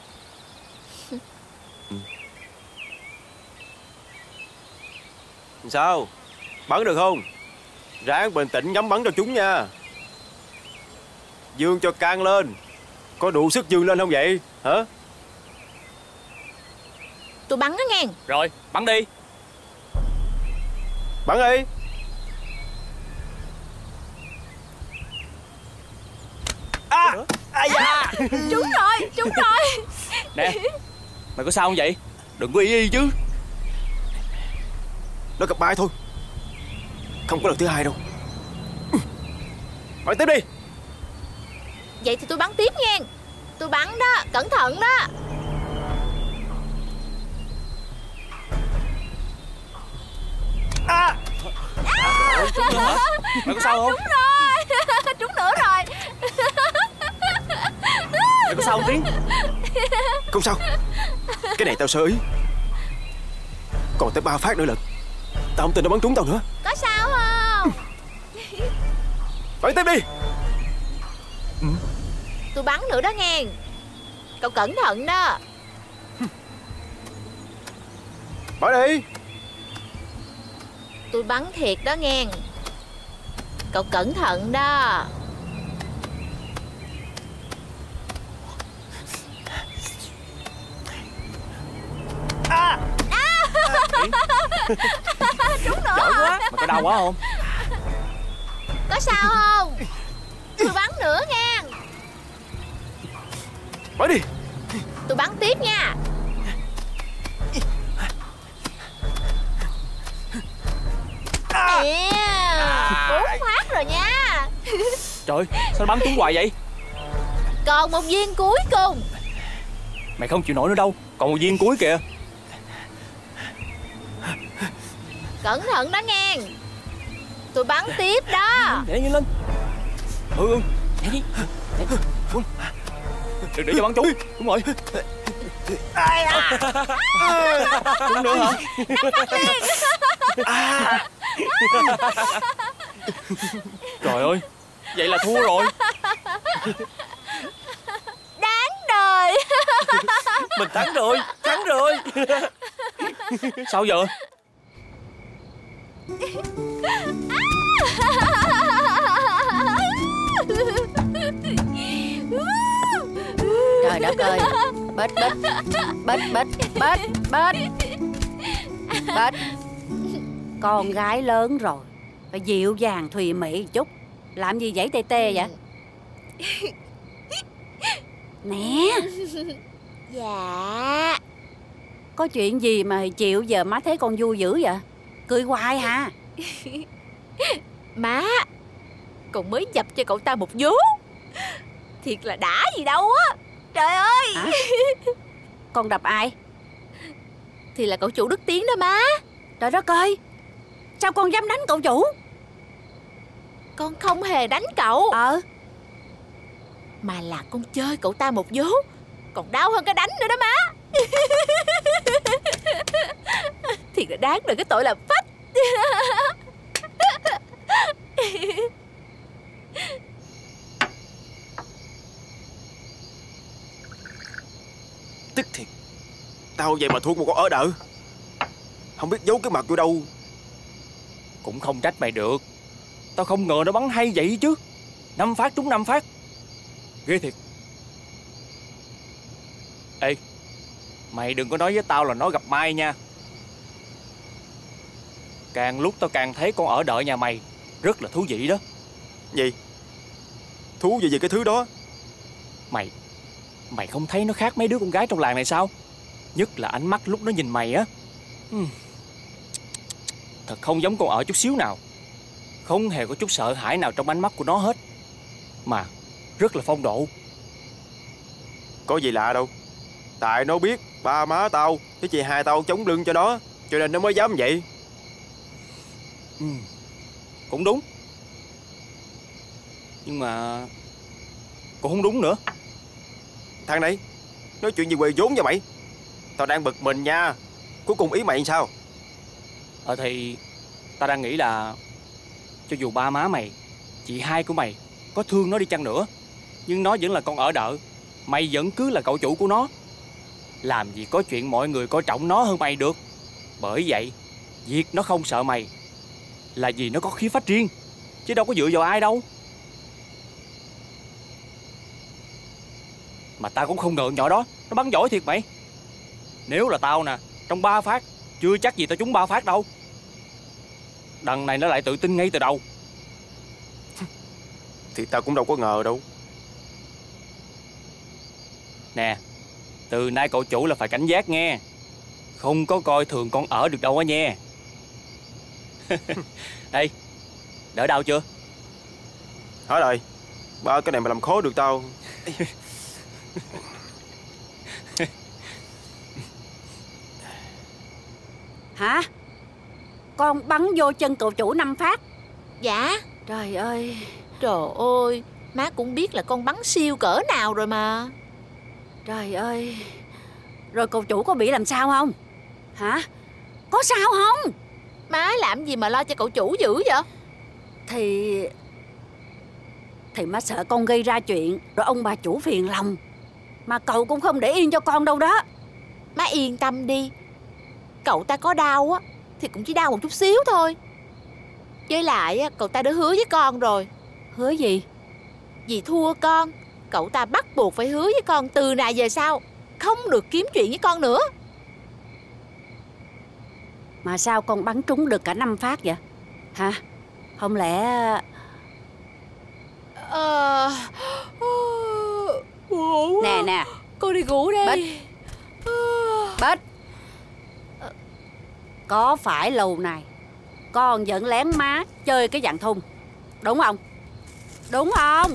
Ừ. Sao? Bắn được không? Ráng bình tĩnh nhắm bắn cho chúng nha. Dương cho can lên. Có đủ sức dương lên không vậy? Hả? Tôi bắn á nghe. Rồi, bắn đi. Bắn đi. À, à da. Trúng rồi, trúng rồi. Nè, mày có sao không vậy? Đừng có y y chứ. Nó gặp ai thôi, không có lần thứ hai đâu. Bắn tiếp đi. Vậy thì tôi bắn tiếp nha. Tôi bắn đó, cẩn thận đó. À, à ơi, trúng nữa hả? Mày có sao không? Trúng rồi. Trúng nữa rồi. Mày có sao không Tiến? Không sao. Cái này tao sơ ý. Còn tới ba phát nữa lận. Tao không tin nó bắn trúng tao nữa. Có sao không? Bắn tiếp đi. Ừ. Tôi bắn nữa đó nghe. Cậu cẩn thận đó. Bắn đi. Tôi bắn thiệt đó nghe. Cậu cẩn thận đó. À. À. Trúng nữa. Giỏi quá. Mày có đau quá không? Có sao không? Tôi bắn nữa nha. Bắn đi. Tôi bắn tiếp nha. À. À. Bốn phát rồi nha. Trời, sao nó bắn trúng hoài vậy? Còn một viên cuối cùng. Mày không chịu nổi nữa đâu. Còn một viên cuối kìa. Cẩn thận đó nghe. Tôi bắn tiếp đó. Để nhanh lên. Ừ ừ. Nhảy đi. Đừng để cho bắn trúng. Đúng rồi. Ai à. Trúng nữa hả? Năm phát liền. À. Trời ơi. Vậy là thua rồi. Đáng đời. Mình thắng rồi, thắng rồi. Sao giờ? Trời đất ơi. Bết bết Bết bết Bết bết Bết. Con gái lớn rồi, phải dịu dàng thùy mị chút. Làm gì vậy tê tê vậy? Nè. Dạ. Có chuyện gì mà chịu giờ má thấy con vui dữ vậy? Cười hoài hả? Má, con mới dập cho cậu ta một vố. Thiệt là đã gì đâu á. Trời ơi. Hả? Con đập ai? Thì là cậu chủ Đức Tiến đó má. Trời đất ơi, sao con dám đánh cậu chủ? Con không hề đánh cậu. Ờ. Mà là con chơi cậu ta một vố. Còn đau hơn cái đánh nữa đó má. Thiệt là đáng đời cái tội làm phách. Tức thiệt. Tao vậy mà thua một con ở đợ. Không biết giấu cái mặt vô đâu. Cũng không trách mày được. Tao không ngờ nó bắn hay vậy chứ. Năm phát trúng năm phát. Ghê thiệt. Ê, mày đừng có nói với tao là nó gặp Mai nha. Càng lúc tao càng thấy con ở đợi nhà mày rất là thú vị đó. Gì? Thú vị gì cái thứ đó? Mày Mày không thấy nó khác mấy đứa con gái trong làng này sao? Nhất là ánh mắt lúc nó nhìn mày á. uhm. Thật không giống con ở chút xíu nào. Không hề có chút sợ hãi nào trong ánh mắt của nó hết. Mà rất là phong độ. Có gì lạ đâu. Tại nó biết ba má tao với chị hai tao chống lưng cho nó, cho nên nó mới dám vậy. ừ. Cũng đúng. Nhưng mà cũng không đúng nữa. Thằng này nói chuyện gì quê vốn vậy mày? Tao đang bực mình nha. Cuối cùng ý mày sao? Ờ thì tao đang nghĩ là cho dù ba má mày, chị hai của mày có thương nó đi chăng nữa, nhưng nó vẫn là con ở đợ. Mày vẫn cứ là cậu chủ của nó. Làm gì có chuyện mọi người coi trọng nó hơn mày được. Bởi vậy việc nó không sợ mày là vì nó có khí phách riêng, chứ đâu có dựa vào ai đâu. Mà tao cũng không ngờ nhỏ đó nó bắn giỏi thiệt mày. Nếu là tao nè, trong ba phát chưa chắc gì tao trúng ba phát đâu. Đằng này nó lại tự tin ngay từ đầu. Thì tao cũng đâu có ngờ đâu. Nè, từ nay cậu chủ là phải cảnh giác nghe. Không có coi thường con ở được đâu á nha. Đây, đỡ đau chưa? Hả đời, ba cái này mà làm khó được tao. Hả? Con bắn vô chân cậu chủ năm phát? Dạ. Trời ơi. Trời ơi, má cũng biết là con bắn siêu cỡ nào rồi mà. Trời ơi. Rồi cậu chủ có bị làm sao không? Hả? Có sao không? Má làm gì mà lo cho cậu chủ dữ vậy? Thì Thì má sợ con gây ra chuyện rồi ông bà chủ phiền lòng. Mà cậu cũng không để yên cho con đâu đó. Má yên tâm đi. Cậu ta có đau á thì cũng chỉ đau một chút xíu thôi. Với lại á, cậu ta đã hứa với con rồi. Hứa gì? Vì thua con, cậu ta bắt buộc phải hứa với con từ nay về sau không được kiếm chuyện với con nữa. Mà sao con bắn trúng được cả năm phát vậy? Hả? Không lẽ... Ờ... Uh... Nè nè, con đi ngủ đây. Bích, Bích, có phải lâu này con vẫn lén má chơi cái dạng thun, đúng không? Đúng không?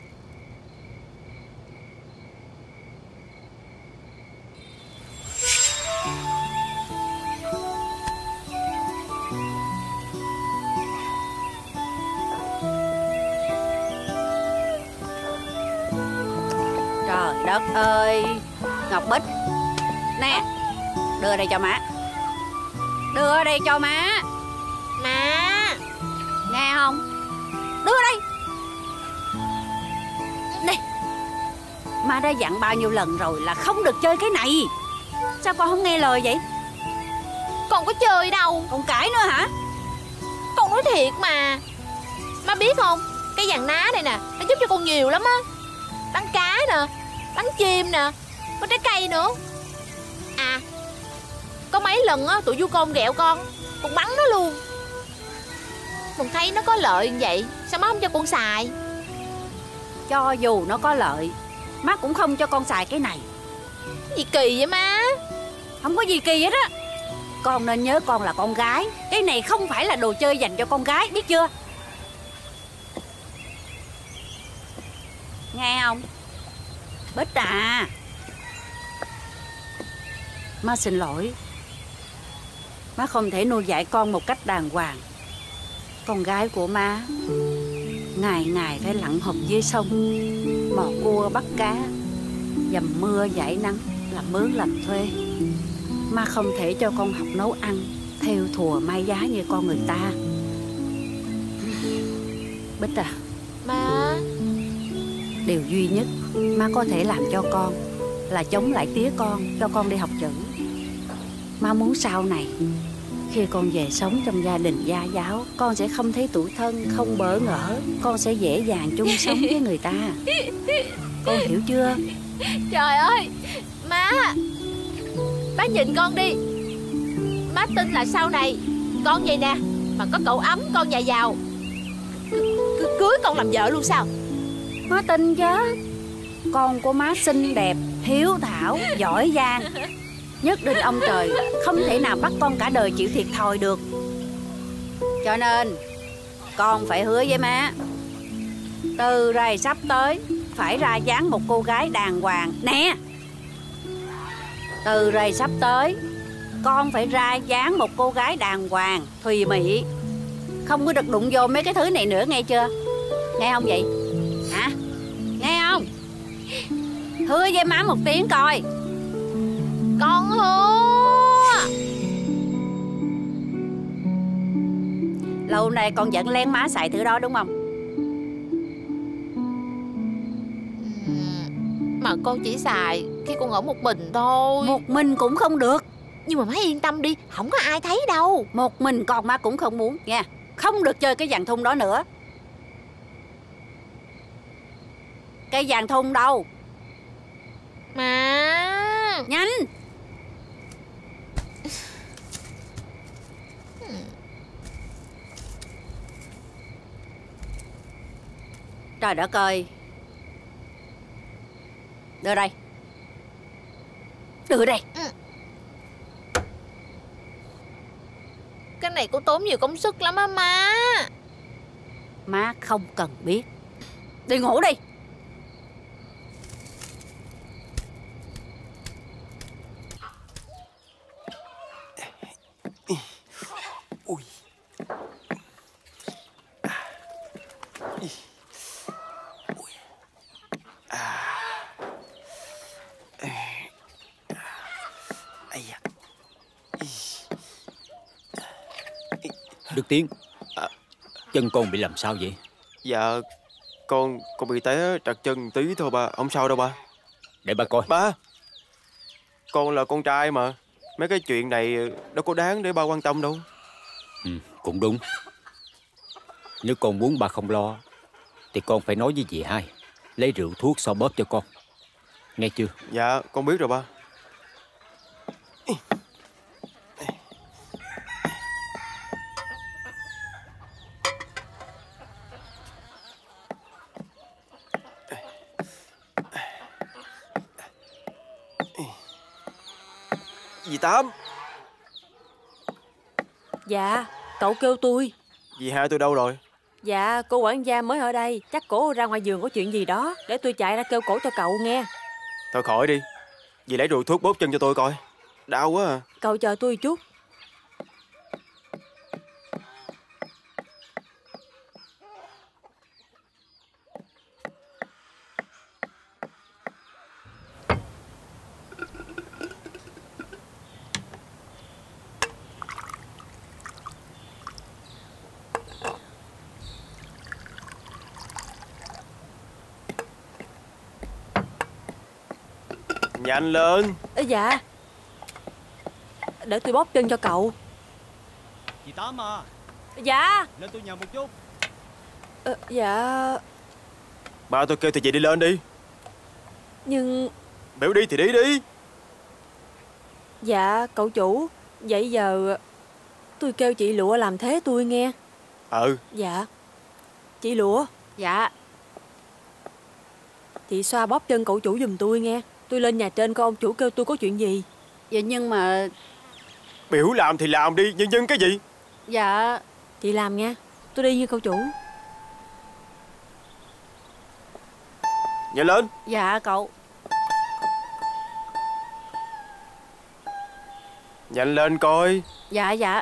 Trời đất ơi, Ngọc Bích, nè, đưa đây cho má. Đưa đây cho má. Má, nghe không? Đưa đây. Này, má đã dặn bao nhiêu lần rồi là không được chơi cái này. Sao con không nghe lời vậy? Con có chơi đâu. Con cãi nữa hả? Con nói thiệt mà. Má biết không, cái vàng ná này nè, nó giúp cho con nhiều lắm á. Bắn cá nè, bắn chim nè, có trái cây nữa. À, có mấy lần á, tụi du côn ghẹo con, con bắn nó luôn. Con thấy nó có lợi như vậy, sao má không cho con xài? Cho dù nó có lợi, má cũng không cho con xài cái này. Gì kỳ vậy má? Không có gì kỳ hết á. Con nên nhớ con là con gái. Cái này không phải là đồ chơi dành cho con gái, biết chưa? Nghe không? Bích à, má xin lỗi. Má không thể nuôi dạy con một cách đàng hoàng. Con gái của má ngày ngày phải lặn hộp dưới sông, mò cua bắt cá, dầm mưa dãi nắng, làm mướn làm thuê. Má không thể cho con học nấu ăn, theo thùa may giá như con người ta. Bích à, má, điều duy nhất má có thể làm cho con là chống lại tía con, cho con đi học chữ. Má muốn sau này khi con về sống trong gia đình gia giáo, con sẽ không thấy tủi thân, không bỡ ngỡ. Con sẽ dễ dàng chung sống với người ta. Con hiểu chưa? Trời ơi, má, má nhìn con đi. Má tin là sau này con vậy nè, mà có cậu ấm, con nhà giàu, cứ cưới con làm vợ luôn sao? Má tin chứ. Con của má xinh đẹp, hiếu thảo, giỏi giang. Nhất định ông trời không thể nào bắt con cả đời chịu thiệt thòi được. Cho nên con phải hứa với má, từ rày sắp tới phải ra dáng một cô gái đàng hoàng. Nè, từ rày sắp tới con phải ra dáng một cô gái đàng hoàng, thùy mị. Không có được đụng vô mấy cái thứ này nữa, nghe chưa? Nghe không vậy? Hả? Nghe không? Hứa với má một tiếng coi. Con hứa. Lâu nay con vẫn lén má xài thứ đó đúng không? Mà con chỉ xài khi con ở một mình thôi. Một mình cũng không được. Nhưng mà má yên tâm đi, không có ai thấy đâu. Một mình con má cũng không muốn nha. Không được chơi cái vàng thun đó nữa. Cái vàng thun đâu? Má, nhanh. Trời đất ơi. Đưa đây. Đưa đây. Ừ. Cái này có tốn nhiều công sức lắm á má. Má không cần biết. Đi ngủ đi. Ui. Đức Tiến, à, chân con bị làm sao vậy? Dạ, con con bị té trật chân tí thôi ba, không sao đâu ba. Để ba coi. Ba, con là con trai mà, mấy cái chuyện này đâu có đáng để ba quan tâm đâu. Ừ, cũng đúng. Nếu con muốn ba không lo thì con phải nói với dì hai lấy rượu thuốc xoa bóp cho con, nghe chưa? Dạ, con biết rồi ba. Dì Tám. Dạ, cậu kêu tôi. Dì hai tôi đâu rồi? Dạ, cô quản gia mới ở đây. Chắc cổ ra ngoài vườn có chuyện gì đó. Để tôi chạy ra kêu cổ cho cậu nghe. Thôi khỏi đi. Dì lấy rượu thuốc bóp chân cho tôi coi. Đau quá à. Cậu chờ tôi chút. Nhanh lên. Ê, dạ. Để tôi bóp chân cho cậu. Chị Tám à. Dạ. Lên tôi nhờ một chút. Ờ, dạ. Ba tôi kêu thì chị đi lên đi. Nhưng Biểu đi thì đi đi. dạ cậu chủ, vậy giờ tôi kêu chị Lụa làm thế tôi nghe. Ừ. Dạ. Chị Lụa. Dạ. Chị xoa bóp chân cậu chủ giùm tôi nghe. Tôi lên nhà trên coi ông chủ kêu tôi có chuyện gì. Dạ nhưng mà... Biểu làm thì làm đi, nhưng nhưng cái gì? Dạ. Chị làm nha. Tôi đi như cậu chủ. Nhanh lên. Dạ cậu. Nhanh lên coi. Dạ dạ.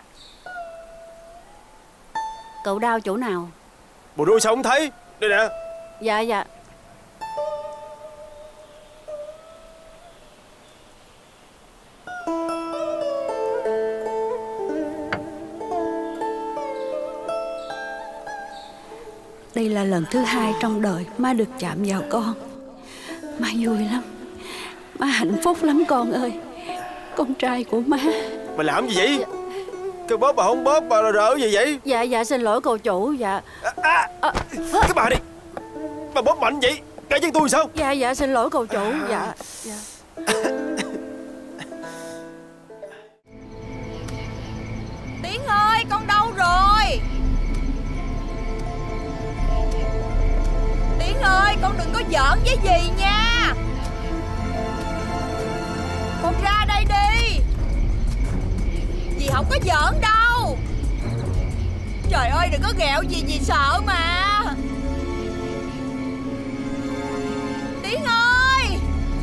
Cậu đau chỗ nào? Bộ đuôi sao không thấy? Đây nè. Dạ dạ. Đây là lần thứ hai trong đời má được chạm vào con. Má vui lắm. Má hạnh phúc lắm con ơi. Con trai của má. Mà làm gì vậy? Kêu bóp bà không bóp, bà rỡ gì vậy? Dạ dạ xin lỗi cậu chủ. Dạ à, à, à. Cái bà đi. Bà bóp mạnh vậy cả chân tôi sao? Dạ dạ xin lỗi cậu chủ. Dạ dạ. Tiến ơi, con đâu rồi? Tiến ơi, con đừng có giỡn với dì nha. Con ra đây đi. Dì không có giỡn đâu. Trời ơi, đừng có ghẹo dì, dì sợ mà. Tiến ơi.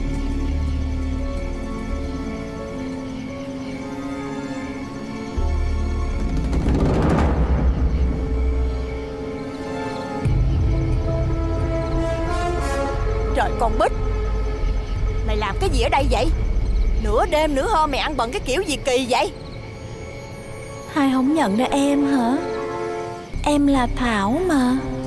Trời, con Bích, mày làm cái gì ở đây vậy? Nửa đêm nửa hôm mày ăn bận cái kiểu gì kỳ vậy? Hai không nhận ra em hả? Em là Thảo mà.